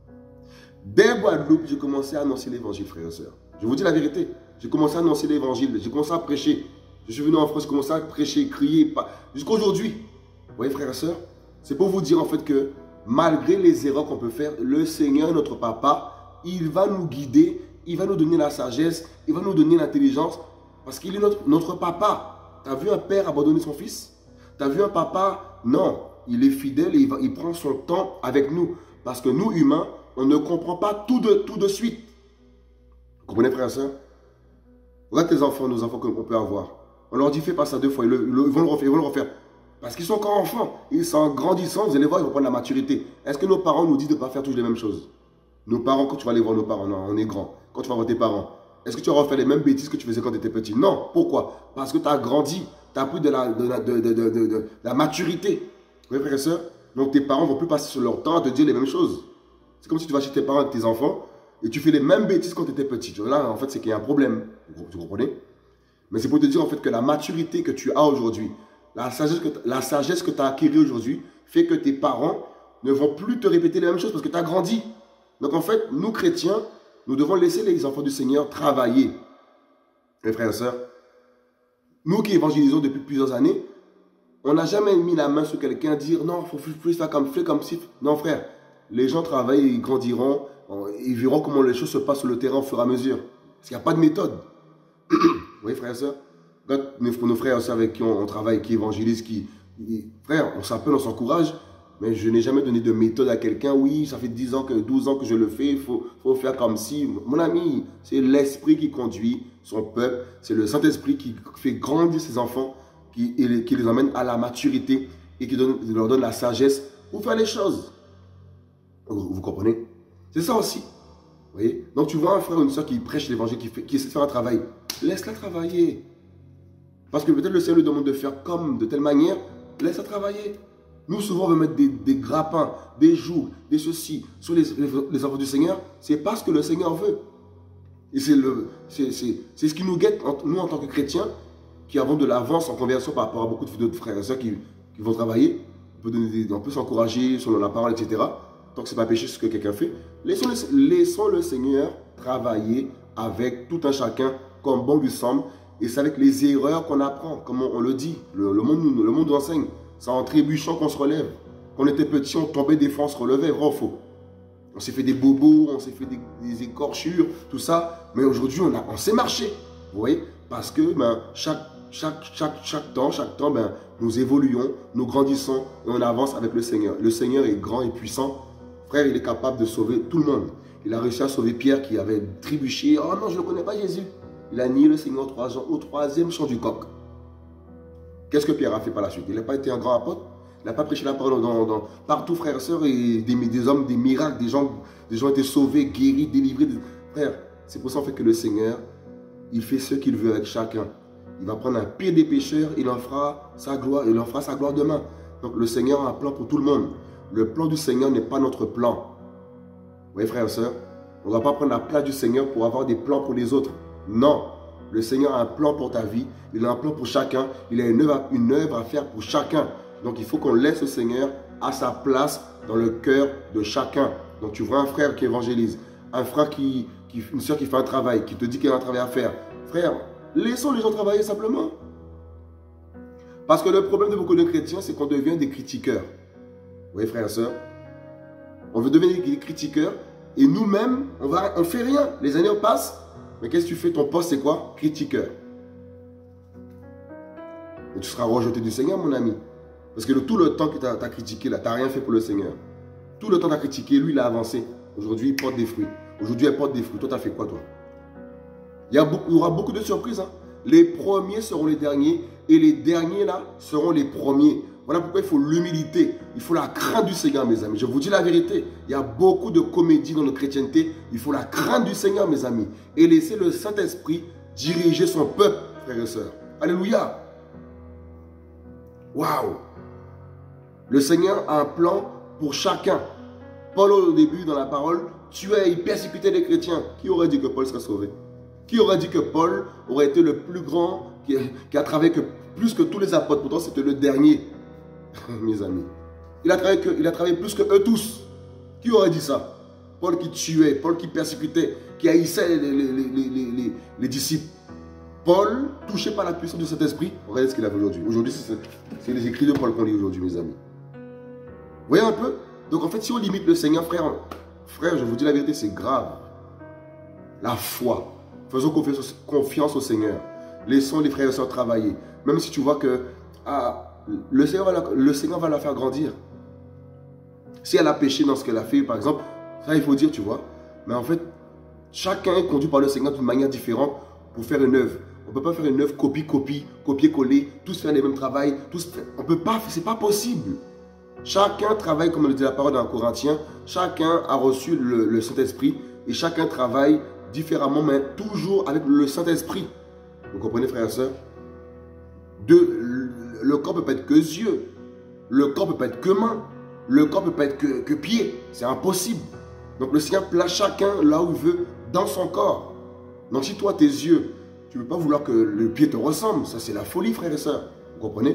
Dès Guadeloupe, j'ai commencé à annoncer l'évangile, frères et sœurs. Je vous dis la vérité, j'ai commencé à annoncer l'évangile, j'ai commencé à prêcher. Je suis venu en France, j'ai commencé à prêcher, crier, jusqu'à aujourd'hui. Vous voyez, frères et sœurs, c'est pour vous dire en fait que malgré les erreurs qu'on peut faire, le Seigneur, notre papa, il va nous guider, il va nous donner la sagesse, il va nous donner l'intelligence, parce qu'il est notre, notre papa. Tu as vu un père abandonner son fils? Tu as vu un papa? Non, il est fidèle et il, va, il prend son temps avec nous. Parce que nous, humains, on ne comprend pas tout de, tout de suite. Vous comprenez, frères et sœurs? Regarde tes enfants, nos enfants qu'on peut avoir. On leur dit, fais pas ça deux fois, ils, le, ils vont le refaire, ils vont le refaire. Parce qu'ils sont encore enfants. Ils sont grandissants, vous allez voir, ils vont prendre la maturité. Est-ce que nos parents nous disent de ne pas faire toujours les mêmes choses? Nos parents, quand tu vas aller voir nos parents, non, on est grand. Quand tu vas voir tes parents, est-ce que tu vas refaire les mêmes bêtises que tu faisais quand tu étais petit? Non. Pourquoi? Parce que tu as grandi. Tu as pris de la, de, la, de, de, de, de, de la maturité. Vous voyez, frères et sœurs? Donc tes parents ne vont plus passer sur leur temps à te dire les mêmes choses. C'est comme si tu vas chez tes parents avec tes enfants et tu fais les mêmes bêtises quand tu étais petit. Là, en fait, c'est qu'il y a un problème. Vous comprenez? Mais c'est pour te dire en fait que la maturité que tu as aujourd'hui, la sagesse que, la sagesse que tu as acquise aujourd'hui, fait que tes parents ne vont plus te répéter les mêmes choses parce que tu as grandi. Donc en fait, nous chrétiens, nous devons laisser les enfants du Seigneur travailler. Mes frères et sœurs, nous qui évangélisons depuis plusieurs années, on n'a jamais mis la main sur quelqu'un et dire non, il faut plus faire comme, faire comme si. Non frère, les gens travaillent, ils grandiront, ils verront comment les choses se passent sur le terrain au fur et à mesure. Parce qu'il n'y a pas de méthode. Vous voyez, frères et sœurs, quand nos frères et sœurs avec qui on, on travaille, qui évangélisent, qui, qui frère, on s'appelle, on s'encourage, mais je n'ai jamais donné de méthode à quelqu'un. Oui, ça fait dix ans, que, douze ans que je le fais, il faut, faut faire comme si. Mon ami, c'est l'esprit qui conduit son peuple, c'est le Saint-Esprit qui fait grandir ses enfants, qui, qui les emmène à la maturité et qui donne, leur donne la sagesse pour faire les choses. Vous, vous comprenez? C'est ça aussi. Vous voyez? Donc tu vois un frère ou une soeur qui prêche l'évangile, qui, qui essaie de faire un travail, laisse-la travailler. Parce que peut-être le Seigneur lui demande de faire comme, de telle manière, laisse-la travailler. Nous, souvent, on veut mettre des, des grappins, des jougs, des ceci sur les, les, les enfants du Seigneur. C'est parce que le Seigneur veut. Et c'est ce qui nous guette, nous, en tant que chrétiens, qui avons de l'avance en conversion par rapport à beaucoup d'autres frères et sœurs qui, qui vont travailler. On peut, donner des, on peut s'encourager selon la parole, et cetera. Tant que ce n'est pas péché ce que quelqu'un fait. Laissons le, laissons le Seigneur travailler avec tout un chacun comme bon lui semble. Et c'est avec les erreurs qu'on apprend, comme on, on le dit. Le, le, monde, le monde nous enseigne. C'est en trébuchant qu'on se relève. Quand on était petit, on tombait des fois, on se relevait, vrai ou faux? On s'est fait des bobos, on s'est fait des, des écorchures, tout ça. Mais aujourd'hui, on, on sait marcher. Vous voyez? Parce que ben, chaque, chaque, chaque, chaque temps, chaque temps, ben, nous évoluons, nous grandissons et on avance avec le Seigneur. Le Seigneur est grand et puissant. frère, il est capable de sauver tout le monde. Il a réussi à sauver Pierre qui avait trébuché. Oh non, je ne connais pas Jésus. Il a nié le Seigneur trois ans, au troisième chant du coq. Qu'est-ce que Pierre a fait par la suite? Il n'a pas été un grand apôtre. Il n'a pas prêché la parole dans, dans, partout, frères et sœurs, et des, des hommes, des miracles, des gens, des gens étaient sauvés, guéris, délivrés. Frère, c'est pour ça en fait que le Seigneur, il fait ce qu'il veut avec chacun. Il va prendre un pire des pécheurs, il en fera sa gloire, il en fera sa gloire demain. Donc le Seigneur a un plan pour tout le monde. Le plan du Seigneur n'est pas notre plan. Vous voyez, frères et sœurs, on ne va pas prendre la place du Seigneur pour avoir des plans pour les autres. Non. Le Seigneur a un plan pour ta vie. Il a un plan pour chacun. Il a une œuvre, une œuvre à faire pour chacun. Donc il faut qu'on laisse le Seigneur à sa place dans le cœur de chacun. Donc tu vois un frère qui évangélise, un frère qui, qui une soeur qui fait un travail, qui te dit qu'il a un travail à faire. Frère, laissons les gens travailler simplement. Parce que le problème de beaucoup de chrétiens, c'est qu'on devient des critiqueurs. Vous voyez, frères et sœurs, on veut devenir des critiqueurs et nous-mêmes, on va, on fait rien. Les années passent, mais qu'est-ce que tu fais? Ton poste, c'est quoi? Critiqueur. Et tu seras rejeté du Seigneur, mon ami. Parce que le, tout le temps que tu as, as critiqué, là, tu n'as rien fait pour le Seigneur. Tout le temps que tu as critiqué, lui, il a avancé. Aujourd'hui, il porte des fruits. Aujourd'hui, elle porte des fruits. Toi, tu as fait quoi, toi? Il y, a beaucoup, il y aura beaucoup de surprises. Hein. Les premiers seront les derniers et les derniers, là, seront les premiers. Voilà pourquoi il faut l'humilité. Il faut la crainte du Seigneur, mes amis. Je vous dis la vérité. Il y a beaucoup de comédie dans notre chrétienté. Il faut la crainte du Seigneur, mes amis. Et laisser le Saint-Esprit diriger son peuple, frères et sœurs. Alléluia. Waouh. Le Seigneur a un plan pour chacun. Paul, au début, dans la parole, tuait et persécutait les chrétiens. Qui aurait dit que Paul serait sauvé? Qui aurait dit que Paul aurait été le plus grand, qui, qui a travaillé que, plus que tous les apôtres? Pourtant, c'était le dernier, mes amis. Il a, travaillé que, il a travaillé plus que eux tous. Qui aurait dit ça? Paul qui tuait, Paul qui persécutait, qui haïssait les, les, les, les, les, les disciples. Paul, touché par la puissance de cet esprit, regardez ce qu'il a fait aujourd'hui. Aujourd'hui, c'est les écrits de Paul qu'on lit aujourd'hui, mes amis. Vous voyez un peu? Donc en fait, si on limite le Seigneur, frère, frère, je vous dis la vérité, c'est grave. La foi. Faisons confiance, confiance au Seigneur. Laissons les frères et sœurs travailler. Même si tu vois que ah, le, Seigneur va la, le Seigneur va la faire grandir. Si elle a péché dans ce qu'elle a fait, par exemple, ça il faut dire, tu vois. Mais en fait, chacun est conduit par le Seigneur d'une manière différente pour faire une œuvre. On ne peut pas faire une œuvre copie-copie, copier-coller, tous faire les mêmes travails. Tous faire, on ne peut pas, c'est pas possible. Chacun travaille, comme le dit la parole dans Corinthiens, chacun a reçu le, le Saint-Esprit et chacun travaille différemment, mais toujours avec le Saint-Esprit. Vous comprenez, frères et sœurs? Le, le corps ne peut pas être que yeux, le corps ne peut pas être que main, le corps ne peut pas être que, que pied. C'est impossible. Donc le Seigneur place chacun là où il veut dans son corps. Donc si toi, tes yeux, tu ne veux pas vouloir que le pied te ressemble, ça c'est la folie, frères et sœurs. Vous comprenez?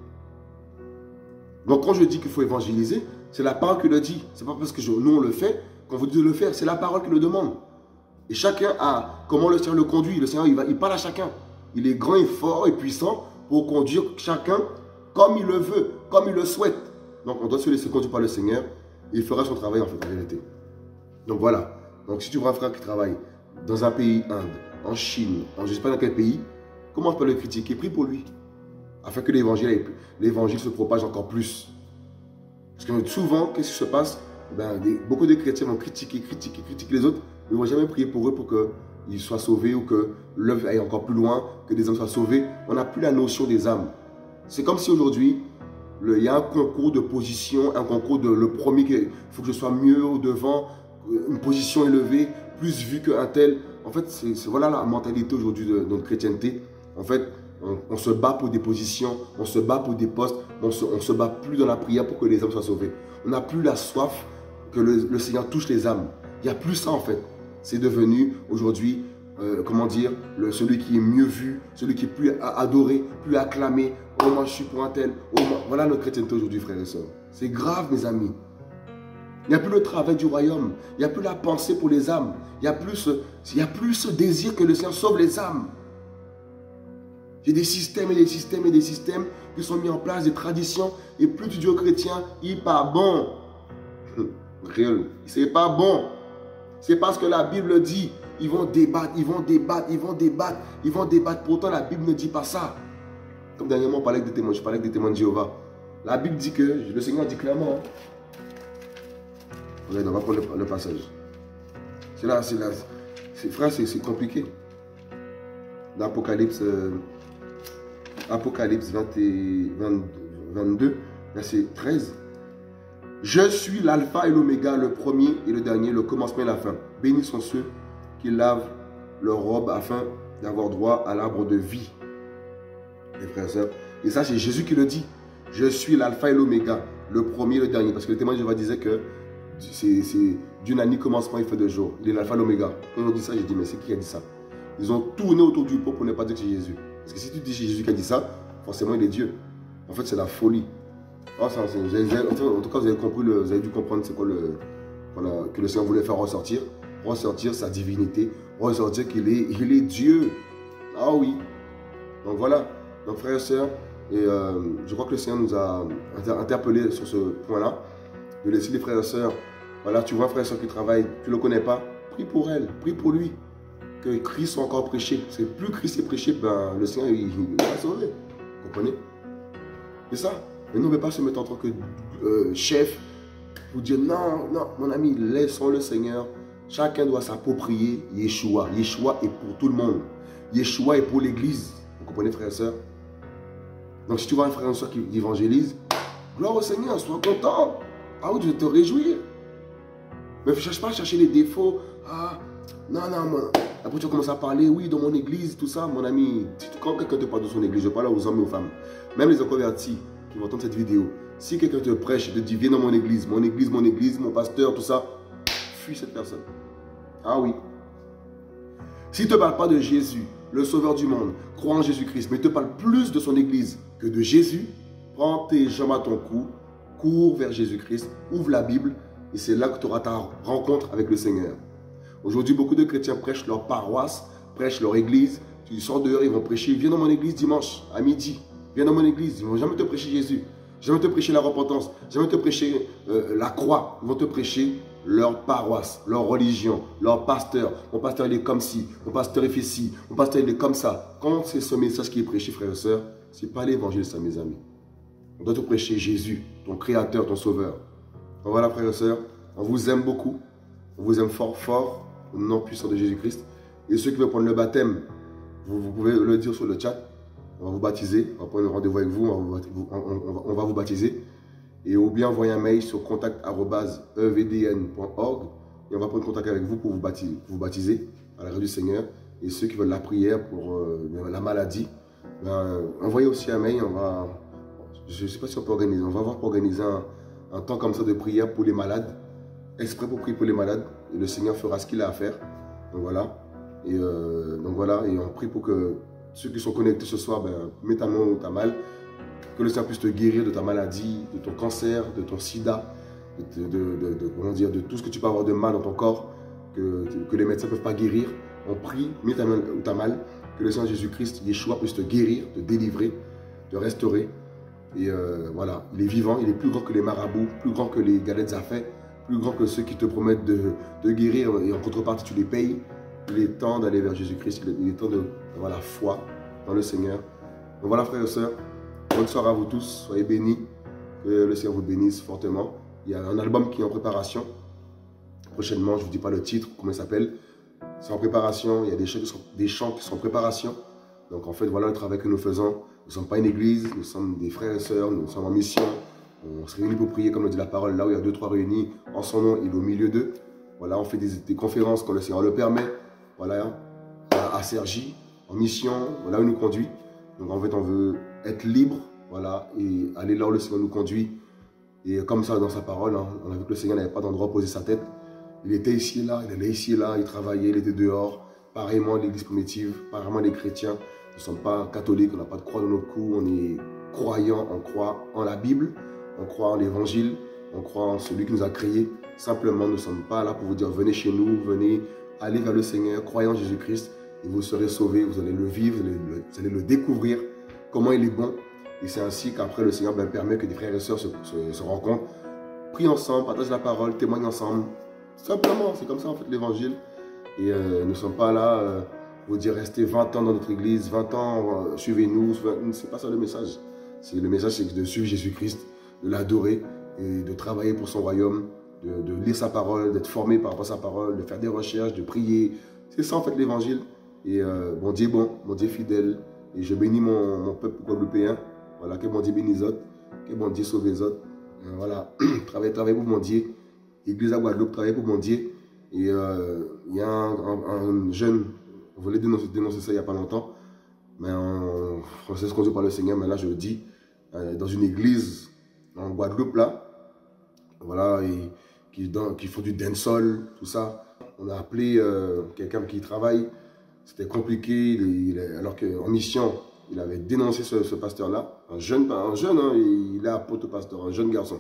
Donc quand je dis qu'il faut évangéliser, c'est la parole qui le dit. Ce n'est pas parce que je, nous on le fait qu'on vous dit de le faire, c'est la parole qui le demande. Et chacun a comment le Seigneur le conduit. Le Seigneur, il, va, il parle à chacun. Il est grand et fort et puissant pour conduire chacun comme il le veut, comme il le souhaite. Donc on doit se laisser conduire par le Seigneur et il fera son travail en fait en réalité. Donc voilà. Donc si tu vois un frère qui travaille dans un pays, Inde, en Chine, en je ne sais pas dans quel pays, comment tu peux le critiquer? Prie pour lui. Afin que l'évangile l'évangile se propage encore plus. Parce que souvent, qu'est-ce qui se passe? Ben, des, beaucoup de chrétiens vont critiquer, critiquer, critiquer les autres, mais ne vont jamais prier pour eux pour qu'ils soient sauvés ou que l'œuvre aille encore plus loin, que des âmes soient sauvées. On n'a plus la notion des âmes. C'est comme si aujourd'hui, il y a un concours de position, un concours de le premier, il faut que je sois mieux au devant, une position élevée, plus vue qu'un tel. En fait, c'est voilà la mentalité aujourd'hui de, de notre chrétienté. En fait, on, on se bat pour des positions, on se bat pour des postes, on se, on se bat plus dans la prière pour que les âmes soient sauvées. On n'a plus la soif que le, le Seigneur touche les âmes. Il n'y a plus ça en fait. C'est devenu aujourd'hui, euh, comment dire, le, celui qui est mieux vu, celui qui est plus adoré, plus acclamé. Oh, moi je suis pour un tel. Oh, moi... Voilà notre chrétienté aujourd'hui, frères et sœurs. C'est grave, mes amis. Il n'y a plus le travail du royaume. Il n'y a plus la pensée pour les âmes. Il n'y a plus ce, il y a plus ce désir que le Seigneur sauve les âmes. Il y a des systèmes et des systèmes et des systèmes qui sont mis en place, des traditions. Et plus tu dis aux chrétiens, il n'est pas bon. Réel, c'est pas bon. C'est parce que la Bible dit, ils vont débattre, ils vont débattre, ils vont débattre, ils vont débattre. Pourtant, la Bible ne dit pas ça. Comme dernièrement, on parlait avec des témoins, je parlais avec des témoins de Jéhovah. La Bible dit que, le Seigneur dit clairement, Regardez, on va prendre le, le passage. C'est là, c'est là. Frère, c'est compliqué. L'Apocalypse euh, Apocalypse vingt et, vingt, vingt-deux, verset treize. Je suis l'alpha et l'oméga, le premier et le dernier, le commencement et la fin. Bénis sont ceux qui lavent leur robe afin d'avoir droit à l'arbre de vie. Les frères et sœurs. Et ça, c'est Jésus qui le dit. Je suis l'alpha et l'oméga, le premier et le dernier. Parce que le témoin de Jéhovah disait que c'est d'une année commencement, il fait deux jours. Il est l'alpha et l'oméga. Quand ils ont dit ça, j'ai dit, mais c'est qui a dit ça? Ils ont tourné autour du pot pour ne pas dire que c'est Jésus. Parce que si tu dis que c'est Jésus qui a dit ça, forcément, il est Dieu. En fait, c'est la folie. Oh, ça, en tout cas, vous avez compris, le, vous avez dû comprendre c'est quoi le, voilà, que le Seigneur voulait faire ressortir. Ressortir sa divinité. Ressortir qu'il est, il est Dieu. Ah oui. Donc voilà. Donc frères et sœurs, et euh, je crois que le Seigneur nous a interpellés sur ce point-là. De laisser les frères et sœurs. Voilà, tu vois un frère et sœur qui travaille, tu ne le connais pas. Prie pour elle, prie pour lui. Que Christ soit encore prêché. Parce que plus Christ est prêché, ben, le Seigneur il, il va sauver. Vous comprenez? C'est ça. Mais nous, on ne veut pas se mettre en tant que euh, chef pour dire non, non, mon ami, laissons le Seigneur. Chacun doit s'approprier Yeshua. Yeshua est pour tout le monde. Yeshua est pour l'Église. Vous comprenez, frères et sœurs? Donc, si tu vois un frère et une sœur qui évangélise, gloire au Seigneur, sois content. Ah oui, tu veux te réjouir. Mais ne cherche pas à chercher les défauts. Ah, non, non, moi. Après, tu commences à parler, oui, dans mon église, tout ça, mon ami. Quand quelqu'un te parle de son église, je parle aux hommes et aux femmes, même les convertis qui vont entendre cette vidéo. Si quelqu'un te prêche, te dit, viens dans mon église, mon église, mon église, mon pasteur, tout ça, fuis cette personne. Ah oui. S'il ne te parle pas de Jésus, le sauveur du monde, crois en Jésus-Christ, mais il te parle plus de son église que de Jésus, prends tes jambes à ton cou, cours vers Jésus-Christ, ouvre la Bible, et c'est là que tu auras ta rencontre avec le Seigneur. Aujourd'hui, beaucoup de chrétiens prêchent leur paroisse, prêchent leur église. Tu sors dehors, ils vont prêcher. Viens dans mon église dimanche, à midi. Viens dans mon église. Ils ne vont jamais te prêcher Jésus. Jamais te prêcher la repentance. Jamais te prêcher euh, la croix. Ils vont te prêcher leur paroisse, leur religion, leur pasteur. Mon pasteur, il est comme ci. Mon pasteur, il fait ci. Mon pasteur, il est comme ça. Quand c'est ce message qui est prêché, frères et sœurs, ce n'est pas l'évangile, ça, mes amis. On doit te prêcher Jésus, ton créateur, ton sauveur. Donc voilà, frères et sœurs, on vous aime beaucoup. On vous aime fort, fort. Au nom puissant de Jésus-Christ. Et ceux qui veulent prendre le baptême, vous, vous pouvez le dire sur le chat. On va vous baptiser. On va prendre un rendez-vous avec vous. On va vous, on, on, on va vous baptiser. Et ou bien envoyer un mail sur contact arobase e v d n point org. Et on va prendre contact avec vous pour vous baptiser, vous baptiser à la grâce du Seigneur. Et ceux qui veulent la prière pour euh, la maladie, ben, envoyez aussi un mail. On va, je ne sais pas si on peut organiser. On va voir pour organiser un, un temps comme ça de prière pour les malades. Exprès pour prier pour les malades, et le Seigneur fera ce qu'il a à faire. Donc voilà. Et euh, donc voilà, et on prie pour que ceux qui sont connectés ce soir, ben, mets ta main où tu as mal, que le Seigneur puisse te guérir de ta maladie, de ton cancer, de ton sida, de, de, de, de, comment dire, de tout ce que tu peux avoir de mal dans ton corps, que, que les médecins ne peuvent pas guérir. On prie, mets ta main où tu as mal, que le Seigneur Jésus-Christ, Yeshua, puisse te guérir, te délivrer, te restaurer. Et euh, voilà, il est vivant, il est plus grand que les marabouts, plus grand que les galettes à fait, plus grand que ceux qui te promettent de, de guérir et en contrepartie tu les payes. Il est temps d'aller vers Jésus-Christ, il est temps d'avoir la foi dans le Seigneur. Donc voilà, frères et sœurs, bonne soirée à vous tous, soyez bénis, que le Seigneur vous bénisse fortement. Il y a un album qui est en préparation, prochainement, je ne vous dis pas le titre, comment il s'appelle, c'est en préparation, il y a des chants, qui sont, des chants qui sont en préparation. Donc en fait, voilà le travail que nous faisons. Nous ne sommes pas une église, nous sommes des frères et sœurs, nous sommes en mission. On se réunit pour prier, comme le dit la parole, là où il y a deux, trois réunis, en son nom, il est au milieu d'eux. Voilà, on fait des, des conférences quand le Seigneur le permet. Voilà, à, à Cergy, en mission, là où il nous conduit. Donc en fait, on veut être libre, voilà, et aller là où le Seigneur nous conduit. Et comme ça, dans sa parole, hein, on a vu que le Seigneur n'avait pas d'endroit à poser sa tête. Il était ici et là, il allait ici et là, il travaillait, il était dehors. Pareillement, l'église primitive, pareillement les chrétiens. Nous ne sommes pas catholiques, on n'a pas de croix dans notre cou, on est croyants, on croit en la Bible. On croit en l'évangile, on croit en celui qui nous a créés. Simplement, nous ne sommes pas là pour vous dire venez chez nous, venez, allez vers le Seigneur, croyez en Jésus-Christ et vous serez sauvés, vous allez le vivre, vous allez le, vous allez le découvrir, comment il est bon. Et c'est ainsi qu'après le Seigneur ben, permet que des frères et sœurs se, se, se rencontrent, prient ensemble, partagent la parole, témoignent ensemble. Simplement, c'est comme ça en fait l'évangile. Et euh, nous ne sommes pas là euh, pour vous dire restez vingt ans dans notre église, vingt ans, euh, suivez-nous. C'est pas ça le message. Le message, c'est de suivre Jésus-Christ, de l'adorer et de travailler pour son royaume, de, de lire sa parole, d'être formé par rapport à sa parole, de faire des recherches, de prier. C'est ça en fait l'évangile. Et euh, mon Dieu est bon, mon Dieu est fidèle. Et je bénis mon, mon peuple guadeloupéen. Voilà, que mon Dieu bénisse les autres, que mon Dieu sauve les autres. Euh, voilà, travaille, travaille pour mon Dieu. Église à Guadeloupe, travaille pour mon Dieu. Et euh, il y a un, un, un jeune, on voulait dénoncer, dénoncer ça il n'y a pas longtemps. Mais on, on sait ce qu'on dit par le Seigneur, mais là je le dis, euh, dans une église en Guadeloupe là, voilà, et, qui, dans, qui font du dancehall, tout ça. On a appelé euh, quelqu'un qui travaille, c'était compliqué, il, il, alors qu'en mission, il avait dénoncé ce, ce pasteur-là, un jeune, un jeune hein, il est apôtre pasteur, un jeune garçon.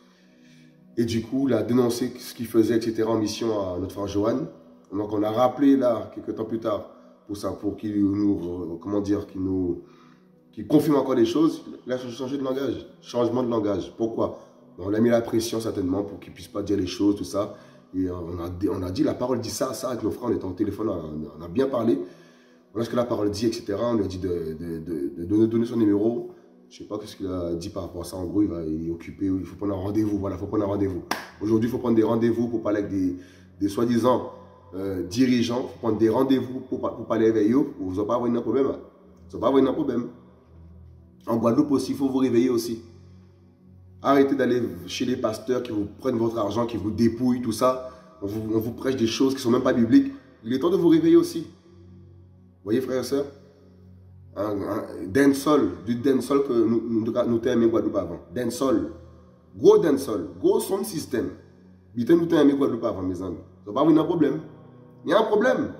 Et du coup, il a dénoncé ce qu'il faisait, et cetera en mission à notre frère Johan. Donc on a rappelé là, quelques temps plus tard, pour ça, pour qu'il nous, comment dire, qu'il nous, qu'il confirme encore des choses. Il a changé de langage, changement de langage. Pourquoi? On a mis la pression certainement pour qu'il ne puisse pas dire les choses, tout ça. Et on a, on a dit, la parole dit ça, ça, avec nos frères, on était en téléphone, on a bien parlé. Voilà ce que la parole dit, et cetera. On lui a dit de, de, de, de donner, donner son numéro. Je ne sais pas ce qu'il a dit par rapport à ça. En gros, il, va, il est occupé, il faut prendre un rendez-vous. Voilà, il faut prendre un rendez-vous. Aujourd'hui, il faut prendre des rendez-vous pour parler avec des, des soi-disant euh, dirigeants. Il faut prendre des rendez-vous pour, pour parler avec eux. Vous n'allez pas avoir un problème. Vous n'allez pas avoir un problème. En Guadeloupe aussi, il faut vous réveiller aussi. Arrêtez d'aller chez les pasteurs qui vous prennent votre argent, qui vous dépouillent, tout ça. On vous, on vous prêche des choses qui ne sont même pas bibliques. Il est temps de vous réveiller aussi. Vous voyez, frères et sœurs, un, un dancehall, du dancehall que nous, nous, nous t'aimons Guadeloupe avant. Dancehall. Gros dancehall. Gros son système. Nous t'aimons Guadeloupe avant, mes amis. Ça va avoir un problème. Il y a un problème.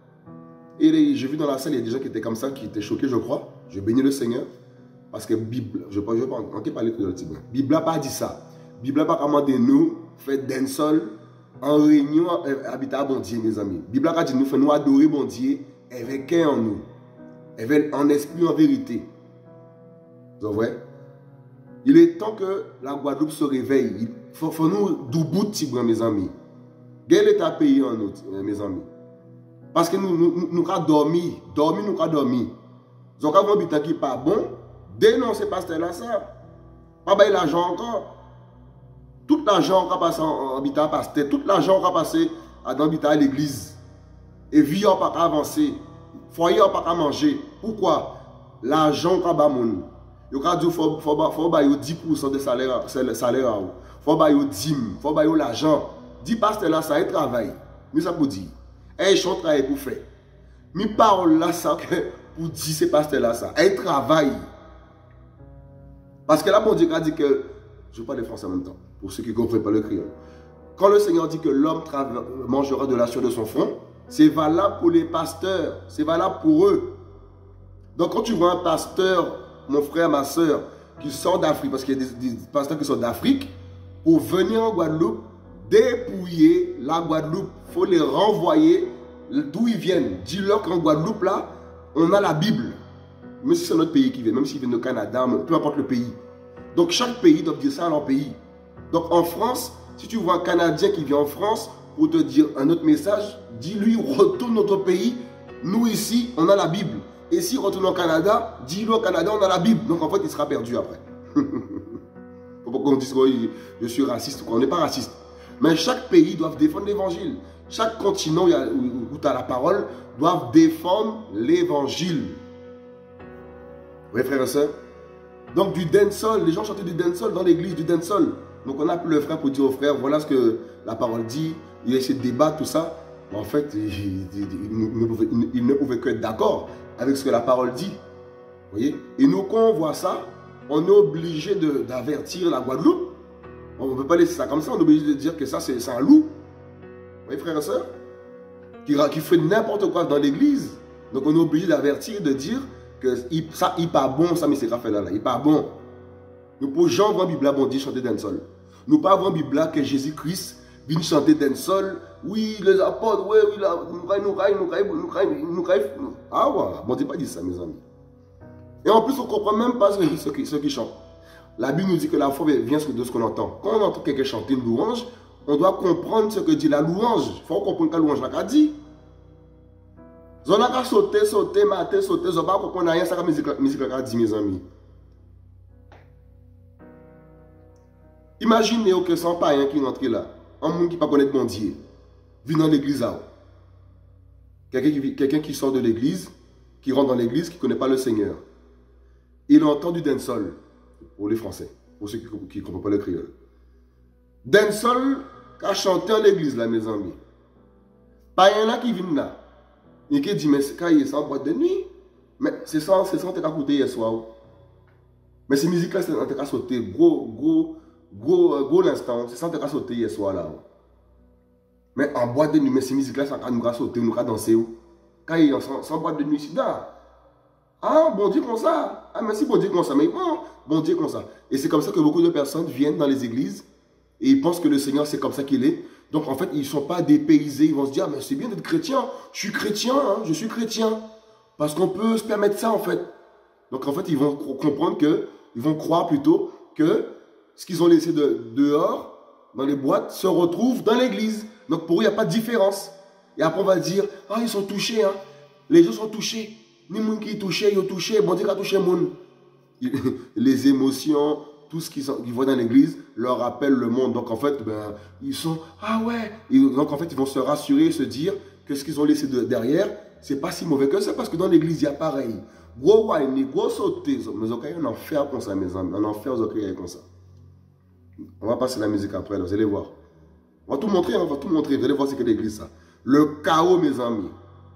Et j'ai vu dans la salle, il y a des gens qui étaient comme ça, qui étaient choqués, je crois. Je bénis le Seigneur. Parce que Bible, je ne vais pas en parler que de l'autre. Bible n'a pas dit ça. Bible n'a pas commandé nous, faire dancehall en réunion, habiter à bon Dieu, mes amis. Bible n'a pas dit nous, faire nous adorer bon Dieu avec cœur en nous. Avec en esprit, en vérité. Vous voyez? Il est temps que la Guadeloupe se réveille. Il faut, faut nous doubout de mes amis. Quel est ta pays en nous, mes amis? Parce que nous, nous, nous avons dormi. Dormi, nous avons dormi. Donc, quand vous avez qui pas bon, dénoncez pasteur là ça. Pas bailler l'argent encore. Tout l'argent va passer en habitat pasteur. Tout l'argent va passer dans l'habitat à l'église. Et vie n'a pas avancer. Foyer n'a pas manger. Pourquoi? L'argent va pas moun. Il faut faut bailler dix pour cent de salaire salaire. Faut bailler dix, faut bailler l'argent. dix pasteur là ça il travaille. Mais ça pour dire. Et ils travail pour faire. Mais parole là ça pour dire c'est pasteur là ça. Il travaille. Parce que là, bon Dieu a dit que, je parle français en même temps, pour ceux qui ne comprennent pas le créole. Quand le Seigneur dit que l'homme mangera de la sueur de son front, c'est valable pour les pasteurs, c'est valable pour eux. Donc quand tu vois un pasteur, mon frère, ma soeur, qui sort d'Afrique, parce qu'il y a des, des pasteurs qui sortent d'Afrique, pour venir en Guadeloupe, dépouiller la Guadeloupe, il faut les renvoyer d'où ils viennent. Dis-leur qu'en Guadeloupe, là, on a la Bible. Même si c'est notre pays qui vient, même s'ils viennent au Canada, peu importe le pays. Donc chaque pays doit dire ça à leur pays. Donc en France, si tu vois un Canadien qui vient en France pour te dire un autre message, dis-lui retourne notre pays. Nous ici, on a la Bible. Et s'il retourne au Canada, dis-lui au Canada, on a la Bible. Donc en fait, il sera perdu après. Faut pas qu'on dise que je suis raciste. On n'est pas raciste. Mais chaque pays doit défendre l'évangile. Chaque continent où tu as la parole doit défendre l'évangile. Oui, frères et sœurs. Donc, du dancehall, les gens chantaient du dancehall dans l'église, du dancehall. Donc, on a appelé le frère pour dire au frère, voilà ce que la parole dit. Il a essayé de débattre, tout ça. Mais en fait, il, il, il, il, ne pouvait, il, il ne pouvait que être d'accord avec ce que la parole dit. Vous voyez? Et nous, quand on voit ça, on est obligé d'avertir la Guadeloupe. On ne peut pas laisser ça comme ça. On est obligé de dire que ça, c'est un loup. Vous voyez, frères et sœurs? Qui, qui fait n'importe quoi dans l'église. Donc, on est obligé d'avertir, de dire que ça, il n'est pas bon, ça, mais c'est fait là, là. Il n'est pas bon. Nous pouvons voir la Bible, bon Dieu, chanter dancehall. Nous ne pouvons pas voir la Bible que Jésus-Christ vient chanter dancehall. Oui, les apôtres, oui, oui, là, nous caillons, nous caillons, nous caillons, nous caillons, nous caillons. Ah ouais, bon Dieu, pas dit ça, mes amis. Et en plus, on ne comprend même pas ceux qui, ceux qui chantent. La Bible nous dit que la foi vient de ce qu'on entend. Quand on entend quelqu'un chanter une louange, on doit comprendre ce que dit la louange. Il faut comprendre que la louange l'a dit. Ils ont sauté, sauté, maté, sauté, ils n'ont pas compris rien, ça que la musique a dit, mes amis. Imaginez que c'est un païen qui rentre là. un monde qui ne pas connaître bon Dieu, vient dans l'église là. Quelqu'un qui, quelqu'un qui sort de l'église, qui rentre dans l'église, qui ne connaît pas le Seigneur. Il a entendu dancehall, pour les Français, pour ceux qui ne comprennent pas le créole. Dancehall a chanté en l'église là, mes amis. Pas un là qui vient là. Et qui dit, mais c'est quand il est en boîte de nuit. Mais c'est ça, c'est ça qu'on t'a écouté hier soir. Mais ces musiques-là, c'est ça qu'on t'a sauté. Gros, gros, gros, gros l'instant. C'est ça qu'on t'a sauté hier soir là. Mais en boîte de nuit, mais ces musiques-là, ça nous a sauté, nous a dansé. Quand il est en boîte de nuit, c'est là. Ah, bon Dieu comme ça. Ah, merci, bon Dieu comme ça. Mais bon, bon Dieu comme ça. Et c'est comme ça que beaucoup de personnes viennent dans les églises et ils pensent que le Seigneur, c'est comme ça qu'il est. Donc, en fait, ils ne sont pas dépaysés. Ils vont se dire, ah, mais c'est bien d'être chrétien. Je suis chrétien, hein, je suis chrétien. Parce qu'on peut se permettre ça, en fait. Donc, en fait, ils vont comprendre que, ils vont croire plutôt que ce qu'ils ont laissé de, dehors, dans les boîtes, se retrouve dans l'église. Donc, pour eux, il n'y a pas de différence. Et après, on va dire, ah, ils sont touchés, hein. Les gens sont touchés. Ni moun qui est touché, ils ont touché. Bon Dieu qui a touché moun. Les émotions, tout ce qu'ils voient dans l'église leur rappelle le monde. Donc en fait, ben, ils sont, ah ouais. Et donc en fait, ils vont se rassurer, se dire que ce qu'ils ont laissé de, derrière, c'est pas si mauvais que ça, parce que dans l'église, il y a pareil. Gros wine, gros sauté. Mais ok, on en fait comme ça, mes amis. On en fait aux oreilles comme ça. On va passer la musique après, là, vous allez voir. On va tout montrer, on va tout montrer. Vous allez voir ce que l'église, ça. Le chaos, mes amis.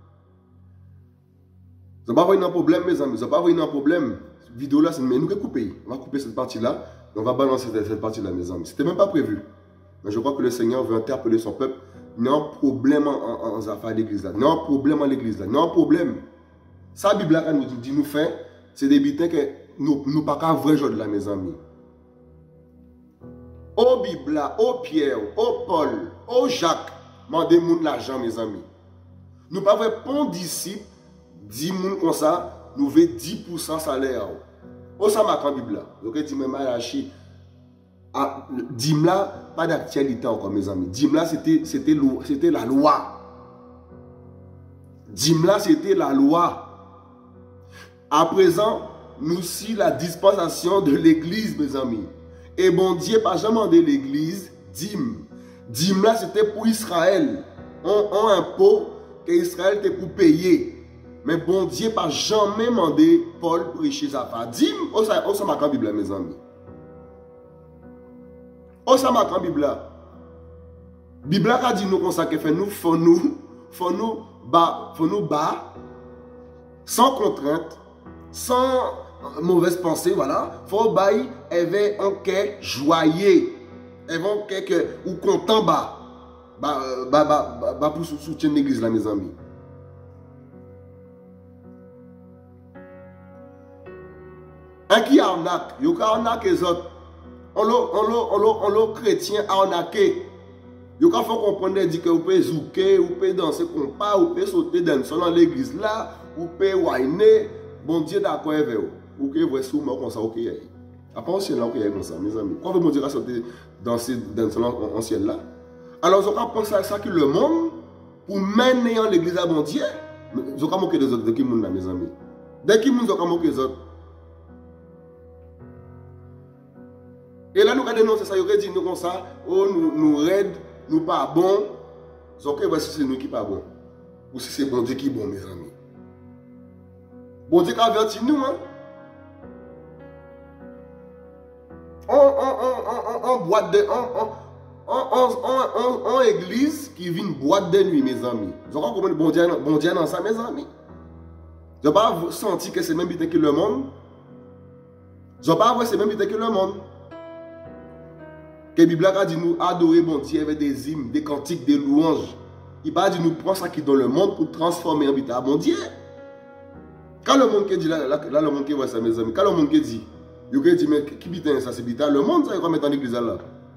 Vous n'avez pas avoir un problème, mes amis. Vous n'avez pas avoir un problème. Cette vidéo-là, c'est nous qui couper. On va couper cette partie-là. On va balancer cette partie-là, mes amis. C'était même pas prévu. Mais je crois que le Seigneur veut interpeller son peuple. Il y a un problème en, en, en affaires à l'église là. Il y a un problème en l'église là. Il y a un problème. Ça, la Bible là, nous dit, nous fait, c'est des butins que nous ne pas qu'à vrai jour là, mes amis. Au Bible là, au Pierre, au Paul, au Jacques, mandez-moi de l'argent, mes amis. Nous ne pas vrai bon disciple, dix moun comme ça, nous veut dix pour cent salaire. Au ça m'a quand Bible là. Donc dit mais Malachi Dimla pas d'actualité encore mes amis. Dimla c'était c'était c'était la loi. Dimla c'était la loi. À présent, nous si la dispensation de l'église mes amis. Et bon Dieu pas jamais demandé l'église dim. Dimla c'était pour Israël. On on impôt que Israël était pour payer. Mais bon Dieu n'a jamais demandé Paul prêcher sa part. Dis, où ça m'a quand Bible, mes amis? Où ça m'a quand Bible? Bible a dit nous comme ça que fait nous, faut nous, faut nous bas, faut nous bas, sans contrainte, sans mauvaise pensée, voilà. Faut bailler avec un cœur joyeux, avec un cœur que ou content bas, bas, bas, bas, bas pour soutenir l'église là, mes amis. Un qui arnaque, il y a arnaque les autres. On l'a chrétien arnaqué. Il faut comprendre que vous pouvez zouker, vous pouvez danser comme pas, vous pouvez sauter dans l'église là, vous pouvez whiner. Bon Dieu d'accord avec vous. Vous pouvez voir si vous comme ça, ok. Après, on s'est là, ok, comme ça, mes amis. Pourquoi vous me dire à sauter dans ce ciel là? Alors, vous avez pensé à ça que le monde, pour mener l'église à bon Dieu, vous avez moqué des autres, de qui monde là, mes amis? De qui monde vous avez moqué des autres? Et là, nous avons dénoncé ça, nous avons dit nous comme ça, oh, nous, nous raide, nous pas bon. Donc, voici c'est nous qui pas bon. Ou si c'est bon Dieu qui est bon, mes amis. Bon Dieu qui avertit nous, hein. On, on, on, on, on boîte de. On, on, on, on, on, on église qui vit une boîte de nuit, mes amis. Vous avez compris bon Dieu, bon Dieu dans ça, mes amis. Vous n'avez pas senti que c'est même bien que le monde. Vous n'avez pas vu que c'est même bien que le monde. Que la Bible a dit nous adorer bon Dieu avec des hymnes, des cantiques, des louanges. Il va dit nous prendre ça qui est dans le monde pour transformer en habitat à bon Dieu. Quand le monde qui dit là, là, là le monde qui voit ça, mes amis, quand le monde qui dit, il dit mais qui bitin ça, c'est bitin, le monde ça il va mettre en église là.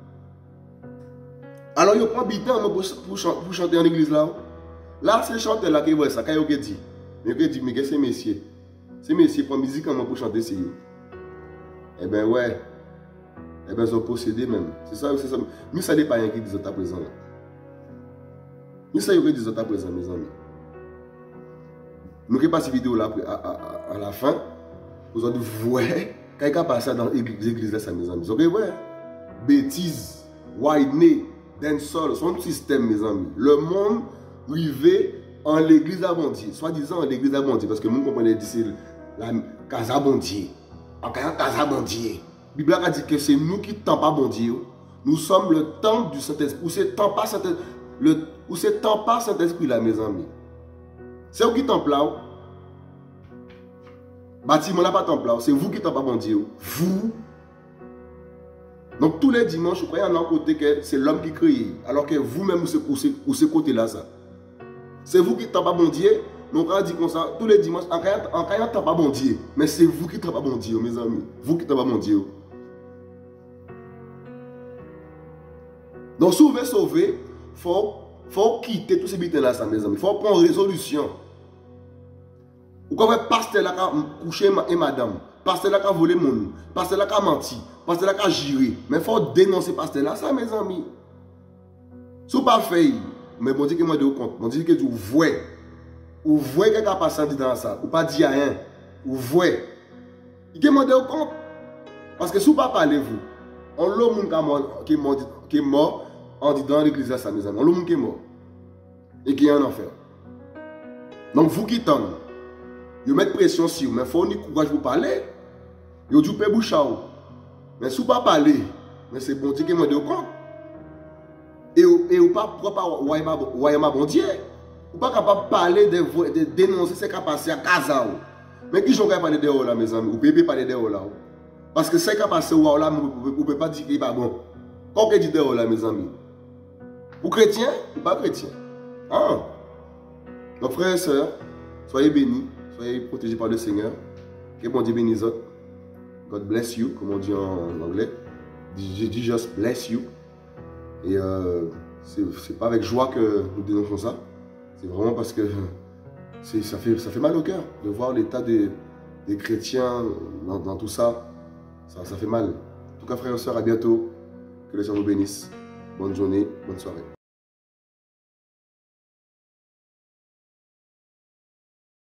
Alors il prend bitin pour, pour, pour chanter en église là. Là c'est le chanteur là qui voit ça, quand il dit, mais il dit mais qu'est-ce que c'est messieurs? C'est messieurs prend musique pour chanter c'est eux. Eh ben ouais. Eh bien, ils ont possédé même. C'est ça, c'est ça. Mais ça n'est pas rien qui dit à présent. Mais ça, il y a des autres à présent, mes amis. Nous qui passons cette vidéo là à, à, à la fin, vous allez voir, quand il y a passé dans l'église, ça, mes amis. Vous allez voir, bêtises, whiner, d'un seul, son système, mes amis. Le monde rivé en l'église à Bondier, soi-disant en l'église à Bondier, parce que nous comprenons d'ici la Casa Bondier. En Casa Bondier. La Bible a dit que c'est nous qui ne temps pas Bondier. Nous sommes le temple du Saint-Esprit. Ou c'est temps pas Saint-Esprit. Ou c'est temps pas Saint-Esprit là, mes amis. C'est vous qui temple là. Bâtiment là pas temple là. C'est vous qui temple pas Bondier. Vous. Donc tous les dimanches, vous croyez en un côté que c'est l'homme qui crée. Alors que vous-même, vous ce côté-là, ça. C'est vous qui ne pas bon Dieu. Donc on dit comme ça, tous les dimanches, en cas de pas bon Dieu. Mais c'est vous qui ne pas bon Dieu, mes amis. Vous qui ne pas bon Dieu. Donc si vous voulez sauver, il faut, faut quitter tous ces bêtises-là, mes amis. Il faut prendre résolution. Vous comprenez, pasteur là qui a couché et madame. Pasteur là qui a volé mon nom. Pasteur là qui a menti. Pasteur là qui a géré. Mais il faut dénoncer pasteur là, ça, mes amis. Si vous ne pas fait, mais bon Dieu que moi de compte, bon Dieu que vous voyez, vous voyez quelqu'un passant dans ça, ou pas dire rien, vous voyez, il que moi de compte, parce que si vous ne pas parlez vous, on l'a monde qui est mort, qui est mort, on dit dans l'église ça mes amis, on l'a monde qui est mort et qui est en enfer. Donc vous qui tendez, vous mettez pression sur vous, mais il faut ni courage pour parler, vous dites pas bouche à vous, mais si vous ne pas parler, mais c'est bon Dieu que moi de compte. Et vous ne pas pas bon Dieu. Vous pas capable de parler, de, de dénoncer ce qui a passé à Casa. Mais qui j'en parler de là, mes amis? Vous ne pouvez pas parler de là. Parce que ce qui a passé là, vous ne pouvez pas dire qu'il n'est pas bon. Quand vous dites de là, mes amis? Vous chrétiens ou pas chrétiens? Ah. Donc frères et sœurs, soyez bénis, soyez protégés par le Seigneur. Que bon Dieu bénisse vous. God bless you, comme on dit en anglais. J'ai dit just bless you. Et euh, c'est pas avec joie que nous dénonçons ça. C'est vraiment parce que ça fait, ça fait mal au cœur de voir l'état des, des chrétiens dans, dans tout ça. ça. Ça fait mal. En tout cas, frères et sœurs, à bientôt. Que le Seigneur vous bénisse. Bonne journée, bonne soirée.